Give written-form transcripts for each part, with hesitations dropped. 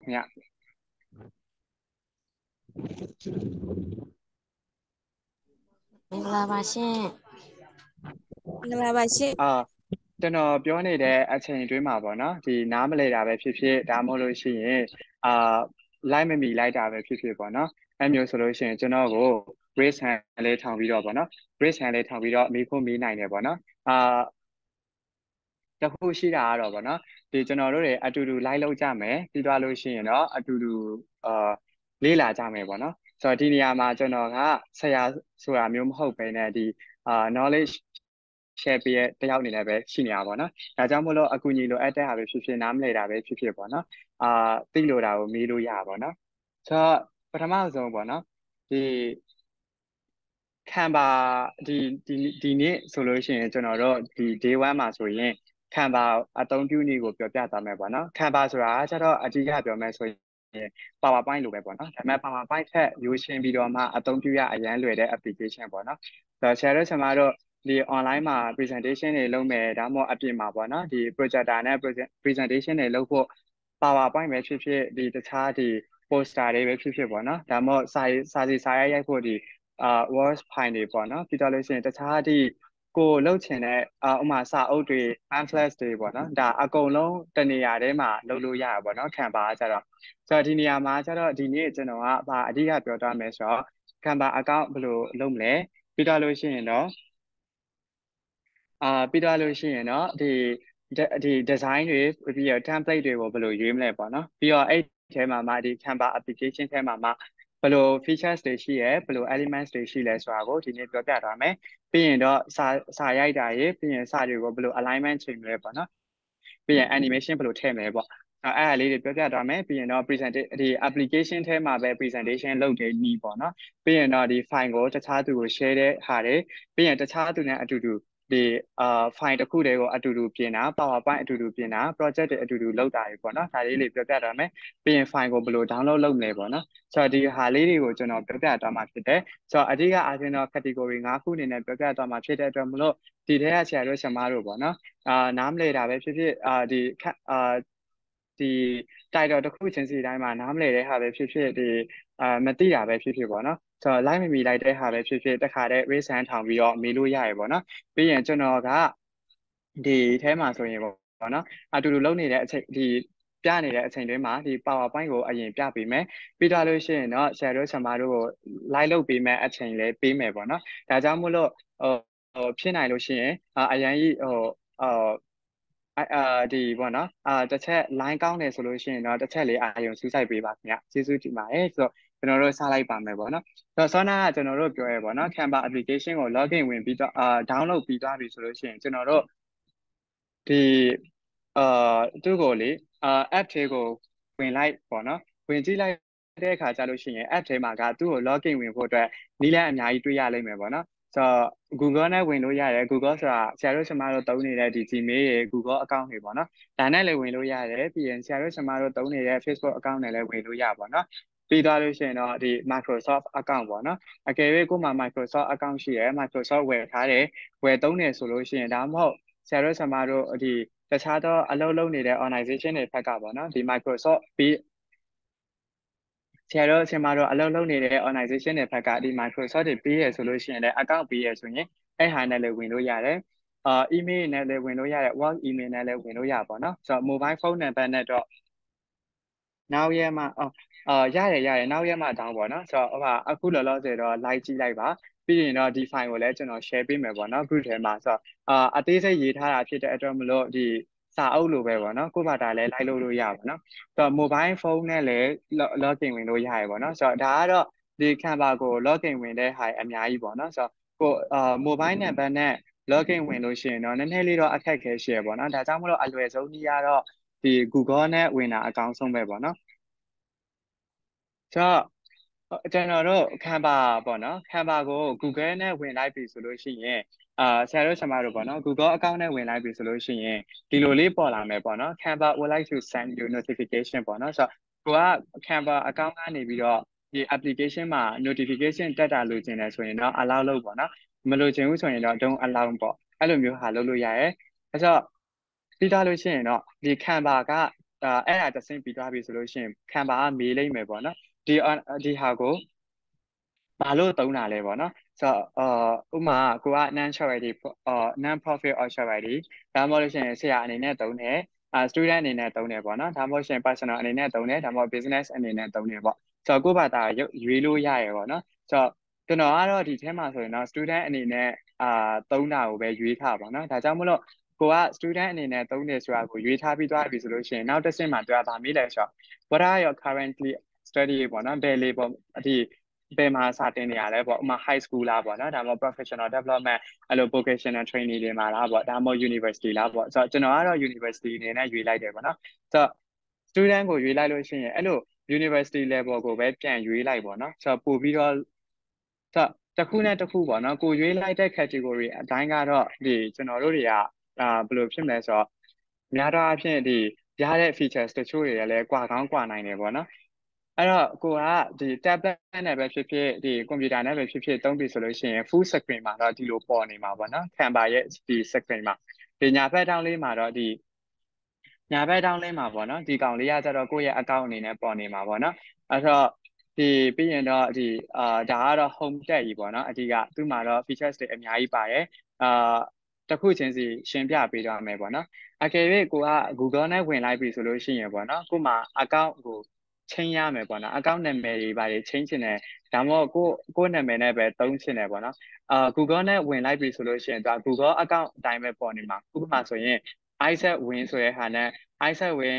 ညမင်္ဂလာပါရှင်မင်္ဂလာပါရှင်အာကျွန်တော်ပြောနေတဲ့အချိန်အတွင်းမှာပေါ့နော်ဒီနားမလဲတာပဲဖြစ်ဖြစ်ဒါမှမဟုတ်လို့ရှိရင်အာလိုက်မမီလိုက်တာပဲဖြစ်ဖြစ်ပေါ့နော်အဲ့မျိုးဆိုလို့ရှိရင်ကျွန်တော်ကို raise hand လေးထောင်ပြီးတော့ပေါ့နော် raise hand လေးထောင်ပြီးတော့မေးဖို့မေးနိုင်တယ်ပေါ့နော်တခုရှိတာကတော့ဗောနော်ဒီကျွန်တော်တို့တွေအတူတူလိုက်လောက်ကြမယ်ပြီးသွားလို့ရှိရင်တော့အတူတူအာလေ့လာကြမယ်ဗောနော်ဆိုတော့ဒီနေရာမှာကျွန်တော်ကဆရာဆိုတာမျိုးမဟုတ်ဘဲနဲ့ဒီknowledge share ပေးတဲ့တယောက်အနေနဲ့ပဲရှိနေတာဗောနော်ဒါကြောင့်မို့လို့အကူအညီလိုအပ်တဲ့ဟာပဲဖြစ်ဖြစ်နားမလည်တာပဲဖြစ်ဖြစ်ဗောနော်သိလို့တာကိုမေးလို့ရပါဗောနော်ဆိုတော့ပထမဆုံးဗောနော်ဒီခံပါဒီနေ့ဆိုလို့ရှိရင်ကျွန်တော်တို့ဒီ day 1မှာဆိုရင်ခံပါအသုံးပြုနည်းကိုပြောပြသွားမယ်ပေါ့နော်ခံပါဆိုတာကျတော့အဓိကပြောမယ်ဆိုရင် PowerPoint လိုပဲပေါ့နော်ဒါပေမဲ့ PowerPoint ထက်ရိုးရှင်းပြီးတော့မှအသုံးပြုရအရန်လွယ်တဲ့ application ပေါ့နော်ဆိုတော့ဆရာတို့ကျွန်မတို့ဒီ online မှာ presentation တွေလုပ်မယ်ဒါမှမဟုတ်အပြင်မှာပေါ့နော်ဒီ projector နဲ့ presentation တွေလုပ်ဖို့ PowerPoint ပဲဖြစ်ဖြစ်ဒီတခြားဒီ poster တွေပဲဖြစ်ဖြစ်ပေါ့နော်ဒါမှမဟုတ်စာရိုက်ဖို့ဒီword file တွေပေါ့နော်ပြီးတော့လို့ရှိရင်တခြားဒီကိုလှုပ်ချင်တဲ့ဥမာစာအုပ်တွေ pamphlets တွေပေါ့နော်ဒါအကုန်လုံးတနေရာထဲမှာလုပ်လို့ရတာပေါ့နော်ခံပါကြတော့ဆိုတော့ဒီနေရာမှာကျတော့ဒီနေ့ကျွန်တော်ကအဓိကပြောထားမယ်ဆိုတော့ခံပါ account ဘယ်လိုလုပ်မလဲပြီးတော့လို့ရှိရင်တော့ပြီးတော့လို့ရှိရင်တော့ဒီ design တွေပြီးတော့ template တွေကိုဘယ်လိုရွေးမလဲပေါ့နော်ပြီးတော့အဲ့ထဲမှာမှဒီ Canva application ထဲမှာမှဘယ်လို features တွေရှိရဲဘယ်လို elements တွေရှိလဲဆိုတာကိုဒီနေ့ပြောပြထားမယ်ပြီးရင်တော့စာရိုက်တာရေးပြီးရင်စာတွေကိုဘယ်လို alignment ချိန်မလဲပေါ့နော်ပြီးရင် animation ဘယ်လိုထည့်မလဲပေါ့အဲ့ဒါလေးတွေပြောပြထားမယ်ပြီးရင်တော့ presentation ဒီ application ထဲမှာပဲ presentation လုပ်တဲ့နည်းပေါ့နော်ပြီးရင်တော့ဒီ file ကိုတခြားသူကို share တဲ့ဟာတွေပြီးရင်တခြားသူနဲ့အတူတူဒီfile တစ်ခုတည်းကိုအတူတူပြင်တာ PowerPoint အတူတူပြင်တာ project တွေအတူတူလုပ်တာတွေပေါ့နော်ဒါလေးတွေပြောပြထားမယ်ပြီးရင် file ကိုဘယ်လို download လုပ်မလဲပေါ့နော်ဆိုတော့ဒီဟာလေးတွေကိုကျွန်တော်ပြောပြသွားမှာဖြစ်တယ်ဆိုတော့အဓိကအားဖြင့်တော့ category 5ခုအနေနဲ့ပြောပြသွားမှာဖြစ်တဲ့အတွက်မလို့ဒီထဲကဆရာတို့ဆရာမတို့ပေါ့နော်နားမလည်တာပဲဖြစ်ဖြစ်ဒီ title တစ်ခုချင်းစီတိုင်းမှာနားမလည်တဲ့ဟာပဲဖြစ်ဖြစ်ဒီမသိတာပဲဖြစ်ဖြစ်ပေါ့နော်ဆိုတော့ like မမီလိုက်တဲ့ဟာပဲဖြစ်ဖြစ်တခါတည်း raise hand ထောင်ပြီးတော့မေးလို့ရရပေါ့နော်ပြီးရင်ကျွန်တော်ကဒီထဲမှာဆိုရင်ပေါ့နော်အတူတူလုပ်နေတဲ့အချိန်ဒီပြနေတဲ့အချိန်တွင်းမှာဒီ PowerPoint ကိုအရင်ပြပေးမယ်ပြီးတော့လို့ရှိရင်တော့ဆရာတို့ဆရာမတို့ကို live လုပ်ပေးမယ်အချိန်လည်းပေးမယ်ပေါ့နော်ဒါကြောင့်မို့လို့ဖြစ်နိုင်လို့ရှိရင်အရန်ကြီးဒီပေါ့နော်တစ်ချက် line ကောင်းတယ်ဆိုလို့ရှိရင်တော့တစ်ချက်လေးအာရုံစူးစိုက်ပေးပါခင်ဗျကျေးဇူးတင်ပါတယ်ဆိုတော့ကျွန်တော်တို့စလိုက်ပါမယ်ပေါ့နော်ဆိုတော့ဆောနာကကျွန်တော်တို့ပြောရဲပေါ့နော် Canva application ကို login ဝင်ပြီးတော့download ပြီးသွားပြီဆိုလို့ရှိရင်ကျွန်တော်တို့ဒီသူ့ကိုလေapp ထဲကိုဝင်လိုက်ပေါ့နော်ဝင်ကြည့်လိုက်တဲ့အခါကျလို့ရှိရင် app ထဲမှာကသူ့ကို login ဝင်ဖို့အတွက်နည်းလမ်းအများကြီးတွေ့ရလိမ့်မယ်ပေါ့နော်ဆိုတော့ Google နဲ့ဝင်လို့ရတယ် Google ဆိုတာဆရာတို့ဆရာမတို့သုံးနေတဲ့ဒီ Gmail ရေ Google account တွေပေါ့နော်ဒါနဲ့လည်းဝင်လို့ရတယ်ပြီးရင်ဆရာတို့ဆရာမတို့သုံးနေတဲ့ Facebook account နဲ့လည်းဝင်လို့ရပါတော့ပြီးသွားလို့ရှိရင်တော့ဒီ Microsoft account ပေါ့နော်အကယ်၍ကိုယ်မှာ Microsoft account ရှိရယ် Microsoft ဝယ်ထားတယ်ဝယ်သုံးတယ်ဆိုလို့ရှိရင်ဒါမှမဟုတ်ဆရာတို့ဆရာမတို့ဒီတခြားသောအလုပ်လုပ်နေတဲ့ organization တွေဘက်ကပေါ့နော်ဒီ Microsoft ပြီးဆရာတို့ဆရာမတို့အလုပ်လုပ်နေတဲ့ organization တွေဘက်ကဒီ Microsoft တွေပေးရဆိုလို့ရှိရင်လည်း account ပေးရဆိုရင်အဲ့ဟာနဲ့လည်းဝင်လို့ရတယ်email နဲ့လည်းဝင်လို့ရတယ် work email နဲ့လည်းဝင်လို့ရပါတော့ဆိုတော့ mobile phone number နဲ့တော့နောက်ရက်မှရတယ်နောက်ရက်မှတောင်းပေါ့နော်ဆိုတော့အခုလောလောဆယ်တော့ like ကြည့်လိုက်ပါပြီးရင်တော့ဒီ file ကိုလည်းကျွန်တော် share ပေးမယ်ပေါ့နော် group ထဲမှာဆိုတော့အသေးစိတ်ရေးထားတာဖြစ်တဲ့အတွက်မလို့ဒီစာအုပ်လိုပဲပေါ့နော်ကိုယ့်ဘာသာလည်း like လုပ်လို့ရပါနော်ဆိုတော့ mobile phone နဲ့လည်း login ဝင်လို့ရရပေါ့နော်ဆိုတော့ဒါကတော့ဒီ Canva ကို login ဝင်တဲ့ဟာအများကြီးပေါ့နော်ဆိုတော့ကိုmobile number နဲ့ login ဝင်လို့ရှိရင်တော့နည်းနည်းလေးတော့အခက်ခဲရှိရပေါ့နော်ဒါကြောင့်မလို့အလွယ်ဆုံးနည်းကတော့ဒီ Google နဲ့ဝင်တာအကောင်းဆုံးပဲပေါ့နော်ဆိုတော့ကျွန်တော်တို့ Canva ပေါ့နော် Canva ကို Google နဲ့ဝင်လိုက်ပြီဆိုလို့ရှိရင်ဆရာတို့ဆရာမတို့ပေါ့နော် Google account နဲ့ဝင်လိုက်ပြီဆိုလို့ရှိရင်ဒီလိုလေးပေါ်လာမယ်ပေါ့နော် Canva would like to send you notification ပေါ့နော်ဆိုတော့ကိုက Canva account ကနေပြီးတော့ဒီ application မှာ notification တက်တာလိုချင်တယ်ဆိုရင်တော့ allow လုပ်ပေါ့နော်မလိုချင်ဘူးဆိုရင်တော့ don't allow ပေါ့အဲ့လိုမျိုးဟာလုပ်လို့ရတယ်အဲ့တော့ပြီးသားလို့ရှိရင်တော့ဒီ Canva ကအဲ့ဒါတစ်ဆင့်ပြီးသွားပြီဆိုလို့ရှိရင်ခံပါကမေးလိုက်မယ်ပေါ့နော်ဒီဟာကိုဘာလို့သုံးတာလဲပေါ့နော်ဆိုတော့ဥမာကိုက non charity non profit or charity ဒါမှမဟုတ်လို့ရှိရင်ဆရာအနေနဲ့သုံးတယ်student အနေနဲ့သုံးတယ်ပေါ့နော်ဒါမှမဟုတ်ရှင် personal အနေနဲ့သုံးတယ်ဒါမှမဟုတ် business အနေနဲ့သုံးတယ်ပေါ့ဆိုတော့ကိုယ့်ဘာသာရွေးလို့ရရပေါ့နော်ဆိုတော့ကျွန်တော်ကတော့ဒီထဲမှာဆိုရင်တော့ student အနေနဲ့သုံးတာကိုပဲရွေးထားပါနော်ဒါကြောင့်မလို့ကိုက student အနေနဲ့သုံးတယ်ဆိုတာကိုရွေးထားပြီးသွားပြီဆိုလို့ရှိရင်နောက်တစ်ဆင့်မှာတွေ့တာဗာမေးလဲဆိုတော့ what are your currently study ပေါ့နော်ဘယ်လေပေါ့ဒီဘယ်မှာစတင်နေရလဲပေါ့ဥမာ high school လားပေါ့နော်ဒါမှမဟုတ် professional development အဲ့လို vocational training တွေမှာလားပေါ့ဒါမှမဟုတ် university လားပေါ့ဆိုတော့ကျွန်တော်ကတော့ university အနေနဲ့ရွေးလိုက်တယ်ပေါ့နော်ဆိုတော့ student ကိုရွေးလိုက်လို့ရှိရင်အဲ့လို university level ကိုပဲပြန်ရွေးလိုက်ပေါ့နော်ဆိုတော့ပို့ပြီးတော့ဆိုတော့တစ်ခုနဲ့တစ်ခုပေါ့နော်ကိုရွေးလိုက်တဲ့ category အတိုင်းကတော့ဒီကျွန်တော်တို့တွေကဘယ်လိုဖြစ်မလဲဆိုတော့များသောအားဖြင့်ဒီရတဲ့ features တချို့တွေလည်းကွာကောင်းကွာနိုင်တယ်ပေါ့နော်အဲ့တော့ကိုကဒီ tablet နဲ့ပဲဖြစ်ဖြစ်ဒီ computer နဲ့ပဲဖြစ်ဖြစ်သုံးပြီဆိုလို့ရှိရင် full screen မှာတော့ဒီလိုပေါ်နေမှာပေါ့နော် camera ရဲ့ဒီ screen မှာဒီညာဘက်တောင်းလေးမှာတော့ဒီညာဘက်တောင်းလေးမှာပေါ့နော်ဒီကောင်လေးကကျတော့ကိုယ့်ရဲ့ account အနေနဲ့ပေါ်နေမှာပေါ့နော်အဲ့တော့ဒီပြီးရင်တော့ဒီဒါကတော့ home tab ကြီးပေါ့နော်အဓိကသူ့မှာတော့ features တွေအများကြီးပါတယ်တစ်ခုချင်းစီရှင်းပြပေးတော့မယ်ပေါ့နော်အကယ်၍ကိုက Google နဲ့ဝင်လိုက်ပြီဆိုလို့ရှိရင်ပေါ့နော်ကို့မှာ account ကိုချင်းရမယ်ပေါ့နော် account နာမည်တွေပါတယ်ချင်းချင်တယ်ဒါမှမဟုတ်ကိုနာမည်နဲ့ပဲသုံးချင်တယ်ပေါ့နော်Google နဲ့ဝင်လိုက်ပြီဆိုလို့ရှိရင်သူက Google account အတိုင်းပဲပေါ်နေမှာဥပမာဆိုရင် Isaac Win ဆိုတဲ့ဟာနဲ့ Isaac Win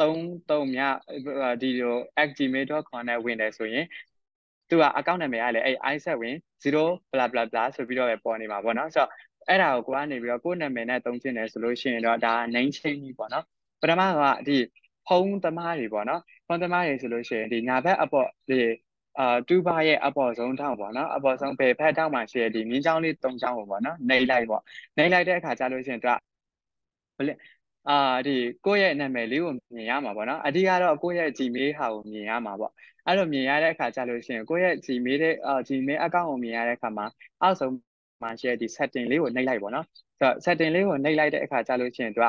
33မြဒီလို @gmail.com နဲ့ဝင်တယ်ဆိုရင်သူက account နာမည်ကလည်းအဲ့ Isaac Win 0 blah blah blah ဆိုပြီးတော့ပဲပေါ်နေမှာပေါ့နော်ဆိုတော့အဲ့ဒါကိုကနေပြီးတော့ကိုနာမည်နဲ့သုံးချင်တယ်ဆိုလို့ရှိရင်တော့ဒါ name change ကြီးပေါ့နော်ပထမကဒီဖုန်းသမားတွေပေါ့နော်ဖုန်းသမားတွေဆိုလို့ရှိရင်ဒီညာဘက်အပေါ်ဒီတူဘာရဲ့အပေါ်ဆုံးထောက်ပေါ့နော်အပေါ်ဆုံးဘယ်ဖက်ထောက်မှာရှိရဒီမြင်းချောင်းလေး၃ချောင်းကိုပေါ့နော်နှိပ်လိုက်ပေါ့နှိပ်လိုက်တဲ့အခါကျလို့ရှိရင်သူကဘယ်လဲဒီကိုယ့်ရဲ့နာမည်လေးကိုမြင်ရမှာပေါ့နော်အဓိကတော့ကိုယ့်ရဲ့ Gmail ဟာကိုမြင်ရမှာပေါ့အဲ့လိုမြင်ရတဲ့အခါကျလို့ရှိရင်ကိုယ့်ရဲ့ Gmail တဲ့Gmail account ကိုမြင်ရတဲ့အခါမှာအောက်ဆုံးမှာရှိတဲ့ဒီ setting လေးကိုနှိပ်လိုက်ပေါ့နော်ဆိုတော့ setting လေးကိုနှိပ်လိုက်တဲ့အခါကျလို့ရှိရင်သူက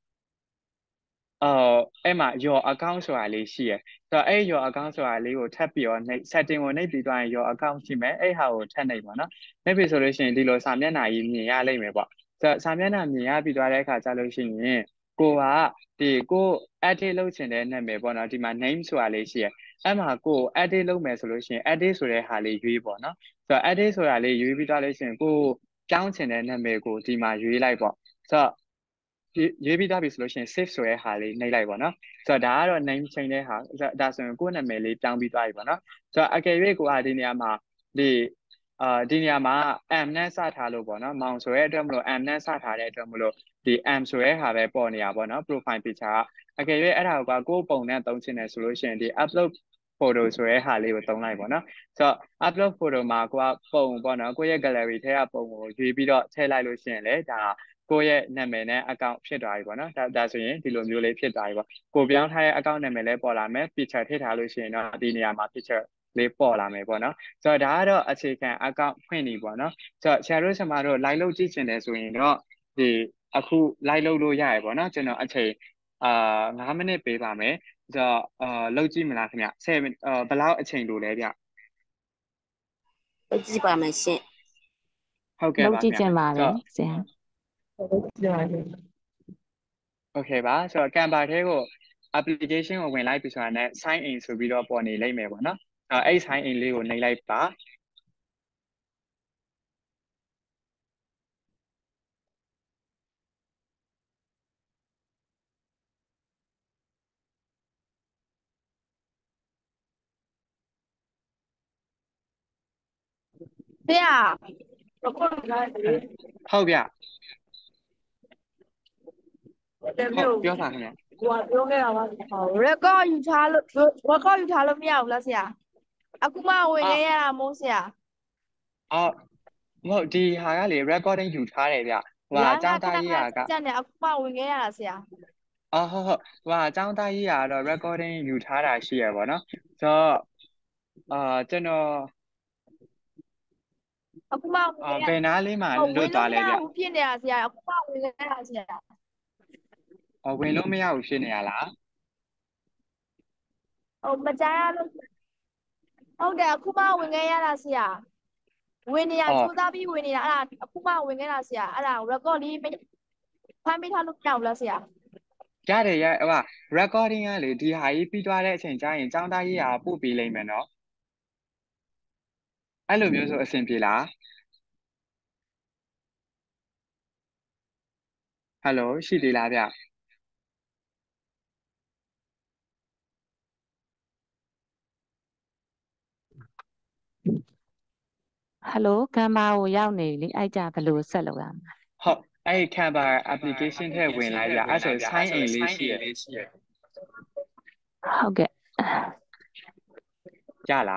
အဲ့မှာ your account ဆိုတာလေးရှိရယ်ဆိုတော့အဲ့ your account ဆိုတာလေးကိုထပ်ပြီးတော့ setting ကိုနှိပ်ပြီးသွားရင် your account ရှိမယ်အဲ့ဟာကိုထပ်နှိပ်ပါနော်နှိပ်ပြီဆိုလို့ရှိရင်ဒီလိုစာမျက်နှာကြီးမြင်ရလိမ့်မယ်ပေါ့ဆိုတော့စာမျက်နှာမြင်ရပြီးသွားတဲ့အခါကျလို့ရှိရင်ကိုကဒီကို edit လုပ်ချင်တဲ့နာမည်ပေါ့နော်ဒီမှာ name ဆိုတာလေးရှိရယ်အဲ့မှာကို edit လုပ်မယ်ဆိုလို့ရှိရင် edit ဆိုတဲ့ဟာလေးရွေးပေါ့နော်ဆိုတော့ edit ဆိုတာလေးရွေးပြီးသွားလို့ရှိရင်ကိုပြောင်းချင်တဲ့နာမည်ကိုဒီမှာရွေးလိုက်ပေါ့ဆိုတော့ရေးပြီးသားပြီဆိုလို့ရှိရင် save ဆိုတဲ့ဟာလေးနှိပ်လိုက်ပေါ့နော်ဆိုတော့ဒါကတော့ name change တဲ့ဟာဒါဆိုရင်ကိုယ့်နာမည်လေးပြောင်းပြီးသွားပြီပေါ့နော်ဆိုတော့အကယ်၍ကိုကဒီနေရာမှာဒီနေရာမှာ m နဲ့စထားလို့ပေါ့နော်မောင်ဆိုရဲအတွက်မလို့ m နဲ့စထားတဲ့အတွက်မလို့ဒီ m ဆိုရဲဟာပဲပေါ်နေရပါပေါ့နော် profile picture ကအကယ်၍အဲ့ဒါကိုကိုယ်ပုံနဲ့သုံးချင်တယ်ဆိုလို့ရှိရင်ဒီ upload photo ဆိုရဲဟာလေးကိုသုံးလိုက်ပေါ့နော်ဆိုတော့ upload photo မှာကိုကပုံပေါ့နော်ကိုယ့်ရဲ့ gallery ထဲကပုံကိုရွေးပြီးတော့ထည့်လိုက်လို့ရှိရင်လေဒါကိုယ့်ရဲ့နာမည်နဲ့ account ဖြစ်သွားပြီပေါ့နော်ဒါဆိုရင်ဒီလိုမျိုးလေးဖြစ်သွားပြီပေါ့ကိုပြောင်းထားတဲ့ account နာမည်လည်းပေါ်လာမယ် picture ထည့်ထားလို့ရှိရင်တော့ဒီနေရာမှာ picture လေးပေါ်လာမယ်ပေါ့နော်ဆိုတော့ဒါကတော့အခြေခံ account ဖွင့်နေပေါ့နော်ဆိုတော့ဆရာတို့ဆရာမတို့ live လုပ်ကြည့်ချင်တယ်ဆိုရင်တော့ဒီအခု live လုပ်လို့ရရပေါ့နော်ကျွန်တော်အချိန်9မိနစ်ပေးပါမယ်ဆိုတော့လုပ်ကြည့်မလားခင်ဗျ7ဘယ်လောက်အချိန်လိုလဲဗျလုပ်ကြည့်ပါမယ်ရှင်ဟုတ်ကဲ့ပါခင်ဗျလုပ်ကြည့်ချင်ပါတယ်ဆရာโอเคပါဆိုတော့ Canva ထဲကို application ကိုဝင်လိုက်ပြီဆိုတာနဲ့ sign in ဆိုပြီးတော့ပေါ်နေလိမ့်မယ်ပေါ့နော်အဲ့ sign in လေးကိုနှိပ်လိုက်ပါဆရာဟုတ်ဗျပြောပါခင်ဗျဟိုပြောခဲ့တာပါ record ယူထားလို့ record ယူထားလို့မရဘူးလားဆရာအခုမှဝင်ခဲ့ရတာမို့ဆရာမဟုတ်ဒီဟာကလေ recording ယူထားတယ်ဗျဟိုအကြောင်းသားရေးရာကကြက်နေအခုမှဝင်ခဲ့ရတာဆရာဟုတ်ဟိုအကြောင်းသားရေးရာတော့ recording ယူထားတာရှိရပါတော့ဆိုတော့ကျွန်တော်အခုမှဘယ်နားလေးမှာလွတ်သွားလဲဗျဖြစ်နေတာဆရာအခုမှဝင်ခဲ့ရတာဆရာဝင်လို့မရဘူးဖြစ်နေရလားမကြားရလို့ဟုတ်တယ်အခုမှဝင်ခဲ့ရတာဆရာဝင်နေတာစူးစမ်းပြီးဝင်နေတာအဲ့ဒါအခုမှဝင်ခဲ့တာဆရာအဲ့ဒါ record လေးဖမ်းပေးထားလို့မရဘူးလားဆရာရတယ်ရဟို recording ကလေဒီဟာကြီးပြီးသွားတဲ့အချိန်ကျရင်ចောင်းသားကြီးဟာပို့ပေးလိမ့်မယ်နော်အဲ့လိုမျိုးဆိုအဆင်ပြေလားဟယ်လိုရှိသေးလားဗျဟယ်လိုကမ်ဘာကိုရောက်နေပြီအဲ့ကြဘယ်လိုဆက်လုပ်ရမလဲဟုတ်အဲ့ Canva application ထဲဝင်လိုက်ဗျအဲ့ဆို sign in လေးရှိရဟုတ်ကဲ့ရလား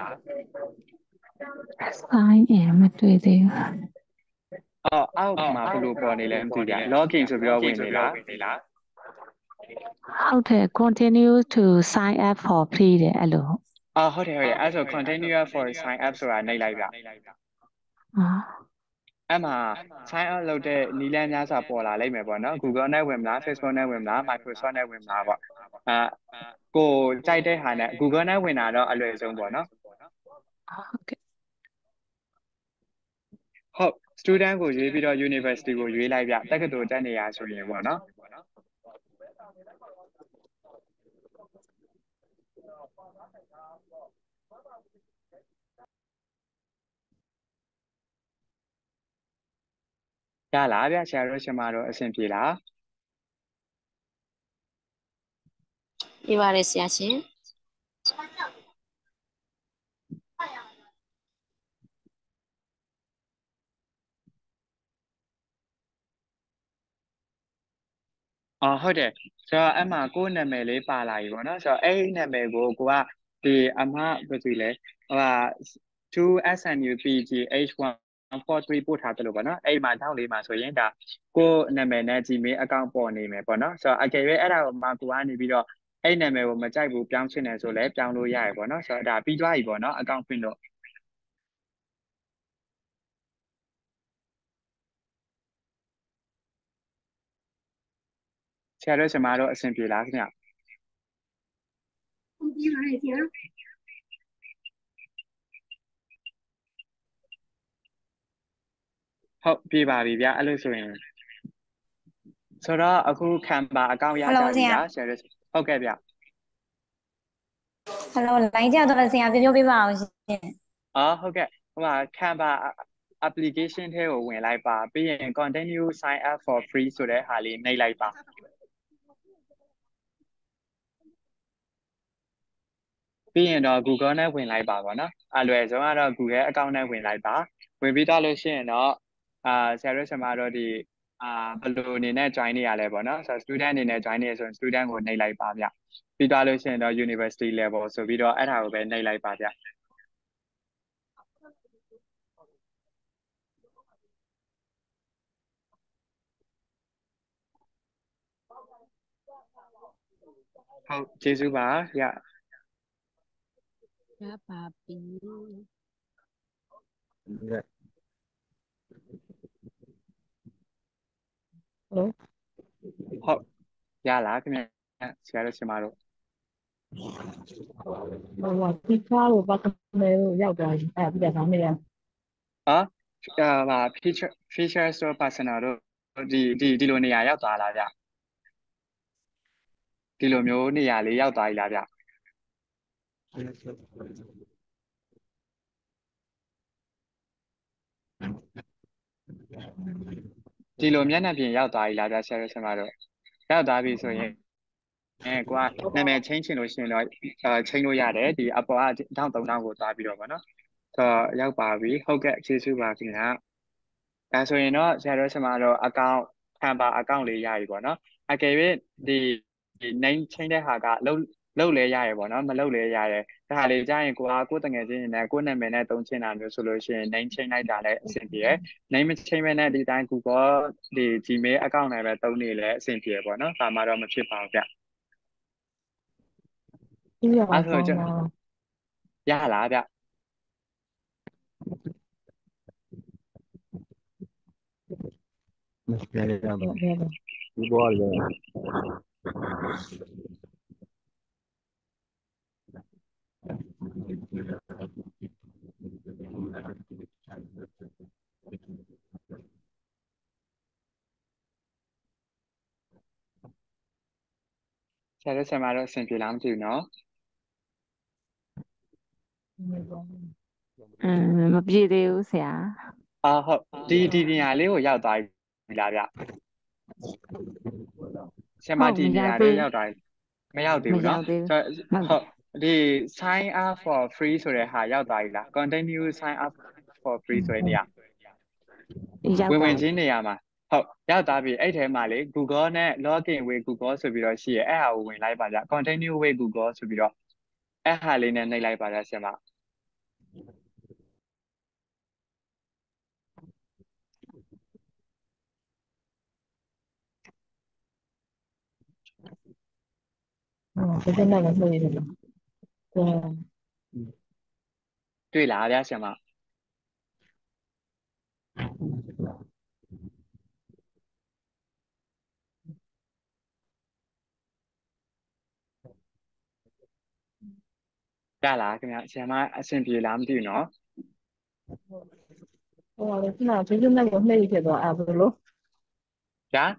sign in မတွေ့သေးဘူးအောက်မှာဘယ်လိုပေါ်နေလဲမသိဗျ login ဆိုပြီးတော့ဝင်နေလားဟုတ်တယ် continue to sign up for free တဲ့အဲ့လိုဟုတ်တယ်အဲ့ဆို continue for sign up ဆိုတာနှိပ်လိုက်ဗျအဲ့မှာ sign up လုပ်တဲ့နည်းလမ်းများစွာပေါ်လာလိမ့်မယ်ပေါ့နော် Google နဲ့ဝင်မလား Facebook နဲ့ဝင်မလား Microsoft နဲ့ဝင်မလားပေါ့ကိုကြိုက်တဲ့ဟာနဲ့ Google နဲ့ဝင်တာတော့အလွယ်ဆုံးပေါ့နော်ဟုတ်ကဲ့ဟုတ် student ကိုရွေးပြီးတော့ university ကိုရွေးလိုက်ဗျတက္ကသိုလ်တက်နေရဆိုရင်ပေါ့နော်ရလားဗျဆရာတို့ရှင်မတို့အဆင်ပြေလားပြပါတယ်ဆရာရှင်ဟုတ်တယ်ဆိုတော့အဲ့မှာကိုယ်နာမည်လေးပါလာပြီပေါ့နော်ဆိုတော့အဲ့ဒီနာမည်ကိုကဒီအမဘယ်သူလဲ2SNUPGH143 ပို့ထားတယ်လို့ပေါ့နော်အဲ့မှာတောက်လေးမှာဆိုရင်ဒါကိုယ်နာမည်နဲ့ Gmail account ပေါ်နေမယ်ပေါ့နော်ဆိုတော့အကယ်၍အဲ့ဒါကိုမှကိုကနေပြီးတော့အဲ့နာမည်ကိုမကြိုက်ဘူးပြောင်းချင်တယ်ဆိုလဲပြောင်းလို့ရရပေါ့နော်ဆိုတော့ဒါပြီးသွားပြီပေါ့နော် account ဖွင့်လို့ဆရာတို့ရှင်မတို့အဆင်ပြေလားခင်ဗျပြေပါတယ်ဆရာဟုတ်ပြေပါပြီဗျအဲ့လိုဆိုရင်ဆိုတော့အခု Canva account ရကြပြီလားဆရာတို့ဟုတ်ကဲ့ဗျဟယ်လိုလိုင်းကြတော့ဆရာပြောပြပါအောင်ရှင်ဟုတ်ကဲ့Canva application ထဲကိုဝင်လိုက်ပါပြီးရင် continue sign up for free ဆိုတဲ့ဟာလေးနှိပ်လိုက်ပါပြီးရင်တော့ Google နဲ့ဝင်လိုက်ပါပေါ့နော်အလွယ်ဆုံးကတော့ Google account နဲ့ဝင်လိုက်ပါဝင်ပြီးတော့လို့ရှိရင်တော့ဆရာတို့ဆရာမတို့ဒီဘယ်လိုအနေနဲ့ join နေရလဲပေါ့နော်ဆိုတော့ student အနေနဲ့ join နေရဆိုရင် student ကိုနှိပ်လိုက်ပါဗျပြီးတော့လို့ရှိရင်တော့ university level ဆိုပြီးတော့အဲ့ဒါကိုပဲနှိပ်လိုက်ပါဗျဟုတ်ကျေးဇူးပါရပါပြီဟုတ်ရလားခင်ဗျဆရာတို့ရှင်မတို့ဒီကားကိုပတ်မယ်လို့ရောက်သွားပြီအဲ့ဒါပြီးတော့ feature store personal တို့ဒီလိုနေရာရောက်သွားလားဗျဒီလိုမျိုးနေရာလေးရောက်သွားပြီလားဗျဒီလိုမျက်နှာပြင်ရောက်သွားပြီလားဗျဆရာတို့ဆရာမတို့ရောက်သွားပြီဆိုရင်ကိုကနာမည်ချင်းချင်လို့ရှိရင်တော့ချင်းလို့ရတယ်ဒီအပေါ်က1300ကိုသွားပြီးတော့ဗောနော်ဆိုတော့ရောက်ပါပြီဟုတ်ကဲ့ကျေးဇူးပါခင်ဗျာဒါဆိုရင်တော့ဆရာတို့ဆရာမတို့ account Canva account လေးရပြီဗောနော်အကယ်၍ဒီ name change တဲ့ဟာကလုပ်လဲရရပေါ့နော်မလုပ်လဲရတယ်ဒါဟာလေးကြာရင်ကိုတငယ်ချင်းနေနဲ့ကိုနာမည်နဲ့သုံးချင်တာမျိုးဆိုလို့ရှိရင် name change လိုက်တာလည်းအဆင်ပြေရယ် name change ပဲနဲ့ဒီတိုင်း Google ဒီ Gmail account နဲ့ပဲသုံးနေလဲအဆင်ပြေရပေါ့နော်ဒါမှတော့မဖြစ်ပါဘူးဗျအဲ့ဆိုရလားဗျဒီဘောလေဆရာတို့ဆရာမတို့အဆင်ပြေလားမသိဘူးနော်မပြေသေးဘူးဆရာဟုတ်ဒီနေရာလေးကိုရောက်သွားပြီလားဗျဆရာမဒီနေရာလေးရောက်သွားပြီမရောက်သေးမဘူးရောနော်က်သေးဘူးကျွန်ဟုတ်ဟုတ်ဒီ sign up for free ဆိုတဲ့ဟာရောက်သွားပြီလား continue sign up for free ဆိုတဲ့နေရာရောက်ဝင်သွားဝင်ပြီချင်းနေရာမှာဟုတ်ရောက်သွားပြီအဲ့ထဲမှာလေ Google နဲ့ login with Google ဆိုပြီးတော့ရှိရဲအဲ့ဟာကိုဝင်လိုက်ပါဗျ continue with Google ဆိုပြီးတော့အဲ့ဟာလေးနဲ့နှိပ်လိုက်ပါဗျဆရာမ这现在的会议是吧？对， တွေ့လားဗျဆရာမရလားခင်ဗျဆရာမအဆင်ပြေလားမသိဘူးနော်哇，现在就现在有会议写的啊，不是咯？ ဗျာ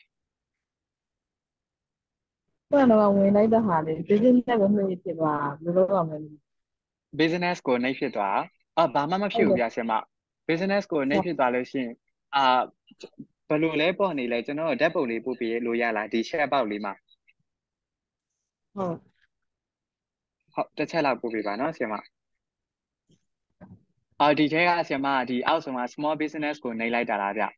不然的话，我来的哈的，就现在有会议写的啊，不是咯？我们 business ကိုနှိပ်ဖြစ်သွားဘာမှမဖြစ်ဘူးဗျဆရာမ business ကိုနှိပ်ဖြစ်သွားလို့ရှိရင်ဘယ်လိုလဲပေါ့နေလဲကျွန်တော်တို့ဓာတ်ပုံလေးပို့ပေးလို့ရလားဒီ chat box လေးမှာ好， ဟုတ်တစ်ချက်လောက်ပို့ပေးပါနော်ဆရာမဒီထဲကဆရာမဒီအောက်ဆုံးက small business ကိုနှိပ်လိုက်တာလားဗျ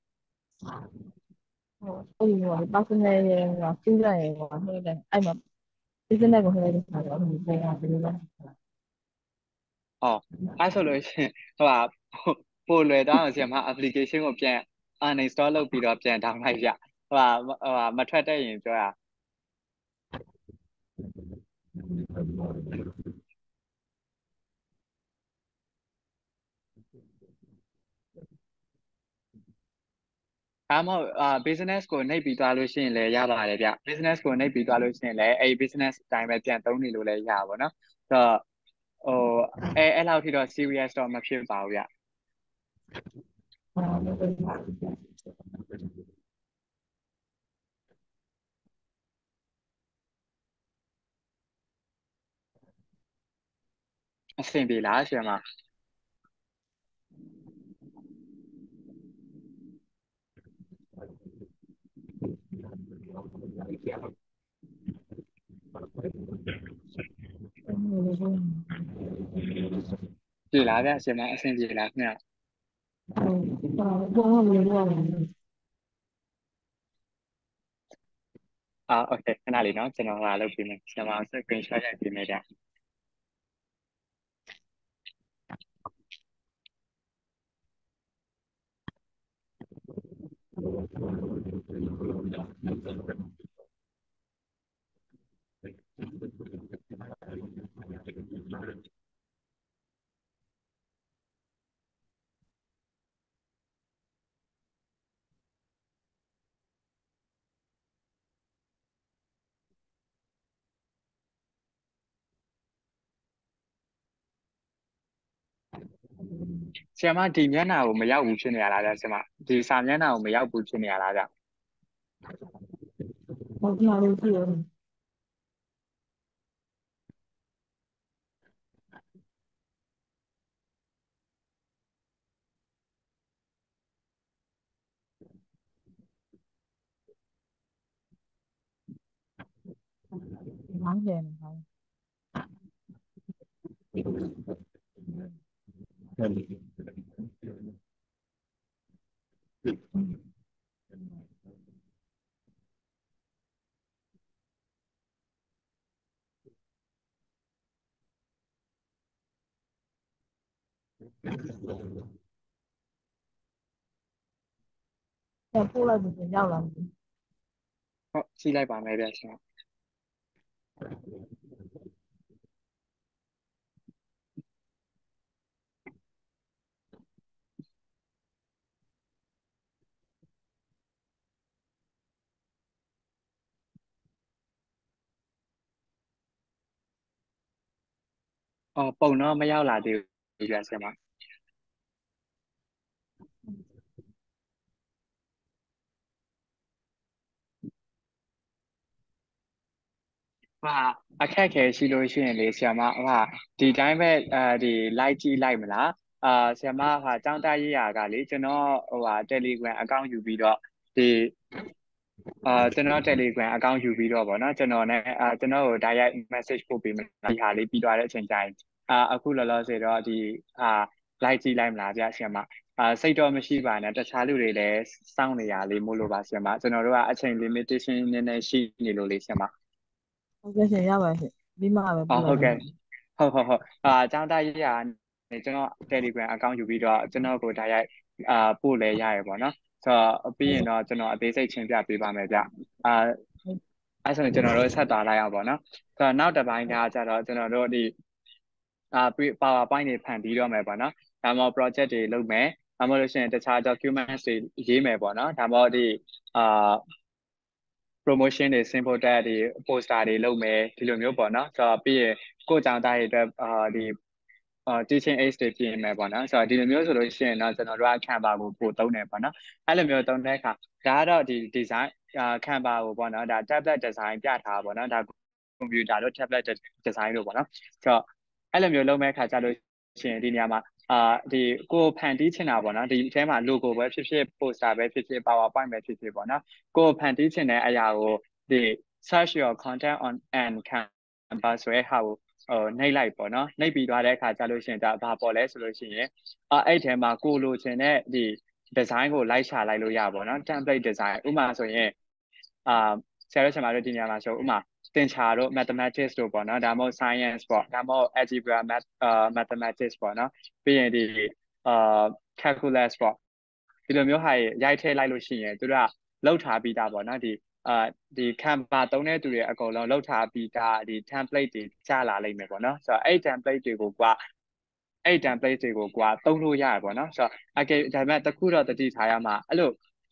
好，所以我到现在也我现在也我那个哎嘛，就现在我会议写的，你这样不是咯？ အဲ့ဆိုလို့ရှိရင်ပို့လွယ်သွားအောင်ဆရာမ application ကိုပြန် uninstall လုပ်ပြီးတော့ပြန် download လိုက်ရမထွက်တတ်ရင်ပြောရမဟုတ်business ကိုနှိပ်ပြီးသွားလို့ရှိရင်လည်းရပါတယ်ဗျ business ကိုနှိပ်ပြီးသွားလို့ရှိရင်လည်းအဲ့ business အတိုင်းပဲပြန်သုံးနေလို့လည်းရပါဘောနော်ဆိုတော့အဲ့လောက်ထိတော့ serious တော့မဖြစ်ပါဘူးဗျ အဆင်ပြေလားဆရာမပြေလားဗျဆရာမအဆင်ပြေလားခင်ဗျ我没忘了。 okay ခဏလေးနော်ကျွန်တော်လုပ်ပြီးမယ်ဆရာမ screenshot ရိုက်ပြီးမယ်ဗျဆရာမဒီမျက်နှာကိုမရောက်ဘူးဖြစ်နေရလားဗျဆရာမဒီစာမျက်နှာကိုမရောက်ဘူးဖြစ်နေရလားဗျ我哪里去了？哪里？我过来就不要了。 ဟုတ်ကြည့်လိုက်ပါမယ်ဗျဆရာပုံတော့မရောက်လာသေးဘူးဗျဆရာမအခက်ခဲရှိလို့ရှိရင်လေဆရာမဒီတိုင်းပဲဒီလိုက်ကြည့်လိုက်မလားဆရာမကျောင်းသားရေးရာကလေကျွန်တော်Telegram account ယူပြီးတော့ဒီကျွန်တော် Telegram account ယူပြီးတော့ဗောနော်ကျွန်တော်နဲ့ကျွန်တော်ကို direct message ပို့ပေးမလားဒီဟာလေးပြီးသွားတဲ့အချိန်ကျရင်အခုလောလောဆယ်တော့ဒီလိုက်ကြည့်လိုက်မလားဗျာဆရာမစိတ်တော့မရှိပါနဲ့တခြားလူတွေလည်းစောင့်နေရလေးမို့လို့ပါဆရာမကျွန်တော်တို့ကအချိန် limitation နည်းနည်းရှိနေလို့လေဆရာမဟုတ်ကဲ့ရှင်ရပါရှင်ပြီးမှပဲဟုတ်ကဲ့ဟုတ်ကျောင်းသားရေးရာနေကျွန်တော် Telegram account ယူပြီးတော့ကျွန်တော်ကို direct ပို့လဲရရပေါ့နော်ဆိုတော့ပြီးရင်တော့ကျွန်တော်အသေးစိတ်ရှင်းပြပေးပါမယ်ဗျအဲ့ဆိုရင်ကျွန်တော်တို့ဆက်သွားလိုက်အောင်ပေါ့နော်ဆိုတော့နောက်တစ်ပိုင်းကကြတော့ကျွန်တော်တို့ဒီPowerPoint တွေဖန်တီးတော့မယ်ပေါ့နော်ဒါမှမဟုတ် project တွေလုပ်မယ်ဒါမှမဟုတ်လို့ရှိရင်တခြား documents တွေရေးမယ်ပေါ့နော်ဒါမှမဟုတ်ဒီpromotion တွေ simple တက်တွေ poster တွေလုပ်မယ်ဒီလိုမျိုးပေါ့နော်ဆိုတော့ပြီးရင်ကိုယ်ကြောင့်တားရတဲ့ဒီ teaching aids တွေပြင်မယ်ပေါ့နော်ဆိုတော့ဒီလိုမျိုးဆိုလို့ရှိရင်တော့ကျွန်တော်တို့က Canva ကိုပို့သုံးတယ်ပေါ့နော်အဲ့လိုမျိုးသုံးတဲ့အခါဒါကတော့ဒီ design Canva ကိုပေါ့နော်ဒါ tablet design ပြထားပါပေါ့နော်ဒါ computer တို့ tablet design တို့ပေါ့နော်ဆိုတော့အဲ့လိုမျိုးလုပ်မဲ့အခါကျလို့ရှိရင်ဒီနေရာမှာဒီကိုဖန်တီးချင်တာပေါ့နော်ဒီအဲမှာ logo ပဲဖြစ်ဖြစ် poster ပဲဖြစ်ဖြစ် PowerPoint ပဲဖြစ်ဖြစ်ပေါ့နော်ကိုဖန်တီးချင်တဲ့အရာကိုဒီ search your content on and Canva ဆိုတဲ့ဟာကိုနှိပ်လိုက်ပေါ့နော်နှိပ်ပြီးသွားတဲ့အခါကျလို့ရှိရင်ဒါဘာပေါ်လဲဆိုလို့ရှိရင်အဲ့ထဲမှာကိုလိုချင်တဲ့ဒီ design ကိုလိုက်ရှာလိုက်လို့ရပါပေါ့နော် template design ဥပမာဆိုရင်ဆရာတို့ကျွန်တော်တို့ဒီနေရာမှာဆိုဥပမာသင်္ချာတို့ mathematics တို့ပေါ့နော်ဒါမှမဟုတ် science ပေါ့ဒါမှမဟုတ် algebra mathematics ပေါ့နော်ပြီးရင်ဒီcalculus ပေါ့ဒီလိုမျိုးဟာရိုက်ထည့်လိုက်လို့ရှိရင်သူတို့ကလောက်ထားပြီးသားပေါ့နော်ဒီCanva သုံးတဲ့သူတွေအကုန်လုံးလောက်ထားပြီးသားဒီ template တွေကြားလာလိမ့်မယ်ပေါ့နော်ဆိုတော့အဲ့ template တွေကိုသုံးလို့ရရပေါ့နော်ဆိုတော့ဒါပေမဲ့တခုတော့တတိထားရမှာအဲ့လို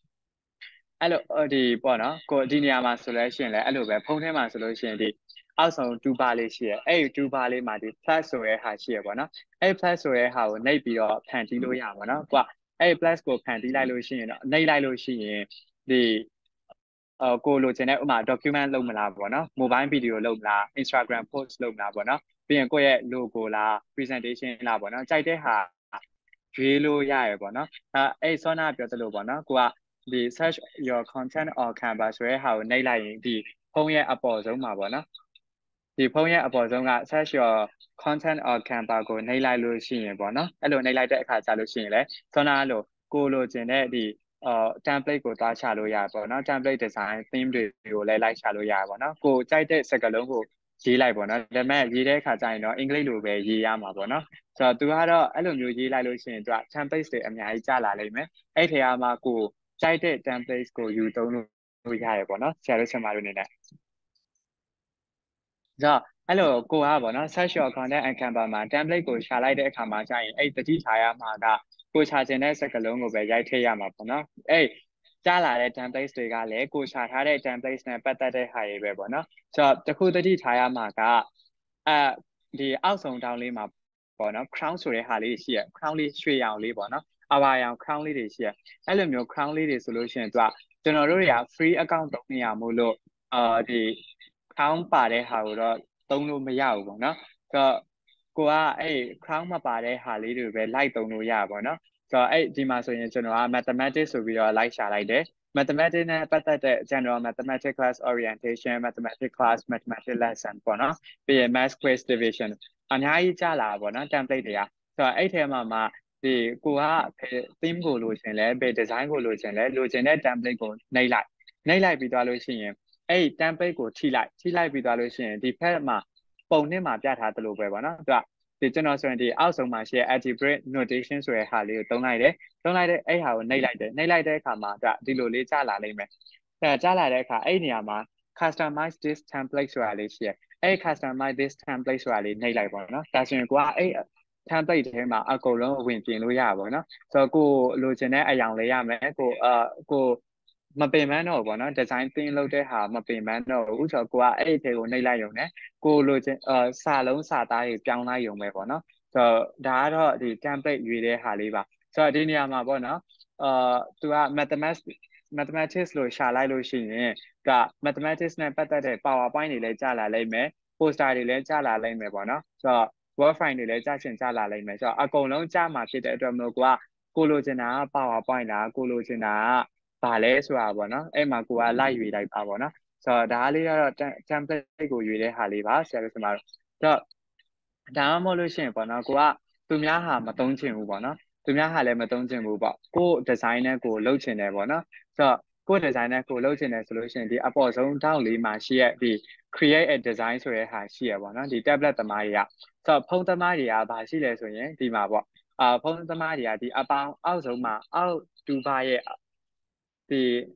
ဒီပေါ့နော်ကိုဒီနေရာမှာဆိုလို့ရှိရင်လည်းအဲ့လိုပဲဖုန်းထဲမှာဆိုလို့ရှိရင်ဒီအောက်ဆုံး 2 bar လေးရှိရအဲ့ဒီ2 bar လေးမှာဒီ plus ဆိုရဲဟာရှိရပေါ့နော်အဲ့ plus ဆိုရဲဟာကိုနှိပ်ပြီးတော့ဖန်တီးလို့ရပါတော့ကွာအဲ့ plus ကိုဖန်တီးလိုက်လို့ရှိရင်တော့နှိပ်လိုက်လို့ရှိရင်ဒီကိုလိုချင်တဲ့ဥမာ document လုပ်မလားပေါ့နော် mobile video လုပ်မလား Instagram post လုပ်မလားပေါ့နော်ပြီးရင်ကိုယ့်ရဲ့ logo လား presentation လားပေါ့နော်ကြိုက်တဲ့ဟာရွေးလို့ရရပေါ့နော်အဲ့ဆောနာပြောသလိုပေါ့နော်ကိုကဒီ search your content or Canva ဆိုရဲဟာကိုနှိပ်လိုက်ရင်ဒီဖုန်းရဲ့အပေါ်ဆုံးမှာပေါ့နော်ဒီဖုန်းရဲ့အပေါ်ဆုံးက search your content or Canva ကိုနှိပ်လိုက်လို့ရှိရင်ပေါ့နော်အဲ့လိုနှိပ်လိုက်တဲ့အခါကျလို့ရှိရင်လည်းဆောနာလိုကိုလိုချင်တဲ့ဒီtemplate ကိုသွားချလို့ရပါပေါ့နော် template design theme တွေကိုလည်းလိုက်ချလို့ရပါပေါ့နော်ကိုကြိုက်တဲ့စကားလုံးကိုရေးလိုက်ပေါ့နော်ဒါပေမဲ့ရေးတဲ့အခါကျရင်တော့အင်္ဂလိပ်လိုပဲရေးရမှာပေါ့နော်ဆိုတော့သူကတော့အဲ့လိုမျိုးရေးလိုက်လို့ရှိရင်သူက template တွေအများကြီးကျလာလိမ့်မယ်အဲ့ထဲမှာကိုကြိုက်တဲ့ template ကိုယူသုံးလို့ရရပေါ့နော်ဆရာတို့ဆရာမတို့အနေနဲ့ဆိုတော့အဲ့လိုကိုကပေါ့နော် search your content and Canva မှာ template ကိုရှာလိုက်တဲ့အခါမှာကျရင်အဲ့တတိထားရမှာကကိုရှာချင်တဲ့စကားလုံးကိုပဲရိုက်ထည့်ရမှာပေါ့နော်အဲ့ကြားလာတဲ့ templates တွေကလည်းကိုရှာထားတဲ့ templates နဲ့ပတ်သက်တဲ့ဟာတွေပဲပေါ့နော်ဆိုတော့တခုတတိထားရမှာကဒီအောက်ဆုံးတောင်းလေးမှာပေါ့နော် crown ဆိုတဲ့ဟာလေးရှိရ crown လေးရွှေရောင်လေးပေါ့နော်အဝါရောင် crown လေးတွေရှိရအဲ့လိုမျိုး crown လေးတွေဆိုလို့ရှိရင်သူကကျွန်တော်တို့တွေက free account သုံးနေရမို့လို့ဒီ crown ပါတဲ့ဟာကိုတော့သုံးလို့မရဘူးပေါ့နော်ဆိုတော့ကိုကအဲ့ crown မပါတဲ့ဟာလေးတွေပဲလိုက်သုံးလို့ရပါပေါ့နော်ဆိုတော့အဲ့ဒီမှာဆိုရင်ကျွန်တော်က mathematics ဆိုပြီးတော့လိုက်ရှာလိုက်တယ် mathematics နဲ့ပတ်သက်တဲ့ general mathematics class orientation mathematics class mathematics lesson ပေါ့နော်ပြီးရင် math quiz division အများကြီးကြားလာပေါ့နော် template တွေကဆိုတော့အဲ့ထဲမှာဒီကိုက theme ကိုလိုချင်လဲဘယ် design ကိုလိုချင်လဲလိုချင်တဲ့ template ကိုနှိပ်လိုက်ပြီးသွားလို့ရှိရင်အဲ့ template ကိုထိလိုက်ပြီးသွားလို့ရှိရင်ဒီဖက်မှာပုံနဲ့မှာပြထားသလိုပဲပေါ့နော်သူကဒီကျွန်တော်ဆိုရင်ဒီအောက်ဆုံးမှာရှိတဲ့ algebraic notation ဆိုတဲ့ဟာလေးကိုသုံးလိုက်တဲ့အဲ့ဟာကိုနှိပ်လိုက်တဲ့အခါမှာသူကဒီလိုလေးကြားလာလိမ့်မယ်ကြားလာတဲ့အခါအဲ့နေရာမှာ customize this template ဆိုတာလေးရှိရအဲ့ customize this template ဆိုတာလေးနှိပ်လိုက်ပေါ့နော်ဒါဆိုရင်ကိုကအဲ့ template ထဲမှာအကုန်လုံးဝင်ပြင်လို့ရပါပေါ့နော်ဆိုတော့ကိုလိုချင်တဲ့အရာလေးရမယ်ကိုမပင်ပန်းတော့ဘူးပေါ့နော် design theme လုပ်တဲ့ဟာမပင်ပန်းတော့ဘူးဆိုတော့ကိုကအဲ့ဒီထဲကိုနှိပ်လိုက်ရုံနဲ့ကိုလိုချင်စာလုံးစာသားတွေပြောင်းလိုက်ရုံပဲပေါ့နော်ဆိုတော့ဒါကတော့ဒီ template ရွေးတဲ့ဟာလေးပါဆိုတော့ဒီနေရာမှာပေါ့နော်သူက mathematics လို့ရှာလိုက်လို့ရှိရင်ဒါ mathematics နဲ့ပတ်သက်တဲ့ PowerPoint တွေလည်းကြာလာလိမ့်မယ် poster တွေလည်းကြာလာလိမ့်မယ်ပေါ့နော်ဆိုတော့ word file တွေလည်းကြာချင်ကြာလာလိမ့်မယ်ဆိုတော့အကုန်လုံးကြာမှာဖြစ်တဲ့အတွက်မလို့ကိုလိုချင်တာက PowerPoint လားကိုလိုချင်တာကဘာလဲဆိုတာပေါ့နော်အဲ့မှာကိုကလိုက်ရွေးလိုက်ပါပေါ့နော်ဆိုတော့ဒါလေးကတော့ template ကိုရွေးတဲ့ဟာလေးပါဆရာတို့ဆိုတော့ဒါမှမဟုတ်လို့ရှိရင်ပေါ့နော်ကိုကသူများဟာမသုံးချင်ဘူးပေါ့နော်သူများဟာလည်းမသုံးချင်ဘူးပေါ့ကို design နဲ့ကိုလုပ်ချင်တယ်ပေါ့နော်ဆိုတော့ကို design နဲ့ကိုလုပ်ချင်တယ်ဆိုလို့ရှိရင်ဒီအပေါ်ဆုံးထောက်လေးမှာရှိရဲ့ဒီ create a design ဆိုတဲ့ဟာရှိရပေါ့နော်ဒီ tablet သမားတွေကဆိုတော့ဖုန်းသမားတွေကဘာရှိလဲဆိုရင်ဒီမှာပေါ့ဖုန်းသမားတွေကဒီအပေါင်းအောက်ဆုံးမှာအောက်တူပါရဲ့ဒီ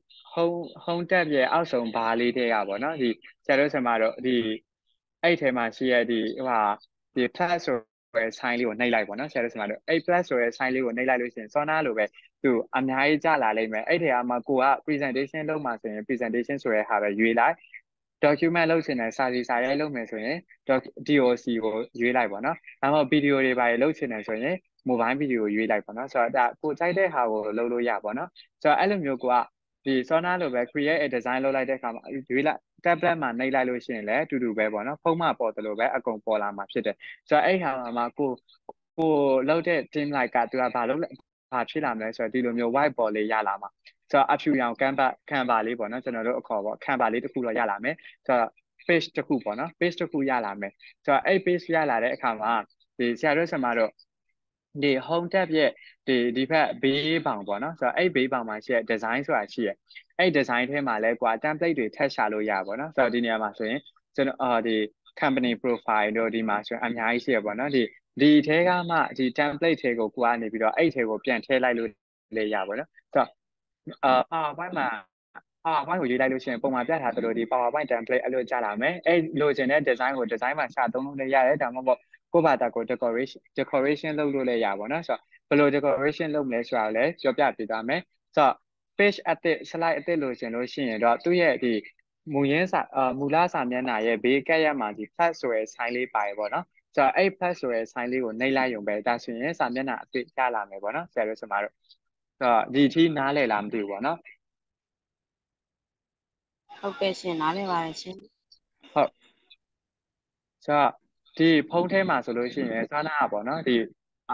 home tab ရဲ့အောက်ဆုံးဘာလေးတွေကပေါ့နော်ဒီဆရာတို့ဆရာမတို့ဒီအဲ့ထဲမှာရှိရဲ့ဒီဒီ plus ဆိုတဲ့ sign လေးကိုနှိပ်လိုက်ပေါ့နော်ဆရာတို့ဆရာမတို့အဲ့ plus ဆိုတဲ့ sign လေးကိုနှိပ်လိုက်လို့ရှိရင်စောနာလိုပဲသူအများကြီးကြာလာလိမ့်မယ်အဲ့ထဲမှာကိုက presentation လုပ်မှာဆိုရင် presentation ဆိုတဲ့ဟာပဲရွေးလိုက် document လုပ်ချင်တယ်စာစီစာရိုက်လုပ်မယ်ဆိုရင် DOC ကိုရွေးလိုက်ပေါ့နော်။ဒါမှမဟုတ် video တွေပါလုပ်ချင်တယ်ဆိုရင် mobile video ကိုရွေးလိုက်ပေါ့နော်။ဆိုတော့ဒါကိုကြိုက်တဲ့ဟာကိုလုပ်လို့ရပါတော့။ဆိုတော့အဲ့လိုမျိုးကိုကဒီ Sona လိုပဲ create a design လုပ်လိုက်တဲ့အခါမှာရွေးလိုက် tablet မှာနှိပ်လိုက်လို့ရှိရင်လည်းအတူတူပဲပေါ့နော်။ဖုန်းမှာပေါ်တယ်လို့ပဲအကုန်ပေါ်လာမှာဖြစ်တယ်။ဆိုတော့အဲ့ဟာမှာကိုလုပ်တဲ့ team like ကသူကဘာဖြစ်လာမလဲဆိုတော့ဒီလိုမျိုး whiteboard လေးရလာမှာဆိုတော့အဖြူရောင် canva လေးပေါ့နော်ကျွန်တော်တို့အခေါ်ပေါ့ canva လေးတစ်ခုတော့ရလာမယ်ဆိုတော့ page တစ်ခုပေါ့နော် page တစ်ခုရလာမယ်ဆိုတော့အဲ့ page ရလာတဲ့အခါမှာဒီဆရာတို့ဆရာမတို့ဒီ home tab ရဲ့ဒီဘက်ဘေးပေါင်ပေါ့နော်ဆိုတော့အဲ့ဘေးပေါင်မှာရှိတဲ့ design ဆိုတာရှိရအဲ့ design ထဲမှာလဲကွာ template တွေထပ်ရှာလို့ရပါတော့ဆိုတော့ဒီနေရာမှာဆိုရင်ကျွန်တော်ဒီ company profile တို့ဒီမှာဆိုရင်အများကြီးရှိရပေါ့နော်ဒီထဲကမှဒီ template ထဲကိုကိုကနေပြီးတော့အဲ့ထဲကိုပြန်ထည့်လိုက်လို့လည်းရပါတော့ဆိုတော့PowerPoint မှာ PowerPoint ကိုရေးလိုက်လို့ရှိရင်ပုံမှန်ပြထားသလိုဒီ PowerPoint template အဲ့လိုကြာလာမယ်အဲ့လိုချင်တဲ့ design ကို design မှာရှာသုံးလို့လည်းရတယ်ဒါမှမဟုတ်ကိုယ့်ဘာသာကို decoration လုပ်လို့လည်းရပါတော့ဆိုတော့ဘယ်လို decoration လုပ်မလဲဆိုတာလည်းပြောပြပေးသွားမယ်ဆိုတော့ page အသစ် slide အသစ်လို့ရှင်လို့ရှိရင်တော့သူ့ရဲ့ဒီမူလစာမျက်နှာရဲ့ဘေးကပ်ရမှာဒီ plus ဆိုရဲ sign လေးပါရပေါ့နော်ဆိုတော့အဲ့ plus ဆိုရဲ sign လေးကိုနှိပ်လိုက်ရုံပဲဒါဆိုရင်စာမျက်နှာအသစ်ရလာမယ်ပေါ့နော်ဆရာတို့ဆရာမတို့ဆိုတော့ဒီအထိနားလည်လားမသိဘူးပေါ့နော်ဟုတ်ကဲ့ရှင်နားလည်ပါတယ်ရှင်ဟုတ်ဆိုတော့ဒီဖုန်းထဲမှာဆိုလို့ရှိရင်စာနာပေါ့နော်ဒီ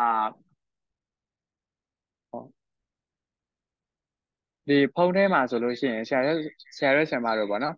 ဒီဖုန်းထဲမှာဆိုလို့ရှိရင်ဆရာတို့ဆရာမတို့ပေါ့နော်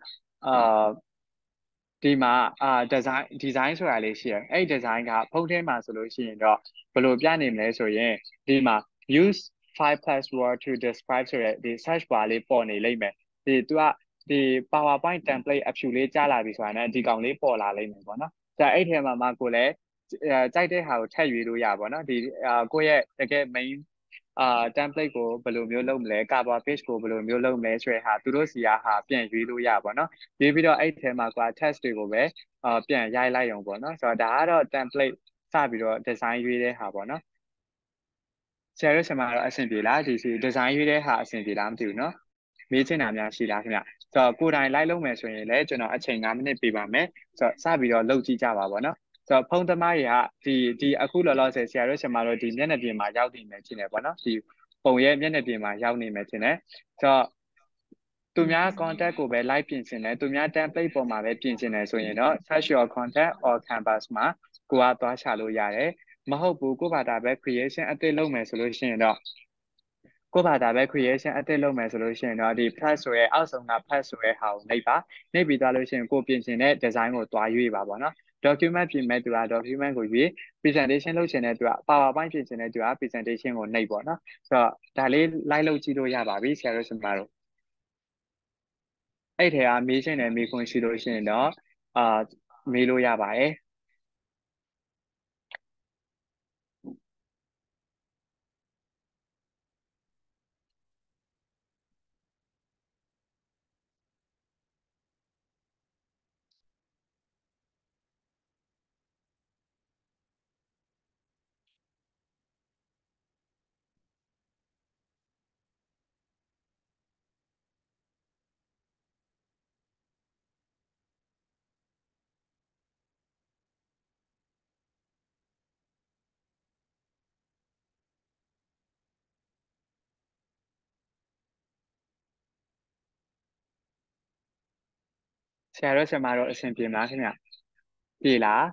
ဒီမှာdesign ဆိုတာလေးရှိရအဲ့ design ကဖုန်းထဲမှာဆိုလို့ရှိရင်တော့ဘယ်လိုပြနေမလဲဆိုရင်ဒီမှာ use 5 plus word to describe ဆိုတဲ့ဒီ search bar လေးပေါ်နေလိမ့်မယ်သူကဒီ PowerPoint template အဖြူလေးကြားလာပြီဆိုတာနဲ့ဒီကောင်လေးပေါ်လာလိမ့်မယ်ပေါ့နော်ဒါအဲ့ထဲမှာကိုလည်းကြိုက်တဲ့ဟာကိုထည့်ရွေးလို့ရပါတော့ဒီကိုယ့်ရဲ့တကယ် main template ကိုဘယ်လိုမျိုးလုပ်မလဲ cover page ကိုဘယ်လိုမျိုးလုပ်မလဲဆိုတဲ့ဟာသူတို့စီကဟာပြန်ရွေးလို့ရပါတော့ရွေးပြီးတော့အဲ့ထဲမှာက text တွေကိုပဲပြန်ရိုက်လိုက်အောင်ပေါ့နော်ဆိုတော့ဒါကတော့ template စပြီးတော့ design ရွေးတဲ့ဟာပေါ့နော်ဆရာတို့ဆရာမတော့အဆင်ပြေလားဒီ design ရွေးတဲ့ဟာအဆင်ပြေလားမသိဘူးနော်မေးချင်တာများရှိလားခင်ဗျဆိုတော့ကိုယ်တိုင်လိုက်လုပ်မယ်ဆိုရင်လည်းကျွန်တော်အချိန်9မိနစ်ပေးပါမယ်ဆိုတော့စပြီးတော့လုပ်ကြည့်ကြပါပေါ့နော်ဆိုတော့ဖုန်းသမားတွေကဒီအခုလောလောဆယ်ဆရာတို့ဆရာမတို့ဒီမျက်နှာပြင်မှာရောက်နေမယ်ထင်တယ်ပေါ့နော်ဒီပုံရဲ့မျက်နှာပြင်မှာရောက်နေမယ်ထင်တယ်ဆိုတော့သူများ contact ကိုပဲ live ပြင်ချင်တယ်သူများ template ပေါ်မှာပဲပြင်ချင်တယ်ဆိုရင်တော့ search your contact or canvas မှာကိုကသွားချလို့ရတယ်မဟုတ်ဘူးကိုယ့်ဘာသာပဲ creation အသစ်လုပ်မယ်ဆိုလို့ရှိရင်တော့ကိုယ့်ဘာသာပဲ creation အသစ်လုပ်မယ်ဆိုလို့ရှိရင်တော့ဒီ plus ဆိုရဲအောက်ဆုံးက plus ဆိုရဲဟာကိုနှိပ်ပါနှိပ်ပြီးသွားလို့ရှိရင်ကိုပြင်ချင်တဲ့ design ကိုသွားရွေးပါပေါ့နော် document ပြင်မဲ့သူက document ကိုရွေး presentation လုပ်ချင်တဲ့သူက PowerPoint ပြင်ချင်တဲ့သူက presentation ကိုနှိပ်ပေါ့နော်ဆိုတော့ဒါလေး live လုပ်ကြည့်လို့ရပါပြီဆရာတို့ဆရာမတို့အဲ့ထဲကမေးချင်တယ်မေးခွန်းရှိလို့ရှိရင်တော့မေးလို့ရပါတယ်ဆရာတို့ဆရာမတို့အဆင်ပြေမလားခင်ဗျပြေလား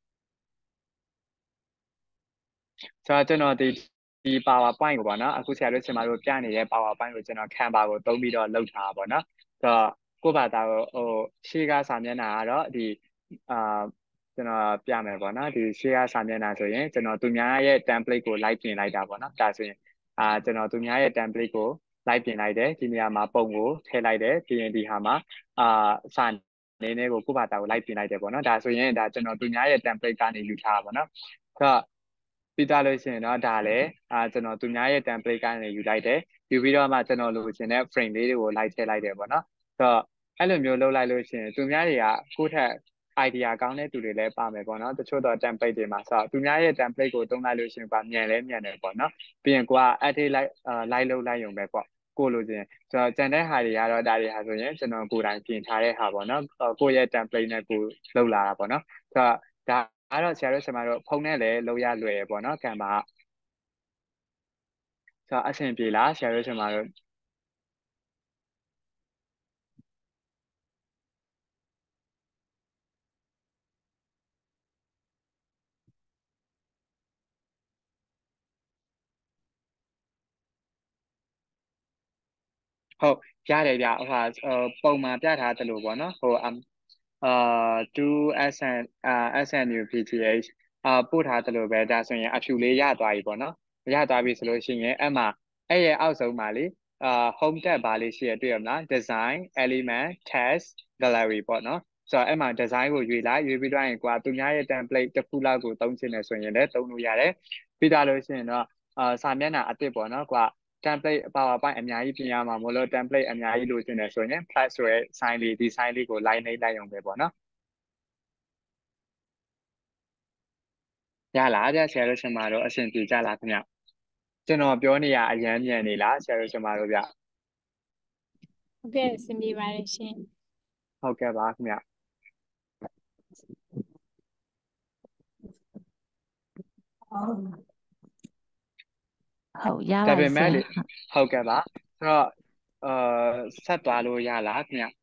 ဆိုတော့ကျွန်တော်ဒီ PowerPoint ကိုပေါ့နော်အခုဆရာတို့ဆရာမတို့ပြနေတဲ့ PowerPoint ကိုကျွန်တော် Canva ကိုသုံးပြီးတော့လုပ်ထားတာပေါ့နော်ဆိုတော့ကိုယ့်ဘာသာကိုရှေ့ကစာမျက်နှာကတော့ဒီကျွန်တော်ပြမယ်ပေါ့နော်ဒီရှေ့ကစာမျက်နှာဆိုရင်ကျွန်တော်သူများရဲ့ template ကိုလိုက်ပြင်လိုက်တာပေါ့နော်ဒါဆိုရင်ကျွန်တော်သူများရဲ့ template ကိုလိုက်ပြင်လိုက်တယ်ဒီနေရာမှာပုံကိုထည့်လိုက်တယ်ပြီးရင်ဒီဟာမှာစာနည်းနည်းကိုကိုယ့်ဘာသာကိုလိုက်ပြင်လိုက်တယ်ပေါ့နော်ဒါဆိုရင်ဒါကျွန်တော်သူများရဲ့ template ကနေယူထားတာပေါ့နော်ဆိုတော့ပြီးသားလို့ရှိရင်တော့ဒါလည်းကျွန်တော်သူများရဲ့ template ကနေယူလိုက်တယ်ယူပြီးတော့မှကျွန်တော်လိုချင်တဲ့ frame လေးတွေကိုလိုက်ထည့်လိုက်တယ်ပေါ့နော်ဆိုတော့အဲ့လိုမျိုးလုပ်လိုက်လို့ရှိရင်သူများတွေကကိုယ့်ထက် idea ကောင်းတဲ့သူတွေလည်းပါမယ်ပေါ့နော်တချို့တော့ template တွေမှာဆိုတော့သူများရဲ့ template ကိုသုံးလိုက်လို့ရှိရင်ကမြန်လဲမြန်တယ်ပေါ့နော်ပြီးရင်ကိုက edit လိုက်လုပ်လိုက်ရုံပဲပေါ့ကိုလိုချင်ဆိုတော့ကျန်တဲ့ဟာတွေကတော့ဒါတွေဟာဆိုရင်ကျွန်တော်ကိုယ်တိုင်ပြင်ထားတဲ့ဟာပေါ့နော်ကိုယ့်ရဲ့ template နဲ့ကိုလုပ်လာတာပေါ့နော်ဆိုတော့ဒါအဲ့တော့ဆရာတို့ဆရာမတို့ဖုန်းနဲ့လည်းလုပ်ရလွယ်ပေါ့နော်ကံပါဆိုတော့အဆင်ပြေလားဆရာတို့ဆရာမတို့ဟုတ်ရတယ်ဗျဟိုပုံမှန်ပြထားသလိုပေါ့နော်ဟို2SN SNU PTH ပို့ထားသလိုပဲဒါဆိုရင်အဖြူလေးရသွားပြီပေါ့နော်ရသွားပြီဆိုလို့ရှိရင်အဲ့မှာအဲ့ရဲ့အောက်ဆုံးမှာလေhome tab ဘာလေးရှိရတွေ့ရမလား design element text gallery ပေါ့နော်ဆိုတော့အဲ့မှာ design ကိုရွေးလိုက်ရွေးပြီးတော့ရင်ကွာသူများရဲ့ template တစ်ခုလောက်ကိုသုံးချင်တယ်ဆိုရင်လည်းသုံးလို့ရတယ်ပြီးသားလို့ရှိရင်တော့စာမျက်နှာအသစ်ပေါ့နော်ကွာtemplate PowerPoint အများကြီးပြင်ရမှာမလို့ template အများကြီးလိုချင်တယ်ဆိုရင် plus ဆိုရဲ sign လေးဒီ sign လေးကို line နှိပ်လိုက်ရုံပဲပေါ့နော်ရလားဗျဆရာတို့ရှင်မတို့အဆင်ပြေကြလားခင်ဗျကျွန်တော်ပြောနေရအရန်မြန်နေလားဆရာတို့ရှင်မတို့ဗျဟုတ်ကဲ့အဆင်ပြေပါတယ်ရှင်ဟုတ်ကဲ့ပါခင်ဗျဟုတ်ရပါဒါတပေယ်ဆမဲ့ရာလေဟုတ်ကဲ့ပါဆိုတော့ဆက်သွားလို့ရလားခင်ဗျ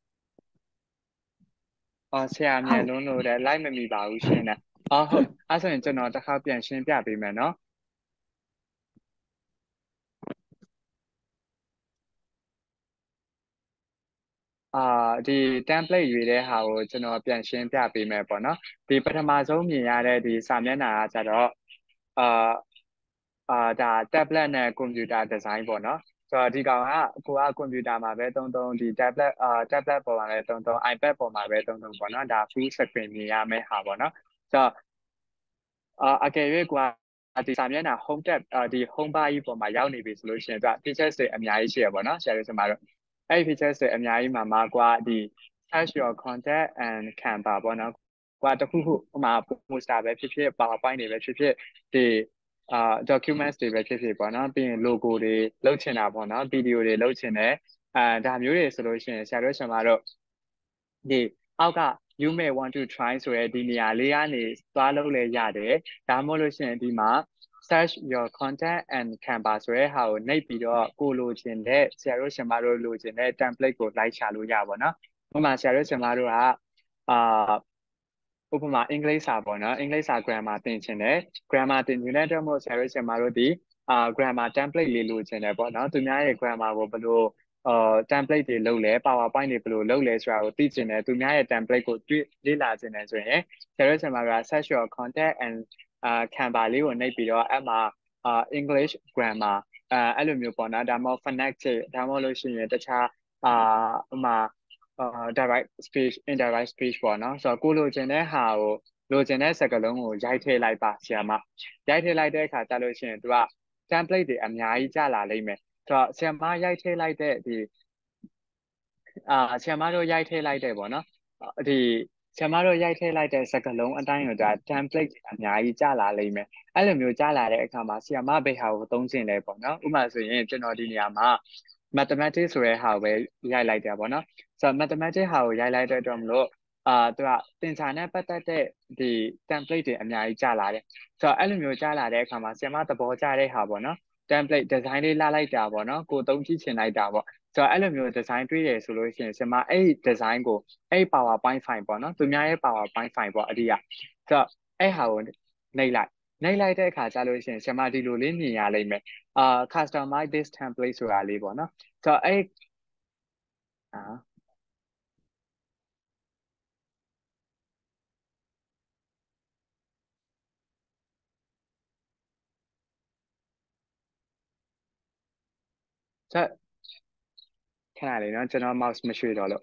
ဆရာဟုမြန်တ်လုံးလို့တဲ့လိုက်မမိပါဘူးရှင်းတယ်ဟုတ်အဲ့ဆိုရင်ကျွန်တော်တစ်ခါပြန်ရှင်းပြပေးမယ်နော်ဒီ template ရွေးတဲ့ဟာကိုကျွန်တော်ပြန်ရှင်းပြပေးမယ်ပေါ့နော်ဒီပထမဆုံးမြင်ရတဲ့ဒီစာမျက်နှာကကျတော့ဒါ tablet နဲ့ computer design ပေါ့နော်ဆိုတော့ဒီကောင်ကကိုက computer မှာပဲသုံးဒီ tablet ပေါ်မှာပဲသုံးiPad ပေါ်မှာပဲသုံးပေါ့နော်ဒါ full screen မြင်ရမယ့်ဟာပေါ့နော်ဆိုတော့အကယ်၍ကိုကဒီစာမျက်နှာ home tab ဒီ home bar ကြီးပေါ်မှာရောက်နေပြီဆိုလို့ရှိရင်သူက features တွေအများကြီးရှိရပါတော့ဆရာတို့ဆရာမတို့အဲ့ features တွေအများကြီးမှာမှာကွာဒီ search your contact and Canva ပေါ့နော်ကွာတခုခုဟိုမှာ poster ပဲဖြစ်ဖြစ် PowerPoint တွေပဲဖြစ်ဖြစ်ဒီdocuments တွေပဲဖြစ်ဖြစ်ပေါ့နော်ပြီးရင် logo တွေလုပ်ချင်တာပေါ့နော် video တွေလုပ်ချင်တယ်ဒါမျိုးတွေဆိုလို့ရှိရင်ဆရာတို့ဆရာမတို့ဒီအောက်က you may want to try ဆိုရဲဒီနေရာလေးကနေသွားလုပ်လဲရတယ်ဒါမှမဟုတ်လို့ရှိရင်ဒီမှာ search your content and Canva ဆိုရဲဟာကိုနှိပ်ပြီးတော့ကိုလိုချင်တဲ့ဆရာတို့ဆရာမတို့လိုချင်တဲ့ template ကိုလိုက်ရှာလို့ရပါတော့ဥပမာဆရာတို့ဆရာမတို့ကဥပမာအင်္ဂလိပ်စာပေါ့နော်အင်္ဂလိပ်စာ grammar သင်ချင်တယ် grammar သင်ချင်တဲ့အတွက်မို့ဆရာတို့ဆရာမတို့ဒီgrammar template လေးလိုချင်တယ်ပေါ့နော်သူများရဲ့ grammar ကိုဘယ်လို template တွေလုပ်လဲ PowerPoint တွေဘယ်လိုလုပ်လဲဆိုတာကိုသိချင်တယ်သူများရဲ့ template ကိုတွေ့လေ့လာချင်တယ်ဆိုရင်ဆရာတို့ဆရာမက search your content and Canva လေးကိုနှိပ်ပြီးတော့အဲ့မှာEnglish grammar အဲ့လိုမျိုးပေါ့နော်ဒါမှမဟုတ် phonetic ဒါမှမဟုတ်လို့ရှိရင်တခြားဥမာdirect speech indirect speech ပေါ့နော်ဆိုတော့ကိုလိုချင်တဲ့ဟာကိုလိုချင်တဲ့စကားလုံးကိုရိုက်ထည့်လိုက်ပါဆရာမရိုက်ထည့်လိုက်တဲ့အခါကျလို့ရှိရင်သူက template တွေအများကြီးကျလာလိမ့်မယ်ဆိုတော့ဆရာမရိုက်ထည့်လိုက်တဲ့ဒီဆရာမတို့ရိုက်ထည့်လိုက်တဲ့ပေါ့နော်ဒီဆရာမတို့ရိုက်ထည့်လိုက်တဲ့စကားလုံးအတိုင်းကိုဒါ template အများကြီးကျလာလိမ့်မယ်အဲ့လိုမျိုးကျလာတဲ့အခါမှာဆရာမဘယ်ဟာကိုသုံးချင်လဲပေါ့နော်ဥပမာဆိုရင်ကျွန်တော်ဒီနေရာမှာ mathematics ဆိုတဲ့ဟာကိုပဲရိုက်လိုက်တာပေါ့နော်ဆိုတော့ mathematics ဟာကိုရိုက်လိုက်တဲ့အတွက်မလို့သူကသင်္ချာနဲ့ပတ်သက်တဲ့ဒီ template တွေအများကြီးကျလာတယ်ဆိုတော့အဲ့လိုမျိုးကျလာတဲ့အခါမှာဆရာမသဘောကျတဲ့ဟာပေါ့နော် template design လေးလာလိုက်တာပေါ့နော်ကိုသုံးကြည့်ချင်လိုက်တာပေါ့ဆိုတော့အဲ့လိုမျိုး design တွေးတယ်ဆိုလို့ရှိရင်ဆရာမအဲ့ design ကိုအဲ့ PowerPoint file ပေါ့နော်သူများရဲ့ PowerPoint file ပေါ့အဓိကဆိုတော့အဲ့ဟာကိုနှိပ်လိုက်တဲ့အခါကျလို့ရှိရင်ဆရာမဒီလိုလေးမြင်ရလိမ့်မယ်customize this template ဆိုတာလေးပေါ့နော်ဆိုတော့အဲ့ဆိုတော့ခဏလေးနော်ကျွန်တော် mouse မရွှေ့တော့လို့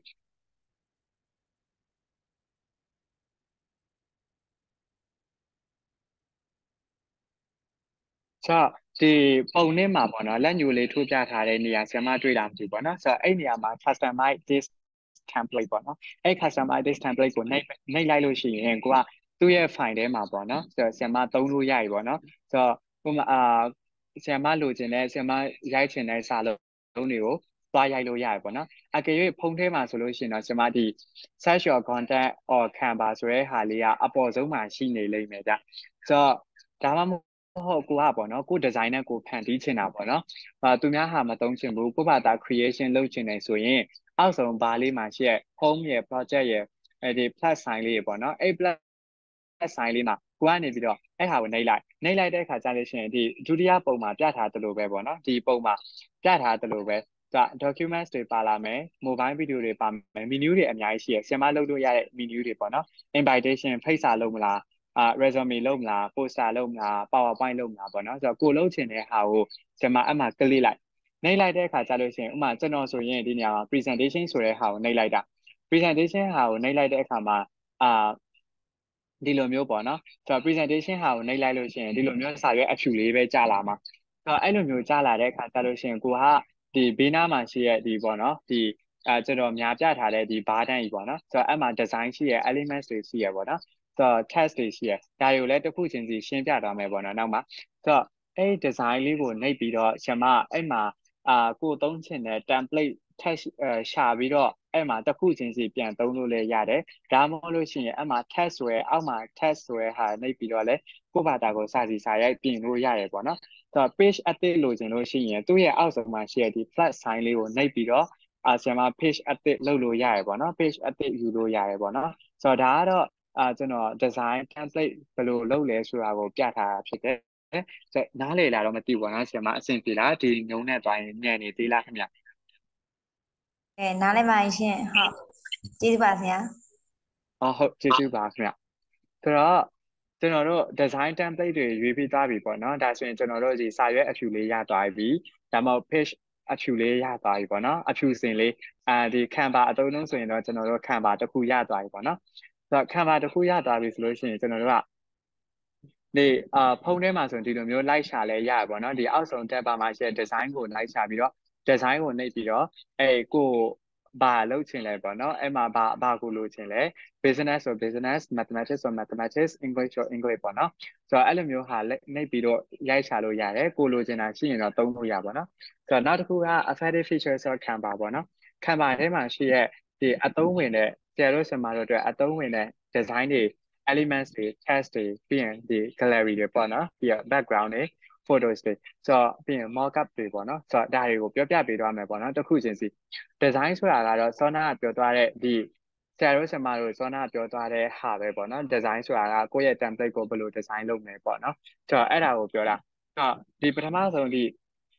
ဆိုတော့ဒီပုံနဲ့မှာပေါ့နော်လက်ညိုလေးထိုးပြထားတဲ့နေရာဆရာမတွေ့တာမသိဘူးပေါ့နော်ဆိုတော့အဲ့နေရာမှာ customize this template ပေါ့နော်အဲ့ customize this template ကိုနှိပ်လိုက်လို့ရှိရင်ကိုကသူ့ရဲ့ file ထဲမှာပေါ့နော်ဆိုတော့ဆရာမသုံးလို့ရပြီပေါ့နော်ဆိုတော့ဥပမာဆရာမလိုချင်တဲ့ဆရာမရိုက်ချင်တဲ့စာလုံးတွေကိုသွားရိုက်လို့ရတယ်ပေါ့နော်အကယ်၍ဖုန်းထဲမှာဆိုလို့ရှိရင်တော့ဆရာမဒီ search your contact or Canva ဆိုတဲ့ဟာလေးကအပေါ်ဆုံးမှာရှိနေလိမ့်မယ်ဗျဆိုတော့ဒါမှမဟုတ်ကိုကပေါ့နော်ကို design နဲ့ကိုဖန်တီးချင်တာပေါ့နော်သူများဟာမသုံးချင်ဘူးကိုဘာသာ creation လုပ်ချင်တယ်ဆိုရင်အောက်ဆုံးဘာလေးမှာရှိရဲ့ home ရဲ့ project ရဲ့အဲ့ဒီ plus sign လေးပေါ့နော်အဲ့ plus sign လေးမှာကိုကနေပြီးတော့အဲ့ဟာကိုနှိပ်လိုက်တဲ့အခါကျလို့ရှိရင်ဒီဒုတိယပုံမှာပြထားသလိုပဲပေါ့နော်ဒီပုံမှာပြထားသလိုပဲdocuments တွေပါလာမယ် mobile video တွေပါမယ် menu တွေအများကြီးရှိရဆရာမလုပ်လို့ရတဲ့ menu တွေပေါ့နော် invitation ဖိတ်စာလုပ်မလားresume လုပ်မလား poster လုပ်မလား PowerPoint လုပ်မလားပေါ့နော်ဆိုတော့ကိုလုပ်ချင်တဲ့ဟာကိုဆရာမအမှကလစ်လိုက်နှိပ်လိုက်တဲ့အခါကျလို့ရှိရင်ဥပမာကျွန်တော်ဆိုရင်ဒီနေရာမှာ presentation ဆိုတဲ့ဟာကိုနှိပ်လိုက်တာ presentation ဟာကိုနှိပ်လိုက်တဲ့အခါမှာဒီလိုမျိုးပေါ့နော်ဆိုတော့ presentation ဟာကိုနှိပ်လိုက်လို့ရှိရင်ဒီလိုမျိုးစာရွက်အဖြူလေးပဲကြာလာမှာဆိုတော့အဲ့လိုမျိုးကြာလာတဲ့အခါကျလို့ရှိရင်ကိုကဒီဘေးနားမှာရှိရဲ့ဒီပေါ့နော်ဒီကျွန်တော်များပြထားတဲ့ဒီဘားတန်းကြီးပေါ့နော်ဆိုတော့အဲ့မှာ design ရှိရဲ့ elements တွေရှိရဲ့ပေါ့နော်ဆိုတော့ test တွေရှိရဲ့ဒါတွေကိုလည်းတစ်ခုချင်းစီရှင်းပြသွားမယ်ပေါ့နော်နောက်မှာဆိုတော့အဲ့ design လေးကိုနှိပ်ပြီးတော့ဆရာမအဲ့မှာကိုသုံးချင်တဲ့ template test ရှာပြီးတော့အဲ့မှာတစ်ခုချင်းစီပြန်သုံးလို့လည်းရတယ်ဒါမှမဟုတ်လို့ရှိရင်အဲ့မှာ test ဆိုရဲအောက်မှာ test ဆိုရဲဟာနှိပ်ပြီးတော့လည်းကိုယ့်ဘာသာကိုစာစီစာရိုက်ပြင်လို့ရတယ်ပေါ့နော်ဆိုတော့ page edit လိုချင်လို့ရှိရင်သူ့ရဲ့အောက်ဆုံးမှာရှိတဲ့ဒီ plus sign လေးကိုနှိပ်ပြီးတော့ဆရာမ page edit လုပ်လို့ရတယ်ပေါ့နော် page edit ယူလို့ရတယ်ပေါ့နော်ဆိုတော့ဒါကတော့ကျွန်တော် design template ဘယ်လိုလုပ်လဲဆိုတာကိုပြထားတာဖြစ်တယ်နားလေလာတော့မသိဘူးပေါ့နော်ဆရာမအဆင်ပြေလားဒီညုံနဲ့သွားရင်ညံ့နေသေးလားခင်ဗျနားလည်ပါရှင်ဟုတ်ကျေးဇူးပါဆရာဟုတ်ကျေးဇူးပါခင်ဗျဆိုတော့ကျွန်တော်တို့ design template တွေရွေးပြီးသားပြီပေါ့နော်ဒါဆိုရင်ကျွန်တော်တို့ဒီစာရွက်အဖြူလေးရသွားပြီဒါမှမဟုတ် page အဖြူလေးရသွားပြီပေါ့နော်အဖြူစင်လေးဒီ Canva အသုံးလုံးဆိုရင်တော့ကျွန်တော်တို့ Canva တစ်ခုရသွားပြီပေါ့နော်ဆိုတော့ Canva တစ်ခုရသွားပြီဆိုလို့ရှိရင်ကျွန်တော်တို့ကဒီဖုန်းထဲမှာဆိုရင်ဒီလိုမျိုး like ရှာလဲရပါပေါ့နော်ဒီအောက်ဆုံး tab မှာရှိတဲ့ design ကို like ရှာပြီးတော့ design ကိုနှိပ်ပြီးတော့ကိုဘာလုပ်ချင်လဲပေါ့နော်အဲ့မှာဘာကိုလိုချင်လဲ business ဆို business mathematics ဆို mathematics English ဆို English ပေါ့နော်ဆိုတော့အဲ့လိုမျိုးဟာနှိပ်ပြီးတော့ရိုက်ရှာလို့ရတယ်ကိုလိုချင်တာရှိရင်တော့သုံးလို့ရပါတော့ဆိုတော့နောက်တစ်ခုက effective feature ဆို Canva ပေါ့နော် Canva ထဲမှာရှိရဲ့ဒီအသုံးဝင်တဲ့ဆရာတို့ဆရာမတို့အတွက်အသုံးဝင်တဲ့ design တွေ elements တွေ text တွေပြီးရင်ဒီ gallery တွေပေါ့နော်ပြီးတော့ background တွေ photos တွေဆိုတော့ပြီးရင် mockup တွေပေါ့နော်ဆိုတော့ဒါတွေကိုပြောပြပေးသွားမယ်ပေါ့နော်တစ်ခုချင်းစီ design ဆိုတာကတော့စောနာကပြောသွားတဲ့ဒီဆရာတို့ဆရာမတို့စောနာကပြောသွားတဲ့ဟာပဲပေါ့နော် design ဆိုတာကကိုယ့်ရဲ့ template ကိုဘယ်လို design လုပ်မယ်ပေါ့နော်ဆိုတော့အဲ့ဒါကိုပြောတာဒီပထမဆုံးဒီ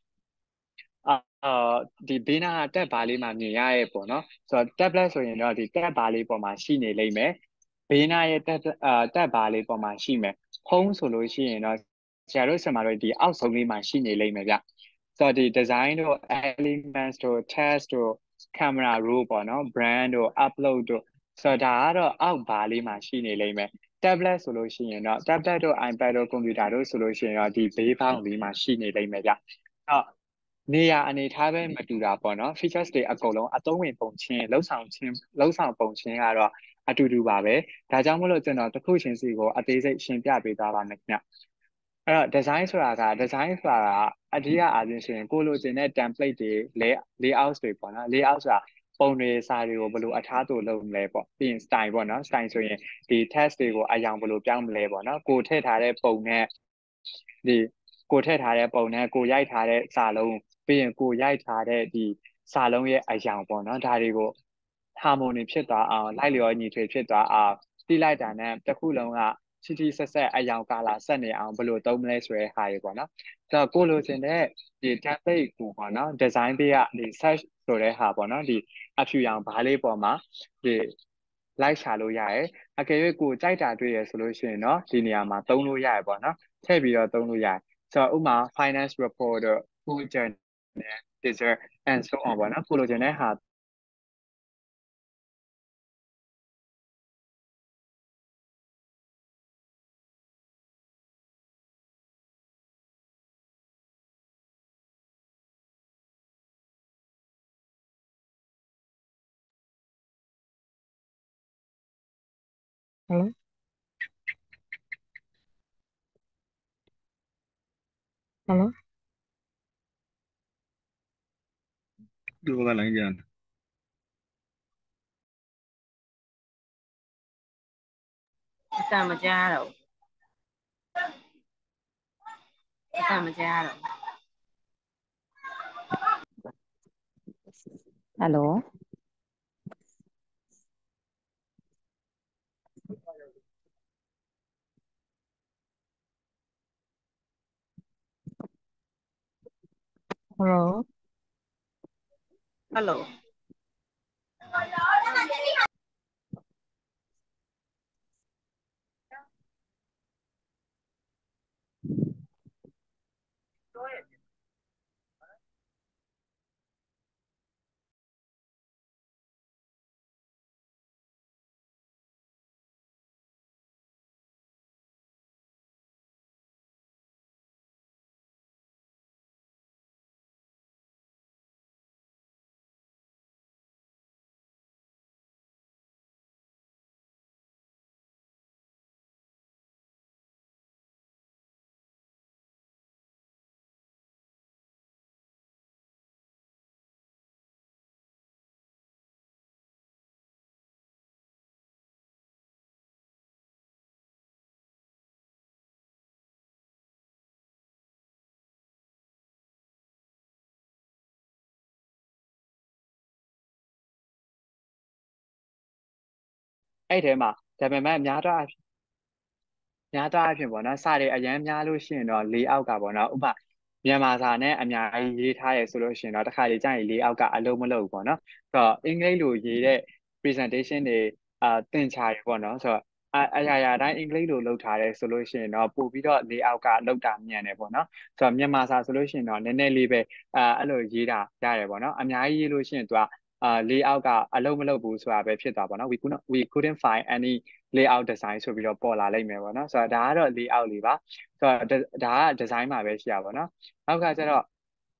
ဒီဘေးနားတက်ဘာလေးမှာမြင်ရရဲ့ပေါ့နော်ဆိုတော့ tablet ဆိုရင်တော့ဒီတက်ဘာလေးပေါ်မှာရှိနေလိမ့်မယ်ဘေးနားရဲ့တက်ဘာလေးပေါ်မှာရှိမယ်ဖုံးဆိုလို့ရှိရင်တော့ဆရာတို့ဆရာမတို့ဒီအောက်ဆုံးလေးမှာရှိနေလိမ့်မယ်ဗျဆိုတော့ဒီ design တို့ elements တို့ test တို့ camera roll ပေါ့နော် brand တို့ upload တို့ဆိုတော့ဒါကတော့အောက်ဘာလေးမှာရှိနေလိမ့်မယ် tablet ဆိုလို့ရှိရင်တော့ tablet တို့ iPad တို့ computer တို့ဆိုလို့ရှိရင်တော့ဒီဘေးပေါင်းလေးမှာရှိနေလိမ့်မယ်ဗျအဲ့နေရာအနေထားပဲမတူတာပေါ့နော် features တွေအကုန်လုံးအသုံးဝင်ပုံချင်းလှုပ်ဆောင်ပုံချင်းကတော့အတူတူပါပဲဒါကြောင့်မလို့ကျွန်တော်တစ်ခုချင်းစီကိုအသေးစိတ်ရှင်းပြပေးသွားပါမယ်ခင်ဗျအဲ့တော့ design ဆိုတာကအဓိကအားဖြင့်ဆိုရင်ကိုလိုချင်တဲ့ template တွေ layout တွေပေါ့နော် layout ဆိုတာပုံတွေစာတွေကိုဘယ်လိုအထားသို့လုပ်မလဲပေါ့ပြီးရင် style ပေါ့နော် style ဆိုရင်ဒီ text တွေကိုအယောင်ဘယ်လိုပြောင်းမလဲပေါ့နော်ကိုထည့်ထားတဲ့ပုံနဲ့ဒီကိုထည့်ထားတဲ့ပုံနဲ့ကိုရိုက်ထားတဲ့စာလုံးပြီးရင်ကိုရိုက်ထားတဲ့ဒီစာလုံးရဲ့အယောင်ပေါ့နော်ဒါတွေကို harmony ဖြစ်သွားအောင်လိုက်လျောညီထွေဖြစ်သွားအောင်တိလိုက်တာနဲ့တစ်ခုလုံးကချီချီဆက်ဆက်အယောင်ကာလာဆက်နေအောင်ဘယ်လိုသုံးမလဲဆိုတဲ့ဟာတွေပေါ့နော်ဆိုတော့ကိုလိုချင်တဲ့ဒီ template ကိုပေါ့နော် design ပေးရဒီ search ဆိုတဲ့ဟာပေါ့နော်ဒီအဖြူရောင်ဘားလေးပေါ်မှာဒီလိုက်ရှာလို့ရတယ်အကယ်၍ကိုကြိုက်တာတွေ့ရဆိုလို့ရှိရင်เนาะဒီနေရာမှာသုံးလို့ရတယ်ပေါ့နော်ထည့်ပြီးတော့သုံးလို့ရတယ်ဆိုတော့ဥပမာ finance report တို့ food journal dessert and so on ပေါ့နော်ကိုလိုချင်တဲ့ဟာ Hello? Hello? သူကလည်းကြံအတမကြားတော့အတမကြားတော့ Hello. Hello? Hello. အဲ့ထဲမှာဒါပေမဲ့များတော့အဖြစ်ပေါ့နော်စာတွေအရန်များလို့ရှိရင်တော့၄အောက်ကပေါ့နော်ဥပမာမြန်မာစာနဲ့အများကြီးရေးထားရဆိုလို့ရှိရင်တော့တစ်ခါလေကြာရင်၄အောက်ကအလုံးမလုံးဘူးပေါ့နော်ဆိုတော့အင်္ဂလိပ်လိုရေးတဲ့ presentation တွေသင်ချာတွေပေါ့နော်ဆိုတော့အရာတိုင်းအင်္ဂလိပ်လိုလုပ်ထားတယ်ဆိုလို့ရှိရင်တော့ပို့ပြီးတော့၄အောက်ကလောက်တာမြန်တယ်ပေါ့နော်ဆိုတော့မြန်မာစာဆိုလို့ရှိရင်တော့နည်းနည်းလေးပဲအဲ့လိုရေးတာရတယ်ပေါ့နော်အများကြီးရေးလို့ရှိရင်သူကလေးအောက်ကအလုံးမလုံးဘူးဆိုတာပဲဖြစ်သွားပါတော့ we couldn't find any layout design ဆိုပြီးတော့ပေါ်လာလိမ့်မယ်ပေါ့နော်ဆိုတော့ဒါကတော့ layout လေးပါဆိုတော့ဒါက design မှာပဲရှိရပါတော့နောက်ကကျတော့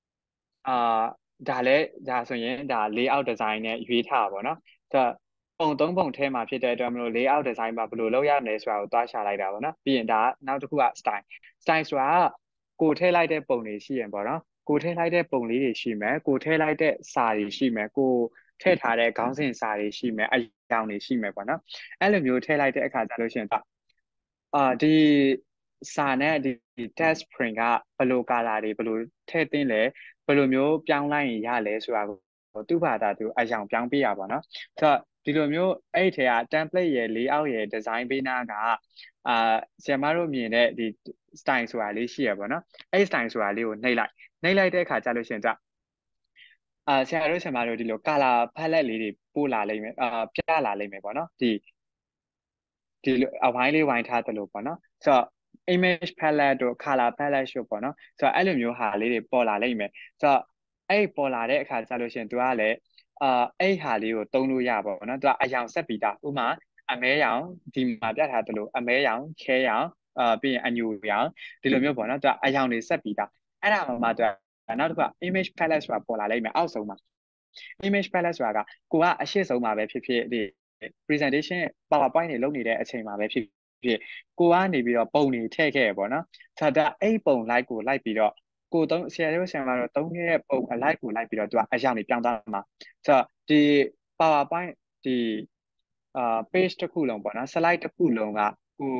ဒါဆိုရင်ဒါ layout design နဲ့ရွေးထားပါပေါ့နော်ဆိုတော့ပုံသုံးပုံထဲမှာဖြစ်တဲ့အတွက်မလို့ layout design မှာဘယ်လိုလုပ်ရမလဲဆိုတာကိုသွားရှာလိုက်တာပေါ့နော်ပြီးရင်ဒါနောက်တစ်ခုက style ဆိုတာကကိုထည့်လိုက်တဲ့ပုံတွေရှိရင်ပေါ့နော်ကိုထည့်လိုက်တဲ့ပုံလေးတွေရှိမယ်ကိုထည့်လိုက်တဲ့စာတွေရှိမယ်ကိုထည့်ထားတဲ့ခေါင်းစဉ်စာတွေရှိမယ်အကြောင်းတွေရှိမယ်ပေါ့နော်အဲ့လိုမျိုးထည့်လိုက်တဲ့အခါကျလို့ရှိရင်ဒီစာနဲ့ဒီ test print ကဘယ်လို color တွေဘယ်လိုထည့်သင့်လဲဘယ်လိုမျိုးပြောင်းလိုက်ရင်ရလဲဆိုတာကိုသူ့ဘာသာသူအယောင်ပြောင်းပေးရပါတော့ဆိုတော့ဒီလိုမျိုးအဲ့ထဲက template ရဲ့ layout ရဲ့ design ပေးနာကဆရာမတို့မြင်တဲ့ဒီ style ဆိုတာလေးရှိရပါတော့အဲ့ style ဆိုတာလေးကိုနှိပ်လိုက်တဲ့အခါကျလို့ရှိရင်ဆရာတို့ဒီလို color palette လေးတွေပို့လာလိမ့်မယ်ပြလာလိမ့်မယ်ပေါ့နော်ဒီလိုအဝိုင်းလေးဝိုင်းထားတယ်လို့ပေါ့နော်ဆိုတော့ image palette တို့ color palette တို့ပေါ့နော်ဆိုတော့အဲ့လိုမျိုးဟာလေးတွေပေါ်လာလိမ့်မယ်ဆိုတော့အဲ့ပေါ်လာတဲ့အခါကျလို့ရှိရင်သူကလည်းအဲ့ဟာလေးကိုသုံးလို့ရပါပေါ့နော်သူကအယောင်ဆက်ပြီးသားဥမာအမဲရောင်ဒီမှာပြထားတယ်လို့အမဲရောင်ခဲရောင်ပြီးရင်အညူရောင်ဒီလိုမျိုးပေါ့နော်သူကအယောင်တွေဆက်ပြီးသားအဲ့ဒါမှသူကနောက်တစ်ခုက image palette ဆိုတာပေါ်လာလိမ့်မယ်အောက်ဆုံးမှာ image palette ဆိုတာကကိုကအရှိဆုံးမှာပဲဖြစ်ဖြစ်ဒီ presentation PowerPoint တွေလုပ်နေတဲ့အချိန်မှာပဲဖြစ်ဖြစ်ကိုကနေပြီးတော့ပုံတွေထည့်ခဲ့ရပေါ့နော်ဆိုတော့အဲ့ပုံ like ကိုလိုက်ပြီးတော့ကိုသုံးဆရာတို့ဆရာမတို့သုံးခဲ့တဲ့ပုံ like ကိုလိုက်ပြီးတော့သူကအယောင်တွေပြောင်းသွားမှာဆိုတော့ဒီ PowerPoint ဒီpage တစ်ခုလုံးပေါ့နော် slide တစ်ခုလုံးကကို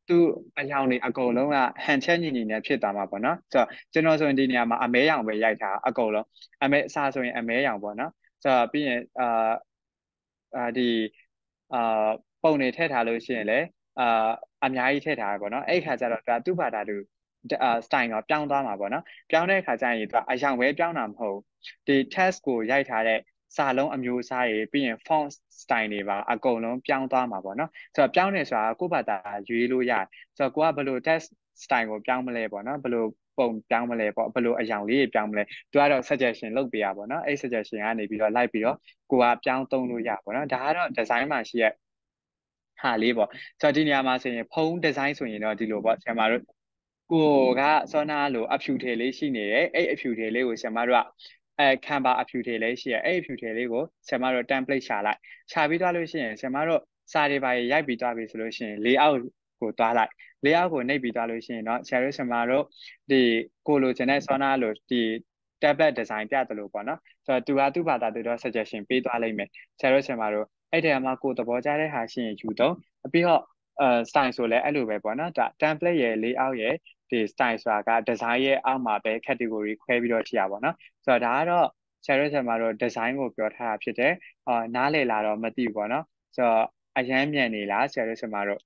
သူအယောင်တွေအကုန်လုံးကဟန်ချက်ညီညီနဲ့ဖြစ်သွားမှာပေါ့နော်ဆိုတော့ကျွန်တော်ဆိုရင်ဒီနေရာမှာအမဲရောင်ပဲရိုက်ထားအကုန်လုံးအမဲအစားဆိုရင်အမဲရောင်ပေါ့နော်ဆိုတော့ပြီးရင်ဒီအာပုံတွေထည့်ထားလို့ရှိရင်လည်းအများကြီးထည့်ထားရပေါ့နော်အဲ့ခါကျတော့သူ့ဘာသာသူstyle ကပြောင်းသွားမှာပေါ့နော်ပြောင်းတဲ့အခါကျရင်သူအယောင်ပဲပြောင်းတာမဟုတ်ဒီ test ကိုရိုက်ထားတဲ့စာလုံးအမျိုးအစားတွေပြီးရင် font style တွေပါအကုန်လုံးပြောင်းသွားမှာပေါ့နော်ဆိုတော့ပြောင်းနေဆိုတာကိုယ့်ဘာသာရွေးလို့ရတယ်ဆိုတော့ကိုကဘယ်လို test style ကိုပြောင်းမလဲပေါ့နော်ဘယ်လိုပုံပြောင်းမလဲပေါ့ဘယ်လိုအယောင်လေးတွေပြောင်းမလဲသူကတော့ suggestion လုပ်ပေးရပေါ့နော်အဲ့ suggestion ကနေပြီးတော့လိုက်ပြီးတော့ကိုကပြောင်းသုံးလို့ရပေါ့နော်ဒါကတော့ design မှာရှိရဲ့ဟာလေးပေါ့ဆိုတော့ဒီနေရာမှာဆိုရင်ဖုံး design ဆိုရင်တော့ဒီလိုပေါ့ဆရာမတို့ကိုကစောနာလိုအဖြူထည်လေးရှိနေတယ်အဲ့အဖြူထည်လေးကိုဆရာမတို့ကCanva အဖြူထည်လေးရှိရအဲ့အဖြူထည်လေးကိုဆရာမတို့ template ရှာလိုက်ရှာပြီးသွားလို့ရှိရင်ဆရာမတို့စာတွေပါရိုက်ပြီးသွားပြီဆိုလို့ရှိရင် layout ကိုသွားလိုက် layout ကိုနှိပ်ပြီးသွားလို့ရှိရင်တော့ဆရာတို့ဒီကိုလိုချင်တဲ့စောနာလိုဒီ tablet design ပြတယ်လို့ပေါ့နော်ဆိုတော့သူဘာသာသူတော့ suggestion ပေးသွားလိမ့်မယ်ဆရာတို့အဲ့ထဲမှာကိုသဘောကျတဲ့ဟာရှိရင်ယူတော့ပြီးတော့style ဆိုလဲအဲ့လိုပဲပေါ့နော်ဒါ template ရဲ့ layout ရဲ့ဒီ style ဆိုတာက design ရဲ့အောက်မှာပဲ category ခွဲပြီးတော့ရှိရပါတော့ဆိုတော့ဒါကတော့ဆရာတို့ design ကိုပြောထားတာဖြစ်တယ်နားလည်လာတော့မသိဘူးပေါ့နော်ဆိုတော့အရန်မြန်နေလားဆရာတို့ဟုတ်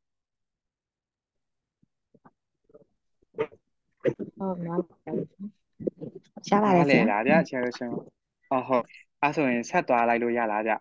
နားရှားပါလေဆရာနားလည်လားဗျဆရာတို့ဟုတ်အဲ့ဆိုရင်ဆက်သွားလိုက်လို့ရလားဗျ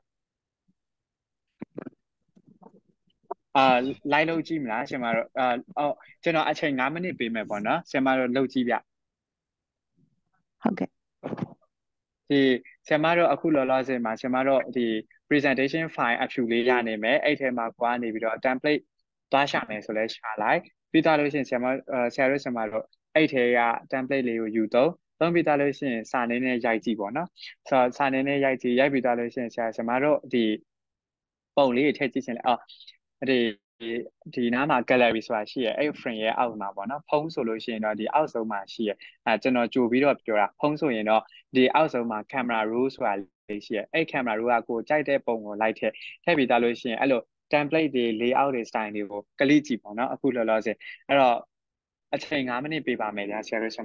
လိုက်လို့ကြည့်မလားဆရာမတို့ကျွန်တော်အချိန်9မိနစ်ပေးမယ်ပေါ့နော်ဆရာမတို့လုပ်ကြည့်ဗျဟုတ်ကဲ့ဒီဆရာမတို့အခုလောလောဆယ်မှာဆရာမတို့ဒီ presentation file အဖြူလေးရနေမယ်အဲ့ထဲမှာကိုကနေပြီးတော့ template သွားရှာမယ်ဆိုလဲရှာလိုက်ပြီးသွားလို့ရှိရင်ဆရာတို့အဲ့ထဲက template လေးကိုယူသုံးပြီးသွားလို့ရှိရင်စာနေနဲ့ရိုက်ကြည့်ပေါ့နော်ဆိုတော့စာနေနဲ့ရိုက်ပြီးသွားလို့ရှိရင်ဆရာမတို့ဒီပုံလေးတွေထည့်ကြည့်ချင်လဲဒီနားမှာ gallery ဆိုတာရှိရအဲ့ frame ရဲ့အောက်မှာပေါ့နော်ဖုံးဆိုလို့ရှိရင်တော့ဒီအောက်ဆုံးမှာရှိရကျွန်တော်ကြိုပြီးတော့ပြောတာဖုံးဆိုရင်တော့ဒီအောက်ဆုံးမှာ camera roll ဆိုတာလေးရှိရအဲ့ camera roll ကကိုကြိုက်တဲ့ပုံကိုလိုက်ထည့်ပြီးသားလို့ရှိရင်အဲ့လို template တွေ layout တွေ style တွေကိုကလိကြည့်ပေါ့နော်အခုလောလောဆယ်အဲ့တော့အချိန်9မိနစ်ပေးပါမယ်ဗျာဆရာတို့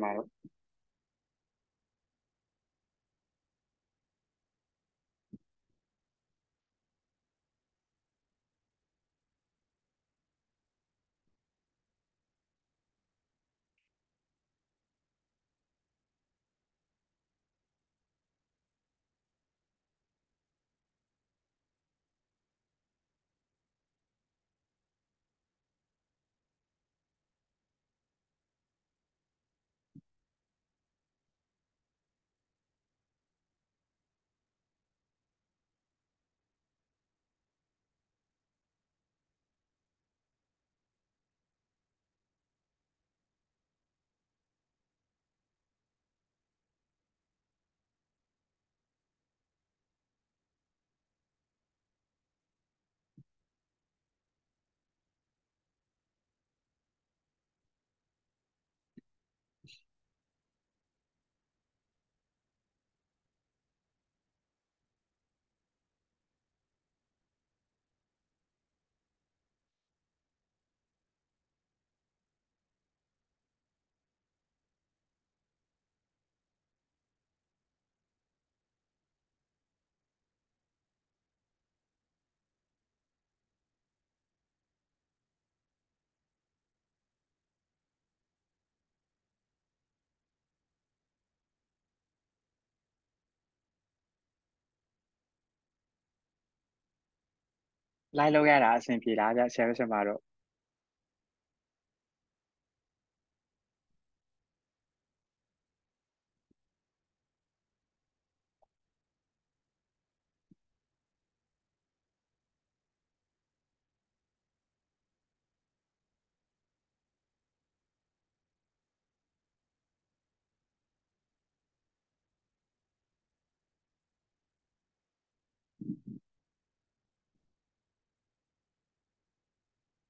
လိုက်လို့ရတာအဆင်ပြေလားဗျဆရာတို့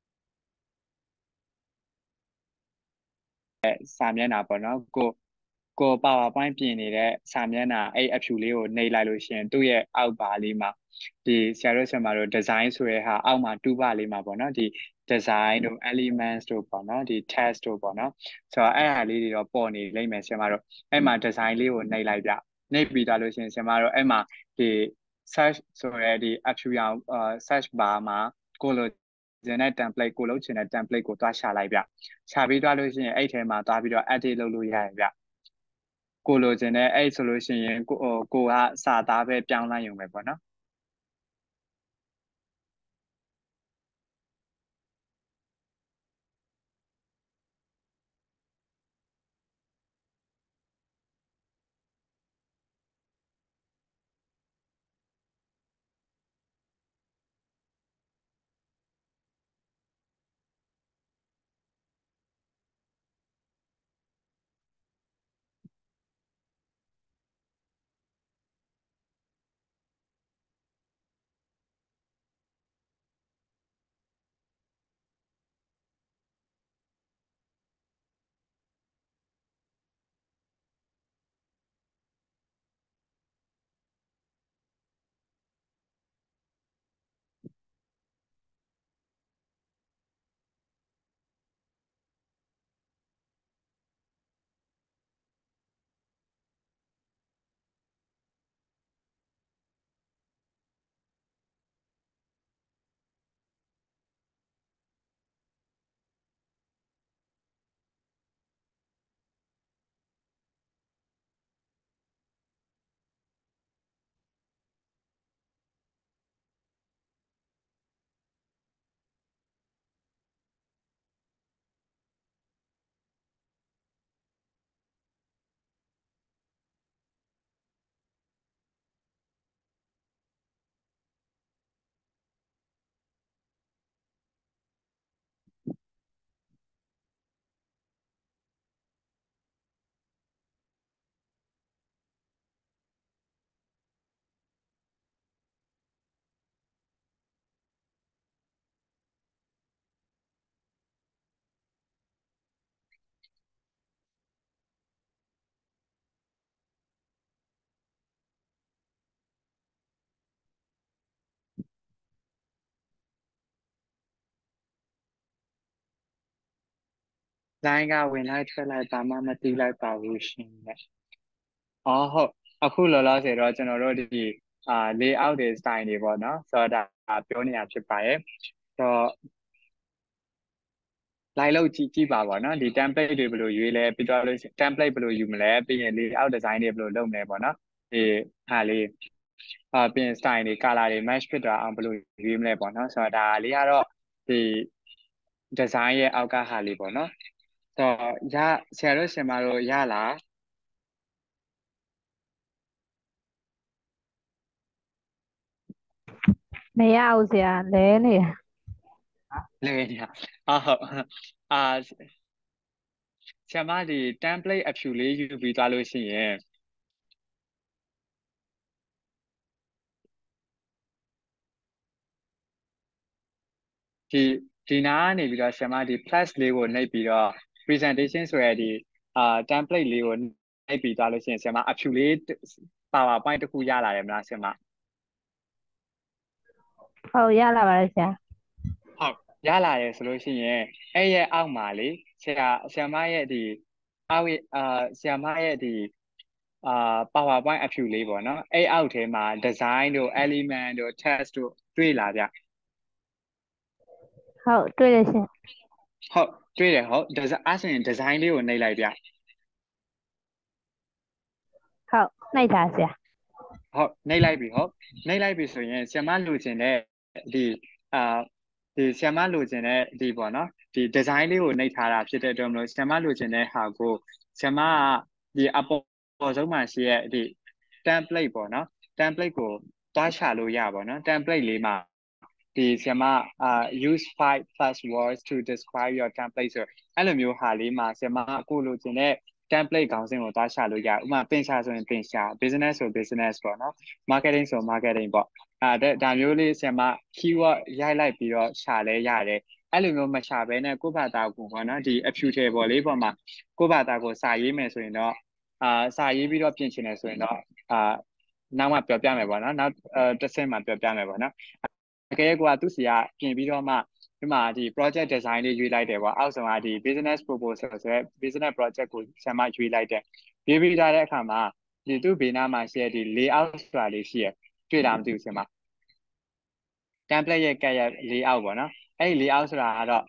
စာမျက်နှာပေါ့နော်ကိုကို PowerPoint ပြင်နေတဲ့စာမျက်နှာအဲ့အဖြူလေးကိုနှိပ်လိုက်လို့ရှိရင်သူ့ရဲ့အောက်ပါလေးမှာဒီဆရာတို့ design ဆိုရဲဟာအောက်မှာတူပါလေးမှာပေါ့နော်ဒီ design တို့ elements တို့ပေါ့နော်ဒီ test တို့ပေါ့နော်ဆိုတော့အဲ့ဟာလေးတွေတော့ပေါ်နေလိမ့်မယ်ဆရာမတို့အဲ့မှာ design လေးကိုနှိပ်လိုက်ပြနှိပ်ပြီးသွားလို့ရှိရင်ဆရာမတို့အဲ့မှာဒီ search ဆိုရဲဒီအဖြူရောင် search bar မှာကိုလိုချင်တဲ့ template ကိုလုပ်ချင်တဲ့ template ကိုသွားရှာလိုက်ပြရှာပြီးသွားလို့ရှိရင်အဲ့ထဲမှာသွားပြီးတော့ edit လုပ်လို့ရတယ်ဗျကိုလိုချင်တဲ့အဲ့ဆိုလို့ရှိရင်ကိုကစာသားပဲပြောင်းလိုက်ရုံပဲပေါ့နော်လိုင်းကဝင်လိုက်ထွက်လိုက်ဘာမှမသိလိုက်ပါဘူးရှင်တဲ့ဟုတ်အခုလောလောဆယ်တော့ကျွန်တော်တို့ဒီlayout တွေ style တွေပေါ့နော်ဆိုတော့ဒါပြောနေတာဖြစ်ပါရဲ့ဆိုတော့လိုက်လို့ကြည့်ပါပေါ့နော်ဒီ template တွေဘယ်လိုရွေးလဲပြီးတော့လို့ template ဘယ်လိုယူမလဲပြီးရင် layout design တွေဘယ်လိုလုပ်မလဲပေါ့နော်ဒီဟာလေးပြီးရင် style တွေ color တွေ match ဖြစ်သွားအောင်ဘယ်လိုရွေးမလဲပေါ့နော်ဆိုတော့ဒါလေးကတော့ဒီ design ရဲ့အောက်ကဟာလေးပေါ့နော်ဆိုတော့ဆရာတို့ရှင်မတို့ရလားမရဘူးဆရာလဲနေတာလဲနေတာဟုတ်ဆရာမဒီ template အဖြူလေးယူပြီးသွားလို့ရှိရင်ဒီနားကနေပြီးတော့ဆရာမဒီ plus လေးကိုနှိပ်ပြီးတော့ presentation ဆိုရတဲ့template လေးကိုနှိပ်ပြီးသွားလို့ရှိရင်ဆရာမအဖြူလေး PowerPoint တစ်ခုရလာတယ်မလားဆရာမဟုတ်ရလာပါတယ်ဆရာဟုတ်ရလာတယ်ဆိုလို့ရှိရင်အဲ့ရဲ့အောက်မှာလေဆရာမရဲ့ဒီအောက်ဆရာမရဲ့ဒီPowerPoint အဖြူလေးပေါ့နော်အဲ့အောက်ထဲမှာ design တို့ element တို့ test တို့တွေ့လာဗျဟုတ်တွေ့တယ်ရှင်ဟုတ်တွေ့တယ်ဟုတ်အဲ့ဆိုရင် design လေးကိုနှိပ်လိုက်ဗျဟုတ်နှိပ်တာဆရာဟုတ်နှိပ်လိုက်ပြီဟုတ်နှိပ်လိုက်ပြီဆိုရင်ဆရာမလိုချင်တဲ့ဒီဒီဆရာမလိုချင်တဲ့ဒီပေါ့နော်ဒီ design လေးကိုနှိပ်ထားတာဖြစ်တဲ့အတွက်မလို့ဆရာမလိုချင်တဲ့ဟာကိုဆရာမကဒီအပေါ်ဆုံးမှာရှိရဲ့ဒီ template ပေါ့နော် template ကိုတွားချလို့ရပါတော့ template လေးမှာဒီဆရာမuse 5+ words to describe your template ဆိုအဲ့လိုမျိုးဟာလေးမှာဆရာမကိုလိုချင်တဲ့ template ခေါင်းစဉ်ကိုတွားချလို့ရဥပမာပင်ရှာဆိုရင်ပင်ရှာ business ဆို business ပေါ့နော် marketing ဆို marketing ပေါ့ဒါမျိုးလေးဆရာမ keyword ရိုက်လိုက်ပြီးတော့ရှာလဲရတယ်အဲ့လိုမျိုးမရှာဘဲနဲ့ကိုယ့်ဘာသာကိုပေါ့နော်ဒီအဖြူထဲပေါ်လေးပေါ်မှာကိုယ့်ဘာသာကိုစာရေးမယ်ဆိုရင်တော့စာရေးပြီးတော့ပြင်ချင်တယ်ဆိုရင်တော့နောက်မှပြောပြမယ်ပေါ့နော်နောက်တစ်ဆင့်မှပြောပြမယ်ပေါ့နော်အကယ်ကသူစီကပြင်ပြီးတော့မှဒီမှာဒီ project design လေးရွေးလိုက်တယ်ပေါ့အောက်ဆုံးကဒီ business proposal ဆိုတဲ့ business project ကိုဆရာမရွေးလိုက်တယ်ရွေးပြီးသားတဲ့အခါမှာဒီသူ့ဘေးနားမှာရှိတဲ့ဒီ layout ဆိုတာလေးရှိရတွေ့တာမသိဘူးဆရာမ template ရဲ့ကတ်ရဲ့ layout ပေါ့နော်အဲ့ဒီ layout ဆိုတာကတော့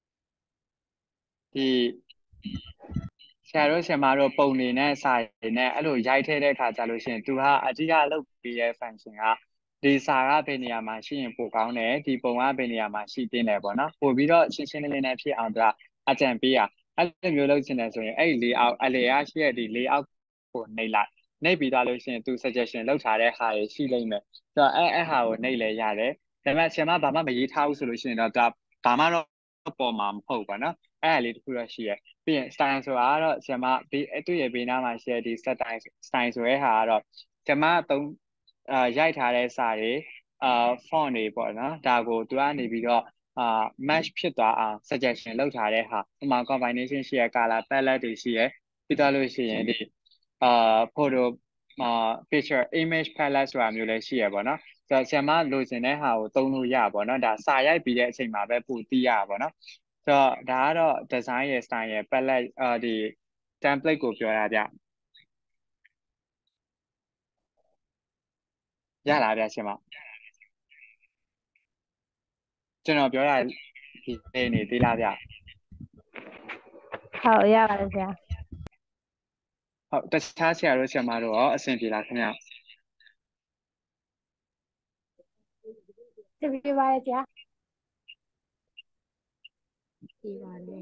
ဒီဆရာတို့ဆရာမတို့ပုံနေနဲ့စာရည်နဲ့အဲ့လိုရိုက်ထည့်တဲ့အခါကျလို့ရှိရင်သူဟာအဓိကလုပ်ပြီးတဲ့ function ကဒီစာကဘယ်နေရာမှာရှိရင်ပိုကောင်းတယ်ဒီပုံကဘယ်နေရာမှာရှိတင်တယ်ပေါ့နော်ပို့ပြီးတော့ရှင်းရှင်းလင်းလင်းနဲ့ဖြစ်အောင်သူကအကြံပေးရအဲ့လိုမျိုးလုပ်ချင်တယ်ဆိုရင်အဲ့ဒီ layout အလေရရှိတဲ့ဒီ layout ကိုနှိပ်လိုက်နှိပ်ပြီးသားလို့ရှိရင်သူ suggestion လုပ်ထားတဲ့ဟာတွေရှိလိမ့်မယ်ဆိုတော့အဲ့ဟာကိုနှိပ်လဲရတယ်ဒါပေမဲ့ဆရာမဘာမှမရေးထားဘူးဆိုလို့ရှိရင်တော့ဒါဘာမှတော့ပေါ်မှာမဟုတ်ပါနော်အဲ့ဒါလေးတစ်ခုတော့ရှိရပြီးရင် style ဆိုတာကတော့ဆရာမသူ့ရဲ့ဘေးနားမှာရှိတဲ့ဒီ style ဆိုတဲ့ဟာကတော့ဆရာမရိုက်ထားတဲ့စာတွေfont တွေပေါ့နော်ဒါကိုသူကနေပြီးတော့match ဖြစ်သွားအောင် suggestion လုပ်ထားတဲ့ဟာဥပမာ combination ရှိရ color palette တွေရှိရပြီးတော့လို့ရှိရင်ဒီphoto picture image palette ဆိုတာမျိုးလည်းရှိရပေါ့နော်ဆိုတော့ဆရာမလိုချင်တဲ့ဟာကိုသုံးလို့ရပါတော့ဒါစာရိုက်ပြီးတဲ့အချိန်မှာပဲပို့သိရပါတော့ဆိုတော့ဒါကတော့ design ရဲ့ style ရဲ့ palette ဒီ template ကိုပြောရဗျရလားဗျရှင်မကျွန်တော်ပြောတာဒီနေသေးလားဗျဟုတ်ရပါတယ်ဆရာဟုတ်တခြားဆရာတို့ဆရာမတို့ရောအဆင်ပြေလားခင်ဗျပြပြပါတယ်ဆရာဒီပါတယ်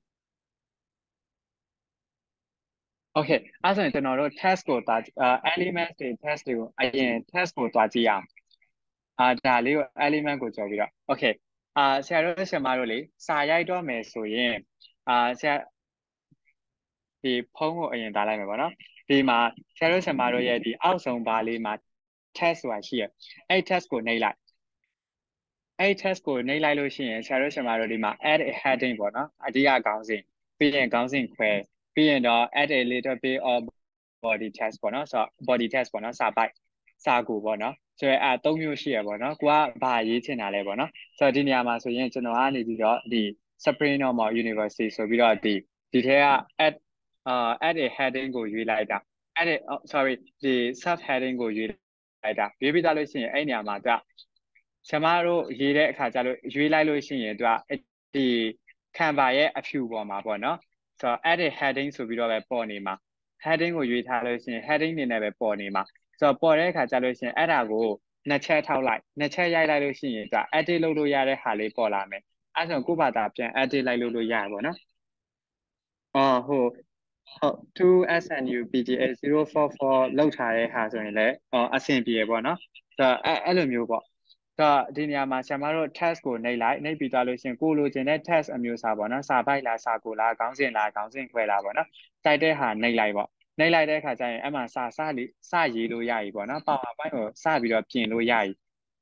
Okay အဲ့ဆိုရင်ကျွန်တော်တို့ test ကိုသွားelements တွေ test တွေကိုအရင် test ကိုသွားကြည့်အောင်ဒါလေးကို element ကိုကြော်ပြီးတော့ Okay ဆရာတို့ဆရာမတို့လေစာရိုက်တော့မယ်ဆိုရင်ဆရာဒီဖုန်းကိုအရင်သားလိုက်မယ်ပေါ့နော်ဒီမှာဆရာတို့ဆရာမတို့ရဲ့ဒီအောက်ဆုံးဘားလေးမှာ test ဆိုတာရှိရအဲ့ test ကိုနှိပ်လိုက်အဲ့ test ကိုနှိပ်လိုက်လို့ရှိရင်ဆရာတို့ဆရာမတို့ဒီမှာ add a heading ပေါ့နော်အဓိကခေါင်းစဉ်ပြီးရင်ခေါင်းစဉ်ခွဲပြီးရင်တော့ add a little bit of body text ပေါ့နော်ဆိုတော့ body text ပေါ့နော်စာပိုက်စာကူပေါ့နော်ဆိုတော့၃မျိုးရှိရပေါ့နော်ကိုကဘာရေးချင်တာလဲပေါ့နော်ဆိုတော့ဒီနေရာမှာဆိုရင်ကျွန်တော်ကနေပြီးတော့ဒီ Spring Normal University ဆိုပြီးတော့ဒီထဲက add a heading ကိုရွေးလိုက်တာsorry ဒီ sub heading ကိုရွေးလိုက်တာရွေးပြီးသားလို့ရှိရင်အဲ့နေရာမှာသူကဆရာမတို့ရေးတဲ့အခါကျလို့ရွေးလိုက်လို့ရှိရင်သူကဒီ Canva ရဲ့အဖြူပေါ်မှာပေါ့နော်ဆိုတော့ add a heading ဆိုပြီးတော့ပဲပေါ်နေမှာ heading ကိုရွေးထားလို့ရှိရင် heading နေနဲ့ပဲပေါ်နေမှာဆိုတော့ပေါ်တဲ့အခါကျလို့ရှိရင်အဲ့ဒါကိုနှစ်ချက်ထောက်လိုက်နှစ်ချက်ရိုက်လိုက်လို့ရှိရင်သူက edit လုပ်လို့ရတဲ့ဟာလေးပေါ်လာမယ်အဲ့ဆိုကိုယ့်ဘာသာပြန် edit လိုက်လို့ရပါနော်ဟုတ် 2SNU PGA 044လောက်ထားတဲ့ဟာဆိုရင်လည်းအဆင်ပြေပေါ့နော်ဆိုတော့အဲ့လိုမျိုးပေါ့ဆိုတော့ဒီနေရာမှာဆရာမတို့ test ကိုနှိပ်ပြီးသွားလို့ရှိရင်ကိုလိုချင်တဲ့ test အမျိုးအစားပေါ့နော်စာပိုက်လားစာကိုလားခေါင်းစဉ်လားခေါင်းစဉ်ခွဲလားပေါ့နော်တိုက်တဲ့ဟာနှိပ်လိုက်ပေါ့နှိပ်လိုက်တဲ့အခါကျရင်အဲ့မှာစရေးလို့ရပြီပေါ့နော် PowerPoint ကိုစပြီးတော့ပြင်လို့ရပြီ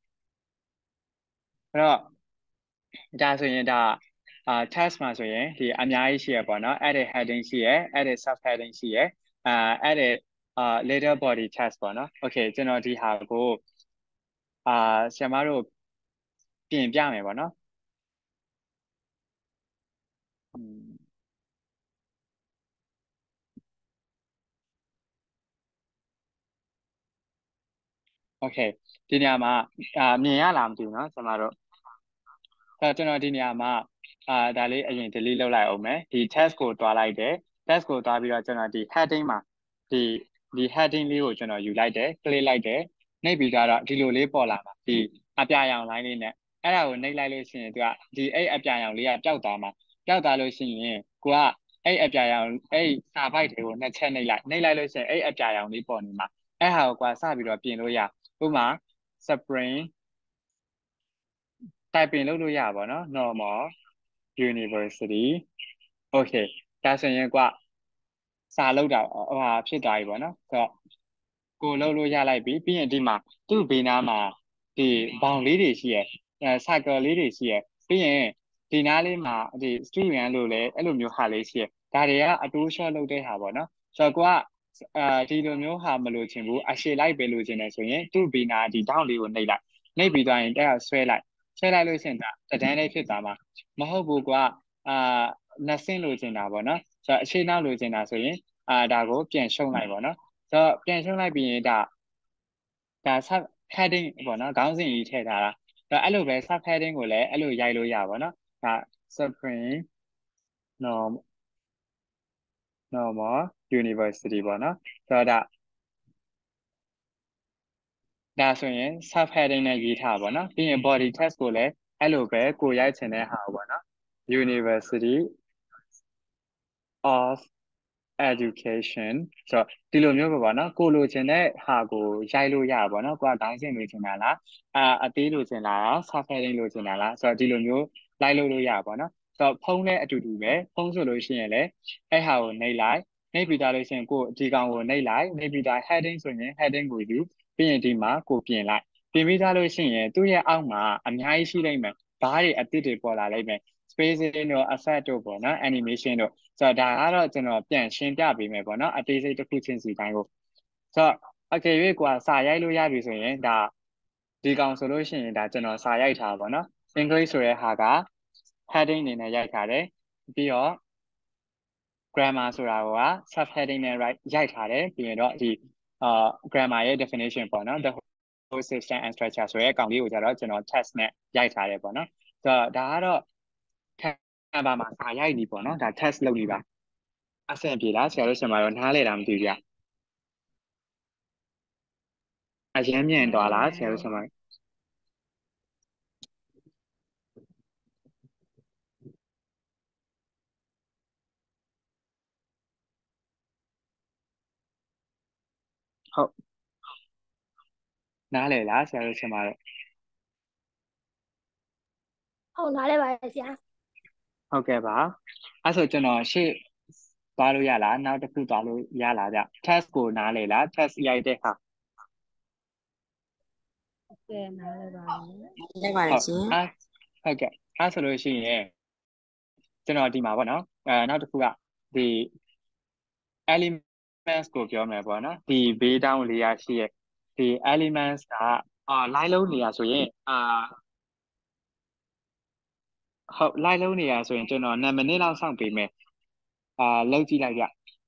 အဲ့တော့ဒါဆိုရင်ဒါtest မှာဆိုရင်ဒီအများကြီးရှိရပေါ့နော် edit heading ရှိရ edit sub heading ရှိရedit later body test ပေါ့နော် okay ကျွန်တော်ဒီဟာကိုဆရာမတို့ပြင်ပြမယ်ပေါ့နော်โอเคဒီနေရာမှာမြင်ရလားမသိဘူးเนาะဆရာမတို့ကျွန်တော်ဒီနေရာမှာဒါလေးအရင် delete လုပ်လိုက်အောင်မယ်ဒီ test ကိုတွားလိုက်တယ် test ကိုတွားပြီးတော့ကျွန်တော်ဒီ heading မှာဒီ heading လေးကိုကျွန်တော်ယူလိုက်တယ် click လိုက်တယ်နှိပ်ပြီးတော့ဒီလိုလေးပေါ်လာမှာဒီအပြာရောင် line လေးနဲ့အဲ့ဒါကိုနှိပ်လိုက်လို့ရှိရင်သူကဒီအဲ့အပြာရောင်လေးကပျောက်သွားမှာပျောက်သွားလို့ရှိရင်ကိုကအဲ့အပြာရောင်အဲ့စာပိုက်တွေကိုနှစ်ချက်နှိပ်လိုက်လို့ရှိရင်အဲ့အပြာရောင်လေးပေါ်နေမှာအဲ့ဟာကိုစပြီးတော့ပြင်လို့ရဥပမာ Spring typing လုပ်လို့ရပါတော့ normal university okay ဒါဆိုရင်ကွာစာလုပ်တာဖြစ်သွားပြီပေါ့နော်ဆိုတော့ကိုလုပ်လို့ရလိုက်ပြီပြီးရင်ဒီမှာသူ့ဘေးနားမှာဒီဘောင်လေးတွေရှိရcycle လေးတွေရှိရပြီးရင်ဒီနားလေးမှာဒီ student လို့လည်းအဲ့လိုမျိုးဟာလေးရှိရဒါတွေကအတိုး short လုပ်တဲ့ဟာပေါ့နော်ဆိုတော့ကိုကဒီလိုမျိုးဟာမလို့ချင်ဘူးအရှေ့လိုက်ပဲလို့ချင်တယ်ဆိုရင်သူ့ဘီနာဒီတောင်းလေးကိုနှိပ်လိုက်နှိပ်ပြီးသွားရင်တက်ဆွဲလိုက်လို့ရှိရင်ဒါတန်းလေးဖြစ်သွားမှာမဟုတ်ဘူးကွာနှစ်ဆင့်လို့ချင်တာပေါ့နော်ဆိုတော့အရှေ့နောက်လို့ချင်တာဆိုရင်ဒါကိုပြန်ရှုံးလိုက်ပေါ့နော်ဆိုတော့ပြန်ရှုံးလိုက်ပြီးရင်ဒါ sub heading ပေါ့နော်ခေါင်းစဉ်ကြီးထည့်ထားတာအဲ့လိုပဲ sub heading ကိုလည်းအဲ့လိုရိုက်လို့ရပါတော့ဒါ Supreme normal university ပေါ့နော်ဆိုတော့ဒါဆိုရင် sub heading နဲ့ရေးထားပါတော့ပြီးရင် body text ကိုလည်းအဲ့လိုပဲကိုရိုက်ချင်တဲ့ဟာပေါ့နော် University of education ဆိုတော့ဒီလိုမျိုးပဲပေါ့နော်ကိုလိုချင်တဲ့ဟာကိုရိုက်လို့ရပါပေါ့နော်ကိုကခေါင်းစဉ်လိုချင်တာလားအသေးလိုချင်တာလား sub heading လိုချင်တာလားဆိုတော့ဒီလိုမျိုးလိုက်လို့ရပါပေါ့နော်ဆိုတော့ဖုန်းလည်းအတူတူပဲဖုန်းဆိုလို့ရှိရင်လည်းအဲ့ဟာကိုနှိပ်လိုက်နှိပ်ပြီးသားလို့ရှိရင်ကိုဒီကောင်ကိုနှိပ်လိုက်နှိပ်ပြီးသား heading ဆိုရင် heading ကိုယူပြီးရင်ဒီမှာကိုပြင်လိုက်ပြင်ပြီးသားလို့ရှိရင်သူ့ရဲ့အောက်မှာအများကြီးရှိလိမ့်မယ်ဘားတွေအသစ်တွေပေါ်လာလိမ့်မယ် spacing တို့ effect တို့ပေါ့နော် animation တို့ဆိုတော့ဒါကတော့ကျွန်တော်ပြန်ရှင်းပြပေးမယ်ပေါ့နော်အသေးစိတ်တစ်ခုချင်းစီတိုင်းကိုဆိုတော့အကယ်၍ကိုကစာရိုက်လို့ရပြီဆိုရင်ဒါဒီကောင်ဆိုလို့ရှိရင်ဒါကျွန်တော်စာရိုက်ထားပါပေါ့နော် English ဆိုတဲ့ဟာက heading အနေနဲ့ရိုက်ထားတယ်ပြီးတော့ grammar ဆိုတာက sub heading နဲ့ရိုက်ထားတယ်ပြီးရင်တော့ဒီ grammar ရဲ့ definition ပေါ့နော် the whole system and structure ဆိုရဲအကောင်လေးကိုကြတော့ကျွန်တော် test နဲ့ရိုက်ထားတယ်ပေါ့နော်ဆိုတော့ဒါကတော့ Canva မှာစာရိုက်နေပေါ့နော်ဒါ test လုပ်နေပါအဆင်ပြေလားဆရာတို့ဆင်ပါတော့နားလေတာမသိဘူးဗျအရင်မြန်သွားလားဆရာတို့ဆင်ပါဟုတ်နားလေလားဆရာတို့ဆင်ပါတော့ဟုတ်နားလဲပါဆရာဟုတ်ကဲ့ပါအဲ့ဆိုကျွန်တော်ရှေ့သွားလို့ရလားနောက်တစ်ခုသွားလို့ရလားဗျ test ကိုနားလေလား test ရိုက်တဲ့ဟာဟုတ်ကဲ့နားလည်ပါတယ်လက်ပါတယ်ရှင်ဟုတ်ကဲ့အဲ့ဆိုလို့ရှိရင်ကျွန်တော်ဒီမှာပေါ့နော်နောက်တစ်ခုကဒီ elements ကိုပြောမယ်ပေါ့နော်ဒီဘေးတောင်းလေးရရှိရဲ့ဒီ elements ကလိုက်လုံးနေရဆိုရင်ဟုတ်လိုက်လုံးနေရဆိုရင်ကျွန်တော်2မိနစ်လောက်စောင့်ပေးမယ်လောက်ကြည့်လိုက်ကြ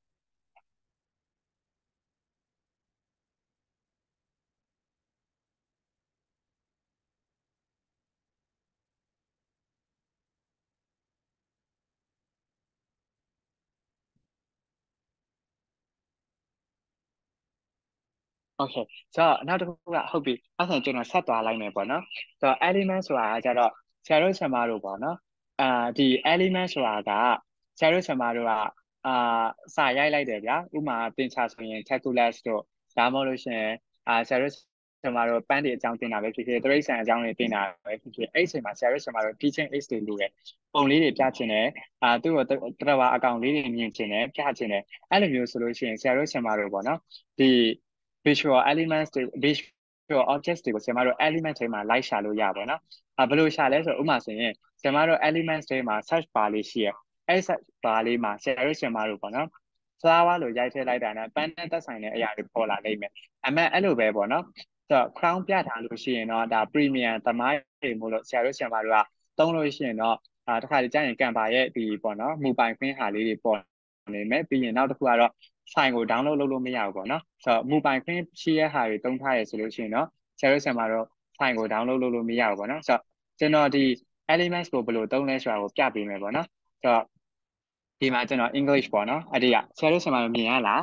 โอเคဆိုတော့နောက်တစ်ခုကဟုတ်ပြီအဲ့ဆိုကျွန်တော်ဆက်သွားလိုက်မယ်ပေါ့နော်ဆိုတော့ element ဆိုတာကကြတော့ဆရာတို့ဆရာမတို့ပေါ့နော်ဒီ element ဆိုတာကဆရာတို့ဆရာမတို့ကစာရိုက်လိုက်တယ်ဗျာဥမာသင်္ချာဆိုရင် calculus တို့ဒါမှမဟုတ်လို့ရှိရင်ဆရာတို့ဆရာမတို့ပန်းတွေအကြောင်းတင်တာပဲဖြစ်ဖြစ်တရိတ်ဆန်အကြောင်းတွေတင်တာပဲဖြစ်ဖြစ်အဲ့ဒီအချိန်မှာဆရာတို့ဆရာမတို့ teaching aids တွေလိုတယ်ပုံလေးတွေပြချင်တယ်သူ့ကိုတရဝအကောင်လေးတွေမြင်ချင်တယ်ပြချင်တယ်အဲ့လိုမျိုးဆိုလို့ရှိရင်ဆရာတို့ဆရာမတို့ပေါ့နော်ဒီ visual elements တွေ visual objects တွေကိုဆရာမတို့ element တွေမှာလိုက်ရှာလို့ရပါတော့ဘယ်လိုရှာလဲဆိုတော့ဥပမာဆိုရင်ဆရာမတို့ elements တွေမှာ search bar လေးရှိရအဲ့ search bar လေးမှာဆရာတို့ဆရာမတို့ပေါ့နော် flower လို့ရိုက်ထည့်လိုက်တာနဲ့ပန်းနဲ့သက်ဆိုင်တဲ့အရာတွေပေါ်လာလိမ့်မယ်အဲ့လိုပဲပေါ့နော်ဆိုတော့ crown ပြထားလို့ရှိရင်တော့ဒါ premium သမိုင်းတွေမို့လို့ဆရာတို့ဆရာမတို့ကသုံးလို့ရှိရင်တော့တခါတည်းကြာရင် Canva ရဲ့ဒီပေါ့နော်မူပိုင်ခွင့်ဟာလေးတွေပေါ်နေမယ်ပြီးရင်နောက်တစ်ခုကတော့ file ကို download လုပ်လို့မရဘူးပေါ့နော်ဆိုတော့မူပိုင်ခွင့်ရှိတဲ့ဟာတွေတုံးထားရဆိုလို့ရှိရင်တော့ဆရာတို့ဆရာမတို့ file ကို download လုပ်လို့မရဘူးပေါ့နော်ဆိုတော့ကျွန်တော်ဒီ elements ကိုဘယ်လိုသုံးလဲဆိုတာကိုပြပေးမယ်ပေါ့နော်ဆိုတော့ဒီမှာကျွန်တော် English ပေါ့နော်အဲ့ဒီကဆရာတို့ဆရာမတို့မြင်ရလား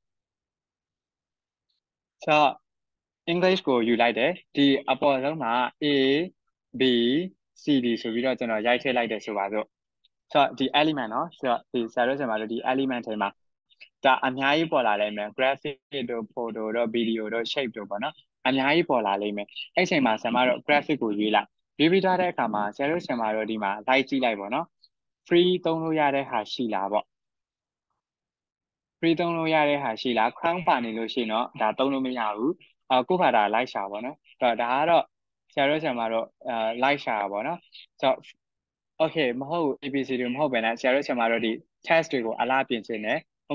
ဆိုတော့ English ကိုယူလိုက်တယ်ဒီအပေါ်ဆုံးမှာ A B C D ဆိုပြီးတော့ကျွန်တော်ရိုက်ထည့်လိုက်တယ်ဆိုပါစို့ဆိုတော့ဒီ element เนาะဆိုတော့ဒီဆရာတို့ဆရာမတို့ဒီ element ထဲမှာဒါအများကြီးပေါ်လာလိမ့်မယ် graphic တို့ photo တို့ video တို့ shape တို့ပေါ့နော်အများကြီးပေါ်လာလိမ့်မယ်အဲ့အချိန်မှာဆရာမတို့ graphic ကိုရွေးလိုက်ရွေးပြီးထားတဲ့အခါမှာဆရာတို့ဆရာမတို့ဒီမှာ like ကြည့်လိုက်ပေါ့နော် free သုံးလို့ရတဲ့ဟာရှိလားပေါ့ free သုံးလို့ရတဲ့ဟာရှိလား crown ပါနေလို့ရှိရင်တော့ဒါသုံးလို့မရဘူးကိုယ့်ဘာသာလိုက်ရှာပါနော်ဒါကတော့ဆရာတို့ဆရာမတို့လိုက်ရှာပါနော်ဆိုတော့ okay မဟုတ် ABC တွေမဟုတ်ပဲနဲ့ဆရာတို့ဆရာမတို့ဒီ test တွေကိုအလားပြင်ချင်တယ်ဥပမာ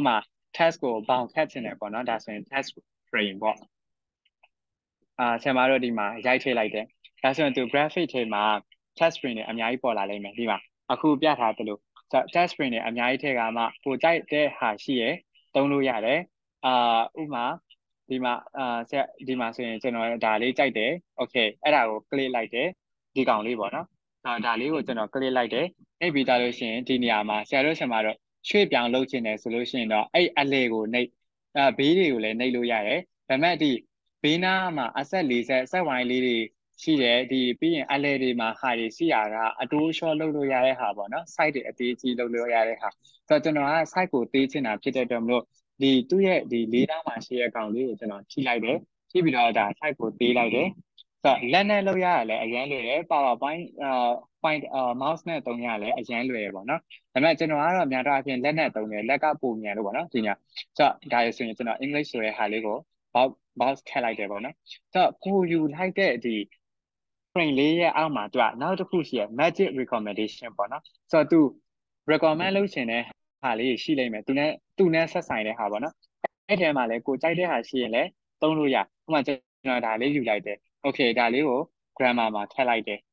test ကိုပေါင်ခတ်ချင်တယ်ပေါ့နော်ဒါဆိုရင် test frame ပေါ့ဆရာမတို့ဒီမှာရိုက်ထည့်လိုက်တယ်ဒါဆိုရင်သူ graphic ထဲမှာ test frame တွေအများကြီးပေါ်လာလိမ့်မယ်ဒီမှာအခုပြထားသလို test frame တွေအများကြီးထည့်ကမှကိုကြိုက်တဲ့ဟာရှိရယ်သုံးလို့ရတယ်ဥမာဒီမှာဒီမှာဆိုရင်ကျွန်တော်ဒါလေးကြိုက်တယ် okay အဲ့ဒါကို click လိုက်တယ်ဒီကောင်လေးပေါ့နော်ဒါလေးကိုကျွန်တော် click လိုက်တယ်အဲ့ပြီးသားလို့ရှိရင်ဒီနေရာမှာဆရာတို့ဆရာမတို့ရွှေ့ပြောင်းလုပ်ချင်တယ်ဆိုလို့ရှိရင်တော့အဲ့အလဲကိုနှိပ်ဘေးတွေကိုလည်းနှိပ်လို့ရတယ်ဒါပေမဲ့ဒီဘေးနားမှာအဆက်40ဆက်ဝိုင်းလေးတွေရှိတယ်ဒီပြီးရင်အလဲတွေမှာဟာတွေရှိရတာအတိုး short လုပ်လို့ရတဲ့ဟာပေါ့နော် site တွေအသေးကြီးလုပ်လို့ရတဲ့ဟာဆိုတော့ကျွန်တော်က site ကိုသေးချင်တာဖြစ်တဲ့အတွက်မလို့ဒီသူ့ရဲ့ဒီလေးနားမှာရှိတဲ့ကောင်လေးကိုကျွန်တော်ချိန်လိုက်တယ်ချိန်ပြီးတော့ဒါ site ကိုသေးလိုက်တယ်ဆိုတော့လက်နဲ့လုပ်ရတာလည်းအရင်လွယ်တယ် PowerPoint point mouse နဲ့သုံးရလည်းအရင်လွယ်ရပေါ့နော်ဒါပေမဲ့ကျွန်တော်ကတော့များတော့အပြင်လက်နဲ့သုံးတယ်လက်ကပုံမြန်လို့ပေါ့နော်ဒီညဆိုတော့ဒါရဆိုရင်ကျွန်တော် English ဆိုတဲ့ဟာလေးကို box ခက်လိုက်တယ်ပေါ့နော်ဆိုတော့ကိုယူလိုက်တဲ့ဒီ frame လေးရဲ့အောက်မှာသူကနောက်တစ်ခုရှိရ magic recommendation ပေါ့နော်ဆိုတော့သူ recommend လုပ်ချင်တဲ့ဟာလေးရှိလိမ့်မယ်သူနဲ့ဆက်ဆိုင်တဲ့ဟာပေါ့နော်အဲ့ထဲမှာလည်းကိုကြိုက်တဲ့ဟာရှိရင်လည်းသုံးလို့ရဥပမာကျွန်တော်ဒါလေးယူလိုက်တယ် okay ဒါလေးကို grammar မှာထည့်လိုက်တယ်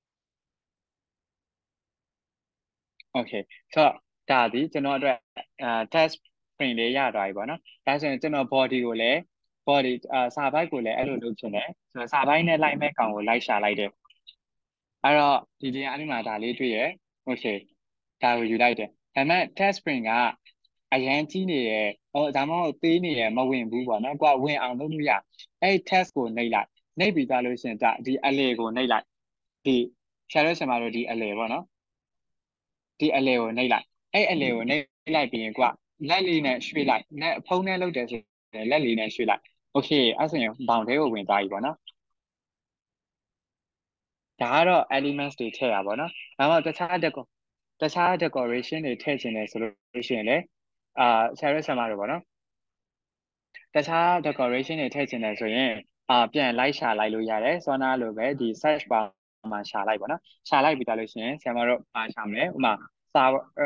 okay ဆိုတော့ဒါဒီကျွန်တော်အတွက်test frame လေးရသွားပြီပေါ့နော်ဒါဆိုရင်ကျွန်တော် body ကိုလည်း body စာပိုက်ကိုလည်းအဲ့လိုလုပ်ချင်တယ်ဆိုတော့စာပိုက်နဲ့လိုက်မဲ့ကောင်ကိုလိုက်ရှာလိုက်တယ်အဲ့တော့ဒီဒီအဲ့ဒီမှာဒါလေးတွေ့ရ okay ဒါကိုယူလိုက်တယ်ဒါပေမဲ့ test frame ကအရန်ကြီးနေရဒါမှမဟုတ်သေးနေရမဝင်ဘူးပေါ့နော်ကိုကဝင်အောင်လုပ်လို့ရအဲ့ test ကိုနှိပ်လိုက်နှိပ်ပြီးသားလို့ရှိရင်ဒါဒီအလဲကိုနှိပ်လိုက်ဒီဆရာတို့ဆရာမတို့ဒီအလဲပေါ့နော်ဒီအလဲကိုနှိပ်လိုက်အဲ့အလဲကိုနှိပ်လိုက်ပြီးရင်ကိုကလက်လေးနဲ့ရွှေ့လိုက်ဖုံးနဲ့လုပ်တယ်ဆိုရင်လက်လေးနဲ့ရွှေ့လိုက် okay အဲ့ဆိုရင်ဘောင်ထဲကိုဝင်သွားပြီပေါ့နော်ဒါကတော့ elements တွေထည့်ရပါတော့။ဒါမှတခြား decoration တွေထည့်ခြင်းတယ်ဆိုလို့ရှိရင်လည်းဆရာတို့ဆရာမတို့ပေါ့နော်။တခြား decoration တွေထည့်ခြင်းတယ်ဆိုရင်ပြန်လိုက်ရှာလိုက်လို့ရတယ်။စောနာလိုပဲဒီ search bar မှာရှာလိုက်ပေါ့နော်။ရှာလိုက်ပြီးသားလို့ရှိရင်ဆရာမတို့ရှာမယ်။ဥပမာစာ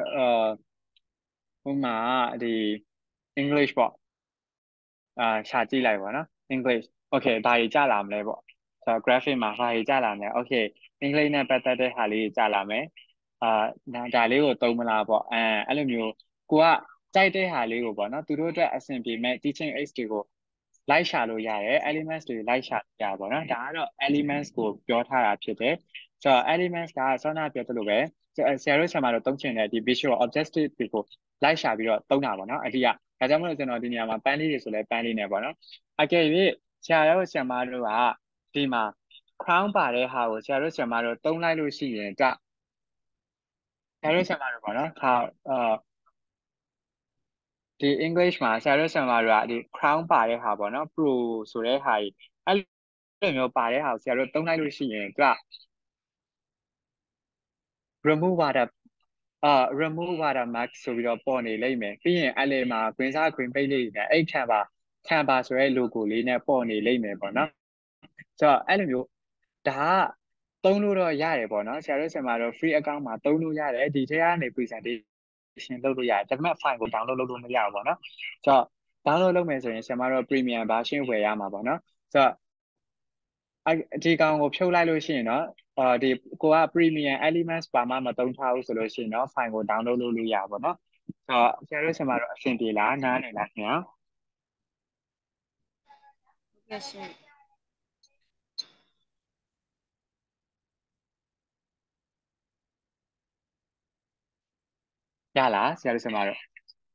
ဥပမာဒီ English ပေါ့ရှာကြည့်လိုက်ပေါ့နော် English okay ဘာကြီးကြလာမလဲပေါ့ဆိုတော့ graphic မှာဘာကြီးကြလာမလဲ okay English နဲ့ပတ်သက်တဲ့ဟာလေးကြလာမယ်ဒါလေးကိုသုံးမလားပေါ့အဲ့လိုမျိုးကိုကကြိုက်တဲ့ဟာလေးကိုပေါ့နော်သူတို့အတွက်အဆင်ပြေမဲ့ teaching aids တွေကိုလိုက်ရှာလို့ရတယ် elements တွေလိုက်ရှာရပါပေါ့နော်ဒါကတော့ elements ကိုပြောထားတာဖြစ်တယ်ဆိုတော့ elements ကဆောနာပြောသလိုပဲဆရာတို့ဆရာမတို့သုံးချင်တဲ့ဒီ visual objective တွေကိုလိုက်ရှာပြီးတော့သုံးတာပေါ့နော်အတိအဒါကြောင့်မလို့ကျွန်တော်ဒီနေရာမှာပန်းလေးတွေဆိုလဲပန်းလေးနဲ့ပေါ့နော်အကယ်၍ဆရာတို့ဆရာမတို့ကဒီမှာ crown ပါတဲ့ဟာကိုဆရာတို့ဆရာမတို့သုံးလိုက်လို့ရှိရင်ဆရာတို့ဆရာမတို့ပေါ့နော်ဒီ English မှာဆရာတို့ဆရာမတို့ကဒီ crown ပါတဲ့ဟာပေါ့နော် pro ဆိုတဲ့ဟာကြီးအဲ့လိုမျိုးပါတဲ့ဟာကိုဆရာတို့သုံးလိုက်လို့ရှိရင်remove watermark ဆိုပြီးတော့ပေါ်နေလိမ့်မယ်ပြီးရင်အဲ့လေမှာ green စား green ပိတ်လေးနဲ့အဲ့ခံပါဆိုတဲ့ logo လေးနဲ့ပေါ်နေလိမ့်မယ်ပေါ့နော်ဆိုတော့အဲ့လိုမျိုးဒါကသုံးလို့တော့ရတယ်ပေါ့နော်ဆရာတို့ဆရာမတို့ free account မှာသုံးလို့ရတယ်ဒီထဲကနေ presentation လုပ်လို့ရတယ်ဒါပေမဲ့ file ကို download လုပ်လို့မရဘူးပေါ့နော်ဆိုတော့ download လုပ်မယ်ဆိုရင်ဆရာမတို့ premium version ဝယ်ရမှာပေါ့နော်ဆိုတော့ဒီကောင်ကိုဖြုတ်လိုက်လို့ရှိရင်တော့ဒီကိုက premium elements ပါမှမသုံးထားဘူးဆိုလို့ရှိရင်တော့ file ကို download လုပ်လို့ရပါတော့ဆိုတော့ဆရာတို့ဆရာမတို့အဆင်ပြေလားနားနေလားခင်ဗျာဟုတ်ကဲ့ရှင်ရလားဆရာတို့ဆရာမတို့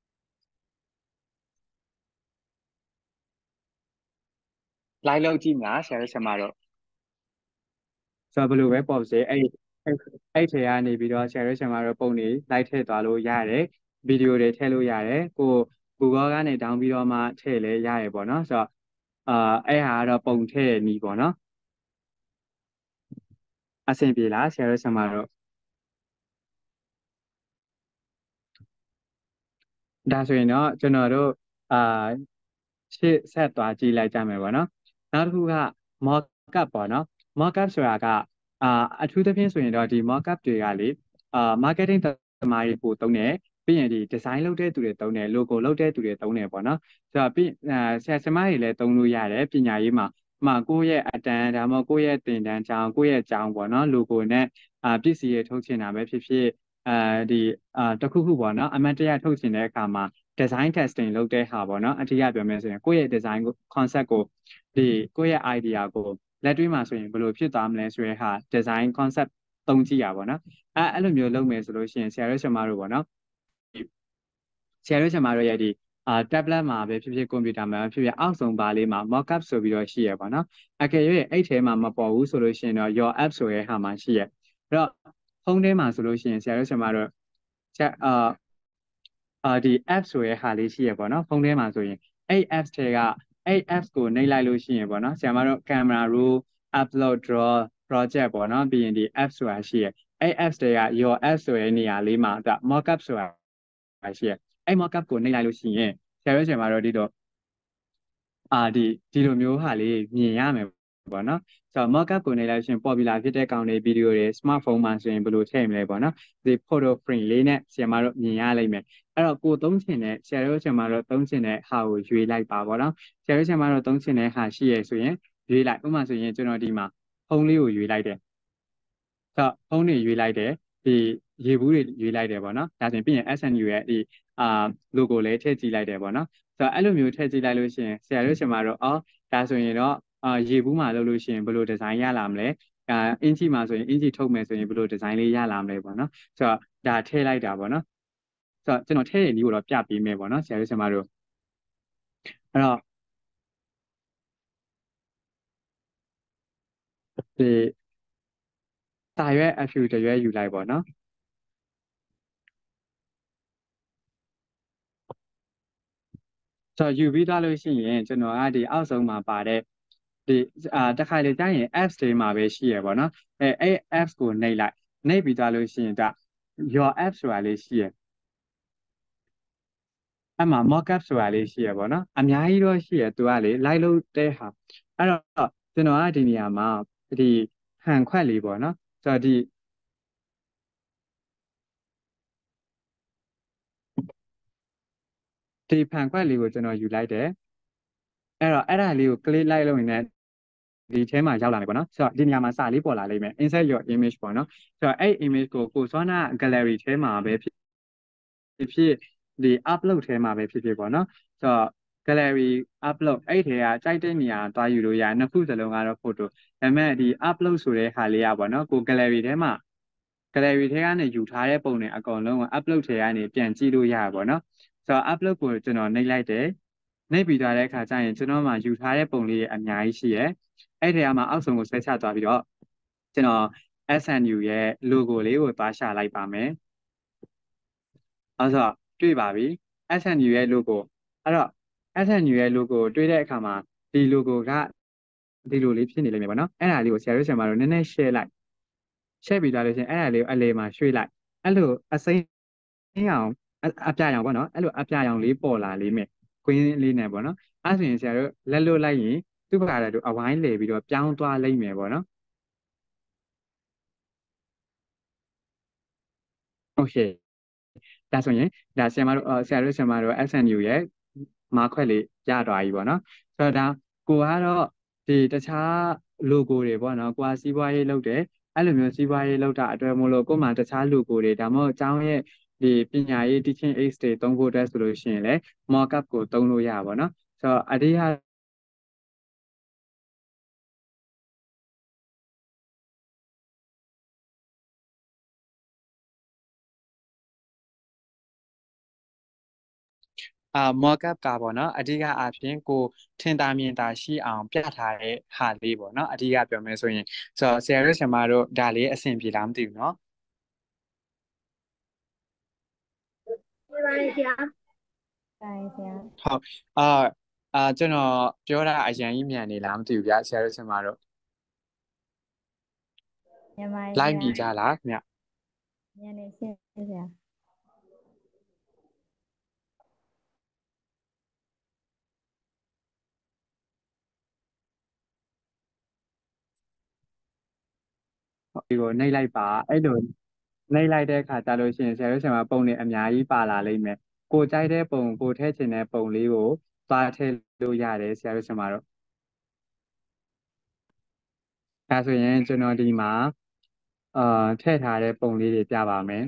လိုက်လို့ကြည့်မလားဆရာတို့ဆရာမတို့ဆိုတော့ဘယ်လိုပဲပေါ့စေအဲ့ထဲကနေပြီးတော့ဆရာတို့ဆရာမတို့ပုံတွေလိုက်ထည့်သွားလို့ရတယ်ဗီဒီယိုတွေထည့်လို့ရတယ်ကို Google ကနေ down ပြီးတော့မှထည့်လဲရတယ်ပေါ့နော်ဆိုတော့အဲ့ဟာကတော့ပုံထည့်နီးပေါ့နော်အဆင်ပြေလားဆရာတို့ဆရာမတို့ဒါဆိုရင်တော့ကျွန်တော်တို့ရှေ့ဆက်သွားကြည့်လိုက်ကြမယ်ပေါ့နော်နောက်တစ်ခုက mock up ပေါ့နော် mock up ဆိုတာကအထူးသဖြင့်ဆိုရင်တော့ဒီ mock up တွေကလေmarketing သမားတွေပို့သုံးတယ်ပြီးရင်ဒီ design လုပ်တဲ့သူတွေသုံးတယ် logo လုပ်တဲ့သူတွေသုံးတယ်ပေါ့နော်ဆိုတော့ပြီးဆရာဆရာမတွေလည်းသုံးလို့ရတယ်ပညာရေးမှာကိုယ့်ရဲ့အတန်းဒါမှမဟုတ်ကိုယ့်ရဲ့သင်တန်းကျောင်းကိုယ့်ရဲ့ကျောင်းပေါ့နော် logo နဲ့ပစ္စည်းတွေထုတ်ချင်တာပဲဖြစ်ဖြစ်ဒီတခုခုပေါ့နော်အမှတ်တရထုတ်ချင်တဲ့အခါမှာ design testing လုပ်တဲ့ဟာပေါ့နော်အထူးပြောမယ်ဆိုရင်ကိုယ့်ရဲ့ design concept ကိုဒီကိုယ့်ရဲ့ idea ကိုလက်တွေ့မှာဆိုရင်ဘယ်လိုဖြစ်သွားမလဲဆိုတဲ့ဟာ design concept သုံးကြည့်ရပါတော့အဲ့လိုမျိုးလုပ်မယ်ဆိုလို့ရှိရင်ဆရာတို့ဆရာမတို့ပေါ့နော်ဆရာတို့ဆရာမတို့ရဲ့ဒီtablet မှာပဲဖြစ်ဖြစ်ကွန်ပျူတာမှာဖြစ်ဖြစ်အောက်ဆုံးပါလေးမှာ mockup ဆိုပြီးတော့ရှိရပါတော့အကယ်၍အဲ့ထဲမှာမပေါ်ဘူးဆိုလို့ရှိရင်တော့ your app ဆိုတဲ့ဟာမှာရှိရအဲ့တော့ဖုန်းထဲမှာဆိုလို့ရှိရင်ဆရာတို့ဆရာမတို့ဒီ app ဆိုတဲ့ဟာလေးရှိရပေါ့နော်ဖုန်းထဲမှာဆိုရင်အဲ့ apps တွေကအဲ့ apps ကိုနှိပ်လိုက်လို့ရှိရင်ပေါ့နော်ဆရာမတို့ camera roll upload draw project ပေါ့နော်ပြီးရင်ဒီ app ဆိုတာရှိရအဲ့ apps တွေက your app ဆိုတဲ့နေရာလေးမှာဒါ mockup ဆိုတာရှိရအဲ့ mockup ကိုနှိပ်လိုက်လို့ရှိရင်ဆရာတို့ဆရာမတို့ဒီတော့ဒီလိုမျိုးဟာလေးမြင်ရမယ်ပေါ့နော်ဆိုတော့ mockup ကိုနေလိုက်ရှင် popular ဖြစ်တဲ့ကောင်တွေဗီဒီယိုတွေ smartphone မှာဆိုရင်ဘယ်လိုထည့်မလဲပေါ့နော်ဒီ photo frame လေးနဲ့ဆရာမတို့မြင်ရလိမ့်မယ်အဲ့တော့ကိုသုံးချင်တဲ့ဆရာတို့ဆရာမတို့သုံးချင်တဲ့ဟာကိုရွေးလိုက်ပါပေါ့နော်ဆရာတို့ဆရာမတို့သုံးချင်တဲ့ဟာရှိရဆိုရင်ရွေးလိုက်ဥပမာဆိုရင်ကျွန်တော်ဒီမှာဖုန်းလေးကိုရွေးလိုက်တယ်ဆိုတော့ဖုန်းတွေရွေးလိုက်တယ်ဒီရေဘူးတွေရွေးလိုက်တယ်ပေါ့နော်ဒါဆိုရင်ပြီးရင် SNU ရဲ့ဒီlogo လေးထည့်ကြည့်လိုက်တယ်ပေါ့နော်ဆိုတော့အဲ့လိုမျိုးထည့်ကြည့်လိုက်လို့ရှိရင်ဆရာတို့ဆရာမတို့ဒါဆိုရင်တော့ရေဘူးမှာလုပ်လို့ရှိရင်ဘယ်လိုဒီဇိုင်းရလာမလဲအင်ဂျီမှာဆိုရင်အင်ဂျီထုတ်မယ်ဆိုရင်ဘယ်လိုဒီဇိုင်းလေးရလာမလဲပေါ့နော်ဆိုတော့ဒါထည့်လိုက်တာပေါ့နော်ဆိုတော့ကျွန်တော်ထည့်ရည်လေးကိုတော့ပြပေးမယ်ပေါ့နော်ဆရာတို့ဆရာမတို့အဲ့တော့ဒီတာရွက်အဖြူတရွက်ယူလိုက်ပေါ့နော်ဆိုတော့ယူပြီးသွားလို့ရှိရင်ကျွန်တော်ဒီအောက်ဆုံးမှာပါတဲ့ဒီတစ်ခါလေတိုင်းရင် apps တွေမှာပဲရှိရပေါ့နော်အဲ့ apps ကိုနှိပ်လိုက်နှိပ်ပြီးသွားလို့ရှိရင်ဒါ your app ဆိုတာလေးရှိရအဲ့မှာ mockup ဆိုတာလေးရှိရပေါ့နော်အများကြီးတော့ရှိရသူကလေလိုက်လို့တဲ့ဟာအဲ့တော့ကျွန်တော်ဒီနေရာမှာဒီဟန်ခွက်လေးပေါ့နော်ဆိုတော့ဒီဖန်ခွက်လေးကိုကျွန်တော်ယူလိုက်တယ်အဲ့တော့အဲ့ဒါလေးကို click လိုက်လို့ရင်ဒီထဲမှာရောက်လာမယ်ပေါ့နော်ဆိုတော့ဒီနေရာမှာစာလေးပေါ်လာလိမ့်မယ် insert your image ပေါ့နော်ဆိုတော့အဲ့ image ကိုစောနာ gallery ထဲမှာပဲဖြစ်ဒီ upload ထဲမှာပဲဖြစ်ပေါ့နော်ဆိုတော့ gallery upload အဲ့ထဲကကြိုက်တဲ့နေရာသွားယူလို့ရနှစ်ခုစလုံးကတော့ photo ဒါပေမဲ့ဒီ upload ဆိုတဲ့ဟာလေးပေါ့နော်ကို gallery ထဲမှာ gallery ထဲကနေယူထားတဲ့ပုံတွေအကုန်လုံးကို upload ထဲကနေပြန်ကြည့်လို့ရပါပေါ့နော်ဆိုတော့ upload ကိုကျွန်တော်နှိပ်လိုက်တယ်နှိပ်ပြီးသွားတဲ့အခါကျရင်ကျွန်တော်မှယူထားတဲ့ပုံလေးအများကြီးရှိရယ်အဲ့ထဲမှာအောက်ဆုံးကိုဆွဲချသွားပြီးတော့ကျွန်တော် SNU ရဲ့ logo လေးကိုသွားရှာလိုက်ပါမယ်အဲ့တော့တွေ့ပါပြီ SNU ရဲ့ logo အဲ့တော့ SNU ရဲ့ logo တွေ့တဲ့အခါမှာဒီ logo ကဒီလိုလေးဖြစ်နေလိမ့်မယ်ပေါ့နော်အဲ့ဒါလေးကိုဆရာတို့ဆရာမတို့နည်းနည်း share လိုက် share ပြီးသွားလို့ရှိရင်အဲ့ဒါလေးကိုအလေမှာရွှေ့လိုက်အဲ့လိုအစိမ်းအောင်အပြရောင်ပေါ့နော်အဲ့လိုအပြရောင်လေးပေါ်လာလေးမယ်ကွင်းလေးနဲ့ပေါ့နော်အဲ့ဆိုရင်ဆရာတို့လက်လွတ်လိုက်ရင်သူ့ဘာသာသူအဝိုင်းလေပြီးတော့ပြောင်းသွားလိမ့်မယ်ပေါ့နော်โอเคဒါဆိုရင်ဒါဆရာမတို့ဆရာတို့ဆရာမတို့ SNU ရဲ့မာခွက်လေးရသွားပြီပေါ့နော်ဆိုတော့ဒါကိုကတော့ဒီတခြား logo တွေပေါ့နော်ကိုကစီးပွားရေးလုပ်တယ်အဲ့လိုမျိုးစီးပွားရေးလုပ်တာအတွက်မို့လို့ကို့မှာတခြား logo တွေဒါမှမဟုတ်အကြောင်းရဲ့ဒီပညာရေး teaching aids တွေသုံးဖို့အတွက်ဆိုလို့ရှိရင်လည်း mockup ကိုသုံးလို့ရပါတော့ဆိုတော့အဓိကmockup ကပေါ့နော်အဓိကအားဖြင့်ကိုထင်သာမြင်သာရှိအောင်ပြထားတဲ့ဟာလေးပေါ့နော်အဓိကပြောမယ်ဆိုရင်ဆိုတော့ဆရာတို့ဆရာမတို့ဒါလေးအဆင်ပြေလားမသိဘူးနော်ပြပါတယ်ဆရာတိုင်းဆရာဟုတ်ကျွန်တော်ပြောတာအရင်ကြီးမြန်နေလားမသိဘူးဗျာဆရာတို့ဆရာမတို့မြန်မာဆလိုက်ရာမိကြလားခင်ဗျမြန်နေရှင်းဆရာဒီကိုနှိပ်လိုက်ပါအဲ့လိုနေလိုက်တဲ့အခါကြာလို့ရှိရင်ဆရာတို့ဆရာမပုံတွေအများကြီးပါလာလိမ့်မယ်ကိုကြိုက်တဲ့ပုံကိုထည့်ချင်တဲ့ပုံလေးကိုသွားထည့်လို့ရတယ်ဆရာတို့ဆရာမတို့ဒါဆိုရင်ကျွန်တော်ဒီမှာထည့်ထားတဲ့ပုံလေးတွေပြပါမယ်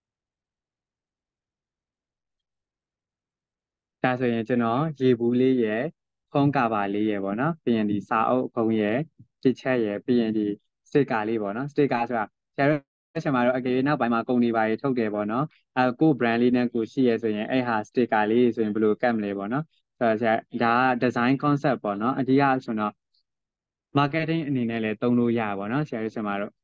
ဒါဆိုရင်ကျွန်တော်ရေဘူးလေးရယ်ဖုံးကာပါလေးရယ်ပေါ့နော်ပြီးရင်ဒီစာအုပ်ဖုံးရယ်ပြစ်ချက်ရယ်ပြီးရင်ဒီစတစ်ကာလေးပေါ့နော်စတစ်ကာဆိုတာဆရာတို့ဆရာမတို့အကယ်၍နောက်ပိုင်းမှာကုန်တွေပါတွေထုတ်တယ်ပေါ့နော်ကို brand လေးနဲ့ကိုရှိရဆိုရင်အဲ့ဟာစတစ်ကာလေးဆိုရင်ဘယ်လိုကတ်မလဲပေါ့နော်ဆိုတော့ဆရာဒါက design concept ပေါ့နော်အဓိကဆိုတော့ marketing အနေနဲ့လည်းသုံးလို့ရပါပေါ့နော်ဆရာတို့ဆရာမတို့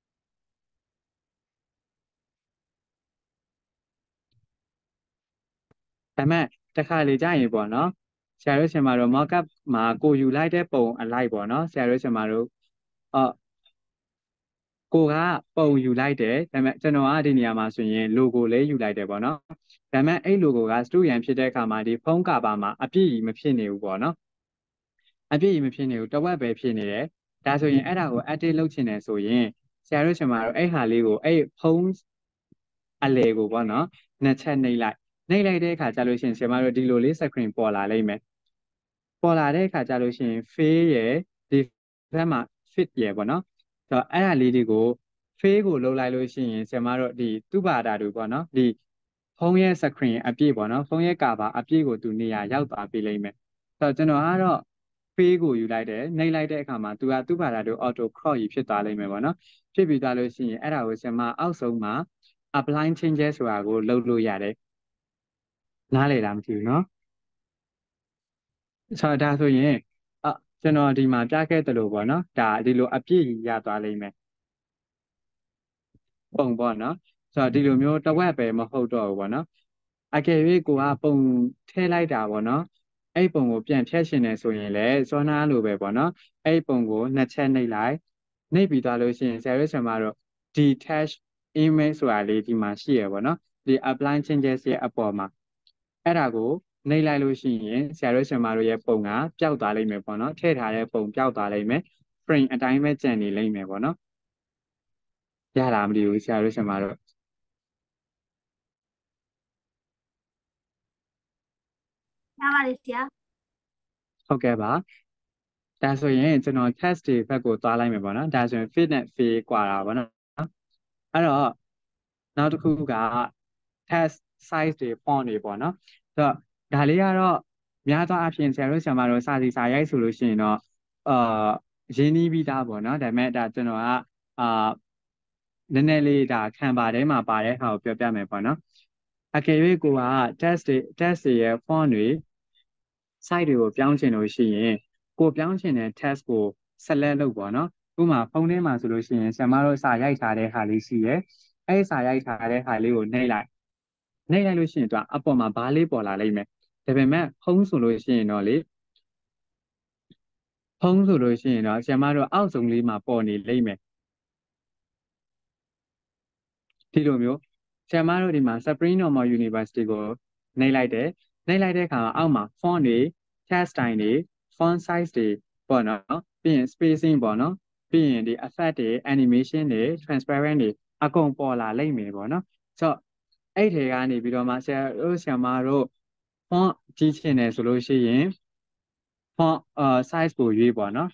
ဒါပေမဲ့တစ်ခါလေကြာရင်ပေါ့နော်ဆရာတို့ဆရာမတို့ mock up မှာကိုယူလိုက်တဲ့ပုံအလိုက်ပေါ့နော်ဆရာတို့ဆရာမတို့ကိုကပုံယူလိုက်တယ်ဒါပေမဲ့ကျွန်တော်ကဒီနေရာမှာဆိုရင် logo လေးယူလိုက်တယ်ပေါ့နော်ဒါပေမဲ့အဲ့ logo က student ဖြစ်တဲ့အခါမှာဒီဖုန်းကာပါမှာအပြည့်ကြီးမဖြစ်နေဘူးပေါ့နော်အပြည့်ကြီးမဖြစ်နေဘူးတဝက်ပဲဖြစ်နေတယ်ဒါဆိုရင်အဲ့ဒါကို edit လုပ်ချင်တယ်ဆိုရင်ဆရာတို့ဆရာမတို့အဲ့ဟာလေးကိုအဲ့ဖုန်းအလေကိုပေါ့နော်နှစ်ချက်နှိပ်လိုက်တဲ့အခါကျလို့ရှိရင်ဆရာမတို့ဒီလိုလေး screen ပေါ်လာလိမ့်မယ်ပေါ်လာတဲ့အခါကျလို့ရှိရင် fail ရယ်ဒီဘက်မှာ fit ရယ်ပေါ့နော်ဆိုတော့အဲ့ဒါလေးတွေကို fail ကိုလုပ်လိုက်လို့ရှိရင်ဆရာမတို့ဒီသူ့ဘာသာတူပေါ့နော်ဒီဖုန်းရဲ့ screen အပြည့်ပေါ့နော်ဖုန်းရဲ့ကာပါအပြည့်ကိုသူနေရာရောက်သွားပြီလိမ့်မယ်ဆိုတော့ကျွန်တော်ကတော့ fail ကိုယူလိုက်တယ်နှိပ်လိုက်တဲ့အခါမှာသူကသူ့ဘာသာတူ auto crop ကြီးဖြစ်သွားလိမ့်မယ်ပေါ့နော်ဖြစ်ပြီးသွားလို့ရှိရင်အဲ့ဒါကိုဆရာမအောက်ဆုံးမှာ apply changes ဆိုတာကိုလုပ်လို့ရတယ်နားလေလားမသိဘူးเนาะဆိုတော့ဒါဆိုရင်ကျွန်တော်ဒီမှာပြခဲ့သလိုပေါ့နော်ဒါဒီလိုအပြည့်ရသွားလိမ့်မယ်ပုံပေါ့နော်ဆိုတော့ဒီလိုမျိုးတဝက်ပဲမဟုတ်တော့ဘူးပေါ့နော်အကယ်၍ကိုကပုံထည့်လိုက်တာပေါ့နော်အဲ့ပုံကိုပြန်ဖြတ်ရှင်နေဆိုရင်လည်းစောနာလိုပဲပေါ့နော်အဲ့ပုံကိုနှစ်ချက်နှိပ်လိုက်နှိပ်ပြီးသွားလို့ရှိရင်ဆရာတို့ဆရာမတို့ဒီ attach image ဆိုတာလေးဒီမှာရှိရပေါ့နော်ဒီ apply changes ရဲ့အပေါ်မှာအဲ့ဒါကိုနှိပ်လိုက်လို့ရှိရင်ဆရာတို့ဆရာမတို့ရဲ့ပုံကပျောက်သွားလိမ့်မယ်ပေါ့နော်ထည့်ထားတဲ့ပုံပျောက်သွားလိမ့်မယ် frame အတိုင်းပဲကျန်နေလိမ့်မယ်ပေါ့နော်ရလားမသိဘူးဆရာတို့ဆရာမတို့ရပါတယ်ဆရာဟုတ်ကဲ့ပါဒါဆိုရင်ကျွန်တော် test တွေဘက်ကိုသွားလိုက်မယ်ပေါ့နော်ဒါဆိုရင် fit နဲ့ fail กว่าတာပေါ့နော်အဲ့တော့နောက်တစ်ခုက test size တွေ font တွေပေါ့နော်ဆိုတော့ဒါလေးကတော့များသောအားဖြင့်ဆရာတို့ဆရာမတို့စာစီစာရိုက်ဆိုလို့ရှိရင်တော့ရင်းနှီးပြီးသားပေါ့နော်ဒါပေမဲ့ဒါကျွန်တော်ကနည်းနည်းလေးဒါခံပါထဲမှာပါတဲ့ဟာကိုပြောပြမယ်ပေါ့နော်အကယ်၍ကိုက test တွေရဲ့ font တွေ site တွေကိုပြောင်းချင်လို့ရှိရင်ကိုပြောင်းချင်တဲ့ test ကို select လုပ်ပေါ့နော်ဥပမာဖုန်းထဲမှာဆိုလို့ရှိရင်ဆရာမတို့စာရိုက်ထားတဲ့ဟာလေးရှိရယ်အဲ့စာရိုက်ထားတဲ့ဟာလေးကိုနှိပ်လိုက်လို့ရှိရင်သူကအပေါ်မှာဘားလေးပေါ်လာလိမ့်မယ်ဒါပေမဲ့ဖုန်းဆိုလို့ရှိရင်တော့လေဖုန်းဆိုလို့ရှိရင်တော့ဆရာမတို့အောက်ဆုံးလေးမှာပေါ်နေလိမ့်မယ်ဒီလိုမျိုးဆရာမတို့ဒီမှာ Spring Normal University ကိုနှိပ်လိုက်တဲ့အခါမှာအောက်မှာ font တွေ text style တွေ font size တွေပေါ့နော်ပြီးရင် spacing ပေါ့နော်ပြီးရင်ဒီ effect တွေ animation တွေ transparent တွေအကုန်ပေါ်လာလိမ့်မယ်ပေါ့နော်ဆိုတော့အဲ့ထဲကနေပြီးတော့မှဆရာမတို့ font ကြီးချင်တယ်ဆိုလို့ရှိရင် font size ကိုရွေးပေါ့နော်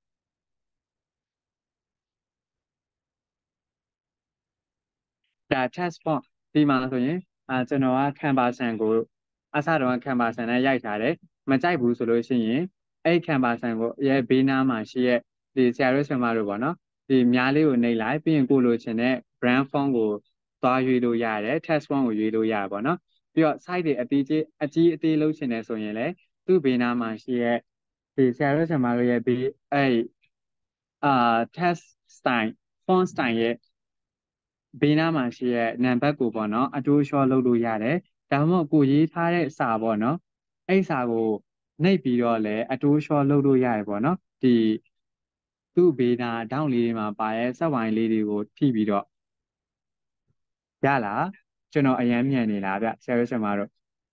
ဒါ text font ဒီမှာဆိုရင်ကျွန်တော်က Canvasan ကိုအစတော့ Canvasan နဲ့ရိုက်ထားတယ်မကြိုက်ဘူးဆိုလို့ရှိရင်အဲ့ Canvasan ကိုရဲ့ဘေးနားမှာရှိရဲ့ဒီဆရာတို့ဆရာမတို့ပေါ့နော်ဒီများလေးကိုနှိပ်လိုက်ပြီးရင်ကိုလိုချင်တဲ့ brand font ကိုသွားရွေးလို့ရတယ် text font ကိုရွေးလို့ရပါတော့ပြီးတော့ site တွေအကြီးအသေးလုပ်ချင်တယ်ဆိုရင်လည်းသူ့ဘေးနားမှာရှိရဲ့ဒီဆရာတို့ဆရာမတို့ရဲ့ဘေးအဲ့text style font style ရဲ့ဘေးနားမှာရှိရဲ့နံပါတ်ကိုပေါ့နော်အတိုးလျှော့လုပ်လို့ရတယ်ဒါမှမဟုတ်ကိုရေးထားတဲ့စာပေါ့နော်အဲ့စာကိုနှိပ်ပြီးတော့လည်းအတိုးလျှော့လုပ်လို့ရတယ်ပေါ့နော်ဒီသူ့ဘေးနားဒေါင့်လေးတွေမှာပါရဲ့စက်ဝိုင်းလေးတွေကိုထိပြီးတော့ရလားကျွန်တော်အရန်မြန်နေလားဗျဆရာတို့ဆရာမတို့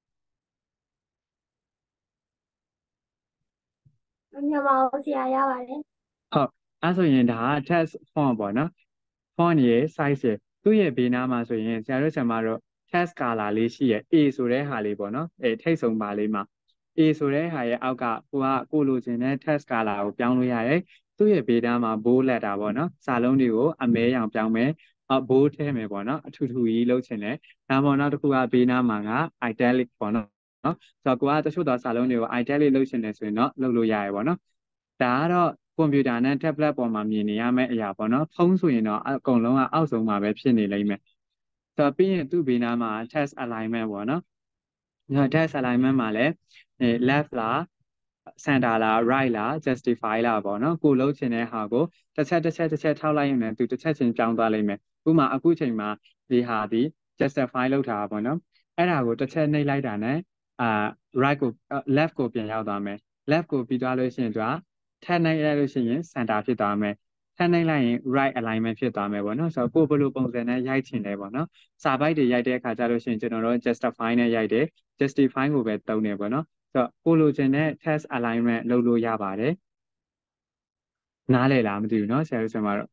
မြန်မာဆရာရပါတယ်ဟုတ်အဲ့ဆိုရင်ဒါက text font ပေါ့နော် font ရဲ့ size ရဲ့သူ့ရဲ့ဘေးနားမှာဆိုရင်ဆရာတို့ဆရာမတို့ test color လေးရှိရဲ့ A ဆိုတဲ့ဟာလေးပေါ့နော်ထိတ်ဆုံးပါလေးမှာ A ဆိုတဲ့ဟာရဲ့အောက်ကကိုလိုချင်တဲ့ test color ကိုပြောင်းလို့ရတယ်သူ့ရဲ့ဘေးနားမှာ bold letter ပေါ့နော်စာလုံးတွေကိုအမဲရောင်ပြောင်းမယ်bold ထဲမယ်ပေါ့နော်အထူထူကြီးလုပ်ချင်တယ်ဒါမှမဟုတ်နောက်တစ်ခုကဘေးနားမှာက italic ပေါ့နော်ဆိုတော့ကိုကတချို့သောစာလုံးတွေကို italic လုပ်ချင်တယ်ဆိုရင်တော့လုပ်လို့ရတယ်ပေါ့နော်ဒါကတော့ကွန်ပျူတာနဲ့ tablet ပေါ်မှာမြင်နေရမယ့်အရာပေါ့နော်ဖုန်းဆိုရင်တော့အကုန်လုံးကအောက်ဆုံးမှာပဲဖြစ်နေလိမ့်မယ်ဆိုတော့ပြီးရင်သူ့ဘေးနားမှာ test alignment ပေါ့နော်test alignment မှာလည်းleft လား center လား right လား justify လားပေါ့နော်ကိုလုံးချင်တဲ့ဟာကိုတစ်ချက်ထောက်လိုက်ရင်လည်းသူတစ်ချက်ချင်းပြောင်းသွားလိမ့်မယ်ဥပမာအခုချိန်မှာဒီဟာဒီ justify လောက်ထားတာပေါ့နော်အဲ့ဒါကိုတစ်ချက်နှိပ်လိုက်တာနဲ့right ကို left ကိုပြန်ရောက်သွားမယ် left ကိုပြီးသွားလို့ရှိရင်သူကထပ်နှိပ်လိုက်လို့ရှိရင် center ဖြစ်သွားမယ်ထပ်နှိပ်လိုက်ရင် right alignment ဖြစ်သွားမယ်ပေါ့နော်ဆိုတော့ကိုဘယ်လိုပုံစံနဲ့ရိုက်ချင်လဲပေါ့နော်စာပိုက်တွေရိုက်တဲ့အခါကျလို့ရှိရင်ကျွန်တော်တို့ justify နဲ့ရိုက်တယ် justify ကိုပဲသုံးတယ်ပေါ့နော်ဆိုတော့ကိုလိုချင်တဲ့ test alignment လုပ်လို့ရပါတယ်နားလည်လားမသိဘူးเนาะဆရာတို့ဆရာမတို့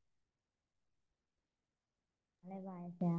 နားလည်ပါတယ်ဆရာ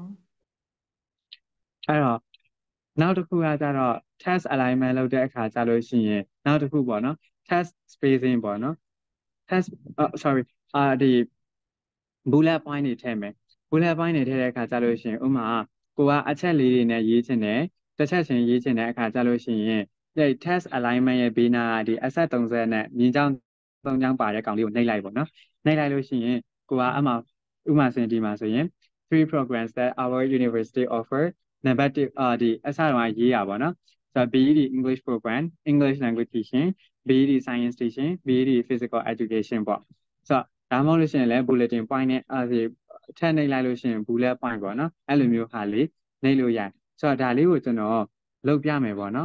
အဲ့တော့နောက်တစ်ခုကကြတော့ test alignment လုပ်တဲ့အခါကျလို့ရှိရင်နောက်တစ်ခုပေါ့နော် test spacing ပေါ့နော် test sorry ဒီ bullet point တွေထည့်မယ် bullet point တွေထည့်တဲ့အခါကျလို့ရှိရင်ဥပမာကိုကအချက်လေးတွေနဲ့ရေးချင်တယ်တစ်ချက်ချင်းရေးချင်တဲ့အခါကျလို့ရှိရင်ဒီ test alignment ရဲ့ဘေးနာကဒီအဆက်30နဲ့မြင်းချောင်း3ချောင်းပါတဲ့ကောင်လေးကိုနှိပ်လိုက်ပေါ့နော်နှိပ်လိုက်လို့ရှိရင်ကိုကအမှဥပမာဆိုရင်ဒီမှာဆိုရင် three programs that our university offer နံပါတ်1ဒီအစတုန်းကရေးရပါတော့ဆိုတော့ BED English program English language teaching BED science teaching BED physical education ပေါ့ဆိုတော့ဒါမှမဟုတ်လို့ရှိရင်လည်း bulletin point နဲ့ထည့်နှိပ်လိုက်လို့ရှိရင် bullet point ပေါ့နော်အဲ့လိုမျိုးဟာလေးနှိပ်လို့ရတယ်ဆိုတော့ဒါလေးကိုကျွန်တော်လုပ်ပြမယ်ပေါ့နော်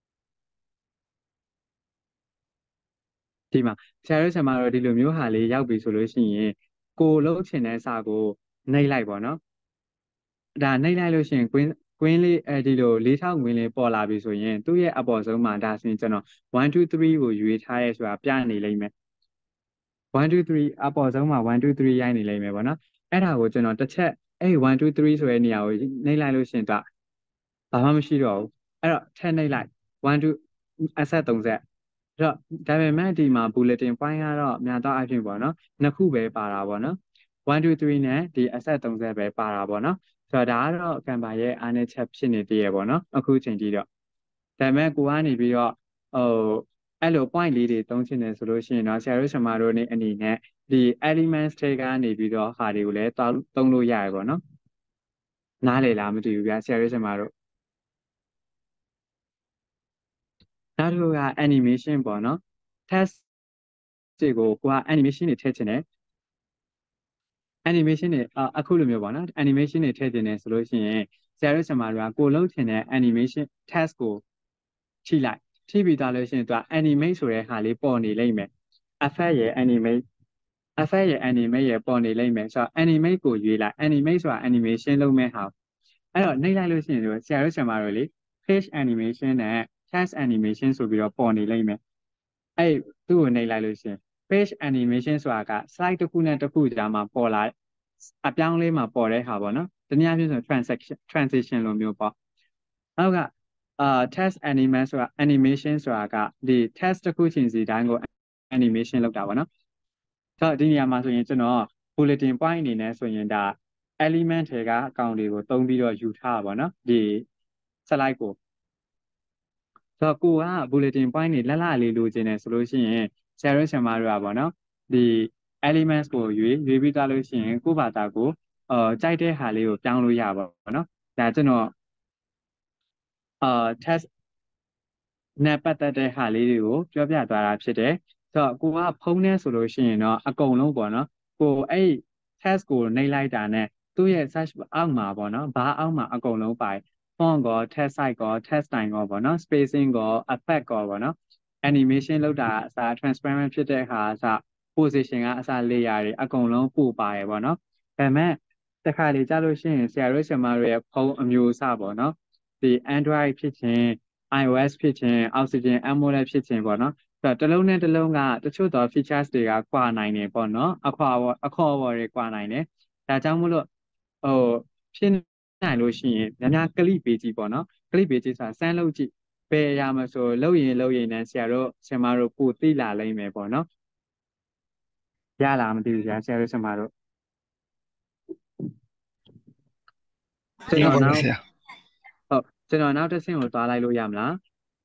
ဒီမှာဆရာတို့ဆရာမတို့ဒီလိုမျိုးဟာလေးရောက်ပြီဆိုလို့ရှိရင်ကိုလုံးချင်တဲ့စာကိုနှိပ်လိုက်ပေါ့နော်ဒါနှိပ်လိုက်လို့ရှိရင်ကွင်းလေးဒီလို၄ထောက်ကွင်းလေးပေါ်လာပြီဆိုရင်သူ့ရဲ့အပေါ်ဆုံးမှာဒါဆိုရင်ကျွန်တော်1 2 3ကိုရွေးထားရဲဆိုတာပြနေလိမ့်မယ်1 2 3အပေါ်ဆုံးမှာ1 2 3ရိုက်နေလိမ့်မယ်ပေါ့နော်အဲ့ဒါကိုကျွန်တော်တစ်ချက်အဲ့1 2 3ဆိုတဲ့နေရာကိုနှိပ်လိုက်လို့ရှိရင်ဒါဘာမှမရှိတော့ဘူးအဲ့တော့ထည့်နှိပ်လိုက်1 2အဆက်30အဲ့တော့ဒါပေမဲ့ဒီမှာ bulletin point ကတော့များသောအားဖြင့်ပေါ့နော်နှစ်ခုပဲပါတာပေါ့နော်1 2 3နဲ့ဒီအဆက်30ပဲပါတာပေါ့နော်ဆိုတော့ဒါကတော့ကံပါရဲ့အားနည်းချက်ဖြစ်နေသေးရပေါ့နော်အခုချိန်ကြီးတော့ဒါပေမဲ့ကိုကနေပြီးတော့အဲ့လို point လေးတွေသုံးချင်တယ်ဆိုလို့ရှိရင်တော့ဆရာတို့ဆရာမတို့နေအနေနဲ့ဒီ elements တွေကနေပြီးတော့ဟာတွေကိုလည်းသုံးလို့ရတယ်ပေါ့နော်နားလေလားမသိဘူးဗျာဆရာတို့ဆရာမတို့နောက်တစ်ခုက animation ပေါ့နော် test တွေကိုကိုက animation တွေထည့်ချင်တယ် animation တွေအခုလိုမျိုးပေါ့နော် animation တွေထည့်ချင်တယ်ဆိုလို့ရှိရင်ဆရာတို့ဆရာမတို့ကကိုလုပ်ချင်တဲ့ animation test ကိုထိလိုက်ထိပြီးသားလို့ရှိရင်သူက animate ဆိုတဲ့ဟာလေးပေါ်နေလိမ့်မယ် effect ရဲ့ animate ရဲ့ပေါ်နေလိမ့်မယ်ဆိုတော့ animate ကိုရွေးလိုက် animate ဆိုတာ animation လုပ်မဲ့ဟာအဲ့တော့နှိပ်လိုက်လို့ရှိရင်ဆရာတို့ဆရာမတို့လေ page animation နဲ့ test animation ဆိုပြီးတော့ပေါ်နေလိမ့်မယ်အဲ့သူ့ကိုနှိပ်လိုက်လို့ရှိရင် page animation ဆိုတာက slide တစ်ခုနဲ့တစ်ခုကြားမှာပေါ်လာအပြောင်းလေးမှာပေါ်တဲ့ဟာပေါ့နော်တနည်းအားဖြင့်ဆို transition လိုမျိုးပေါ့နောက်ကtest animation ဆိုတာကဒီ test တစ်ခုချင်းစီတိုင်းကို animation လုပ်တာပေါ့နော်ဆိုတော့ဒီနေရာမှာဆိုရင်ကျွန်တော် bulletin point အနေနဲ့ဆိုရင်ဒါ element တွေကအကောင်တွေကိုသုံးပြီးတော့ယူထားပါတော့ဒီ slide ကိုဆိုတော့ကိုက bulletin point တွေလက်လေးလိုချင်တယ်ဆိုလို့ရှိရင်ဆရာတို့ဆရာမတို့ကပေါ့နော်ဒီ elements ကိုရွေးပြီးသားလို့ရှိရင်ကိုယ့်ဘာသာကိုကြိုက်တဲ့ဟာလေးကိုပြောင်းလို့ရပါပေါ့နော်ဒါကျွန်တော်test နဲ့ပတ်သက်တဲ့ဟာလေးတွေကိုပြောပြသွားတာဖြစ်တယ်ဆိုတော့ကိုကဖုန်းနဲ့ဆိုလို့ရှိရင်တော့အကုန်လုံးပေါ့နော်ကိုအဲ့ test ကိုနှိပ်လိုက်တာနဲ့သူ့ရဲ့ search အောက်မှာပေါ့နော်ဘာအောက်မှာအကုန်လုံးပါတယ် font ကော test size ကော test time ကောပေါ့နော် spacing ကော effect ကောပေါ့နော် animation လောက်တာအစား transparent ဖြစ်တဲ့ဟာအစား position ကအစား layer တွေအကုန်လုံးပို့ပါရပေါ့နော်ဒါပေမဲ့တခါလေကြားလို့ရှိရင်ဆရာတို့ဆရာမတို့ရဲ့ဖုန်းအမျိုးအစားပေါ့နော်ဒီ Android ဖြစ်ခြင်း iOS ဖြစ်ခြင်း Oxygen AMOLED ဖြစ်ခြင်းပေါ့နော်ဆိုတော့တစ်လုံးနဲ့တစ်လုံးကတချို့သော features တွေကကွာနိုင်တယ်ပေါ့နော်အခေါ်အဝေါ်တွေကွာနိုင်တယ်ဒါကြောင့်မို့လို့ဖြစ်နိုင်လို့ရှိရင်များကလိပေးကြည့်ပေါ့နော်ကလိပေးကြည့်ဆိုတာစမ်းလုပ်ကြည့်ဘယ်အရာမှာဆိုလုပ်ရင်နဲ့ဆရာမတို့ပိုသိလာလိမ့်မယ်ပေါ့နော်ရလားမသိဘူးဆရာတို့ဆရာမတို့ကျွန်တော်နောက်ဟုတ်ကျွန်တော်နောက်တစ်ဆင့်ကိုသွားလိုက်လို့ရမလား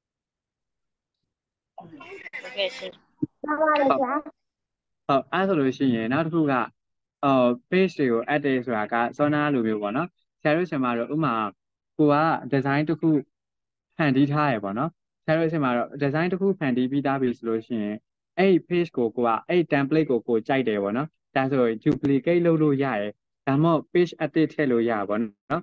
ဟုတ်ကဲ့ရှင်ဟုတ်ပါတယ်ဆရာဟုတ်အဲ့ဆိုလို့ရှိရင်နောက်တစ်ခုကpage တွေကို add တယ်ဆိုတာကစောနာလိုမျိုးပေါ့နော်ဆရာတို့ဆရာမတို့ဥမာကိုက design တစ်ခုဖန်တီးထားရပေါ့နော်ဆရာတို့ဆရာမတို့ design တစ်ခုဖန်တီးပြီးသားပြီဆိုလို့ရှိရင်အဲ့ page ကိုကအဲ့ template ကိုကြိုက်တယ်ပေါ့နော်ဒါဆို duplicate လုပ်လို့ရတယ်ဒါမှမဟုတ် page edit ထည့်လို့ရပါပေါ့နော်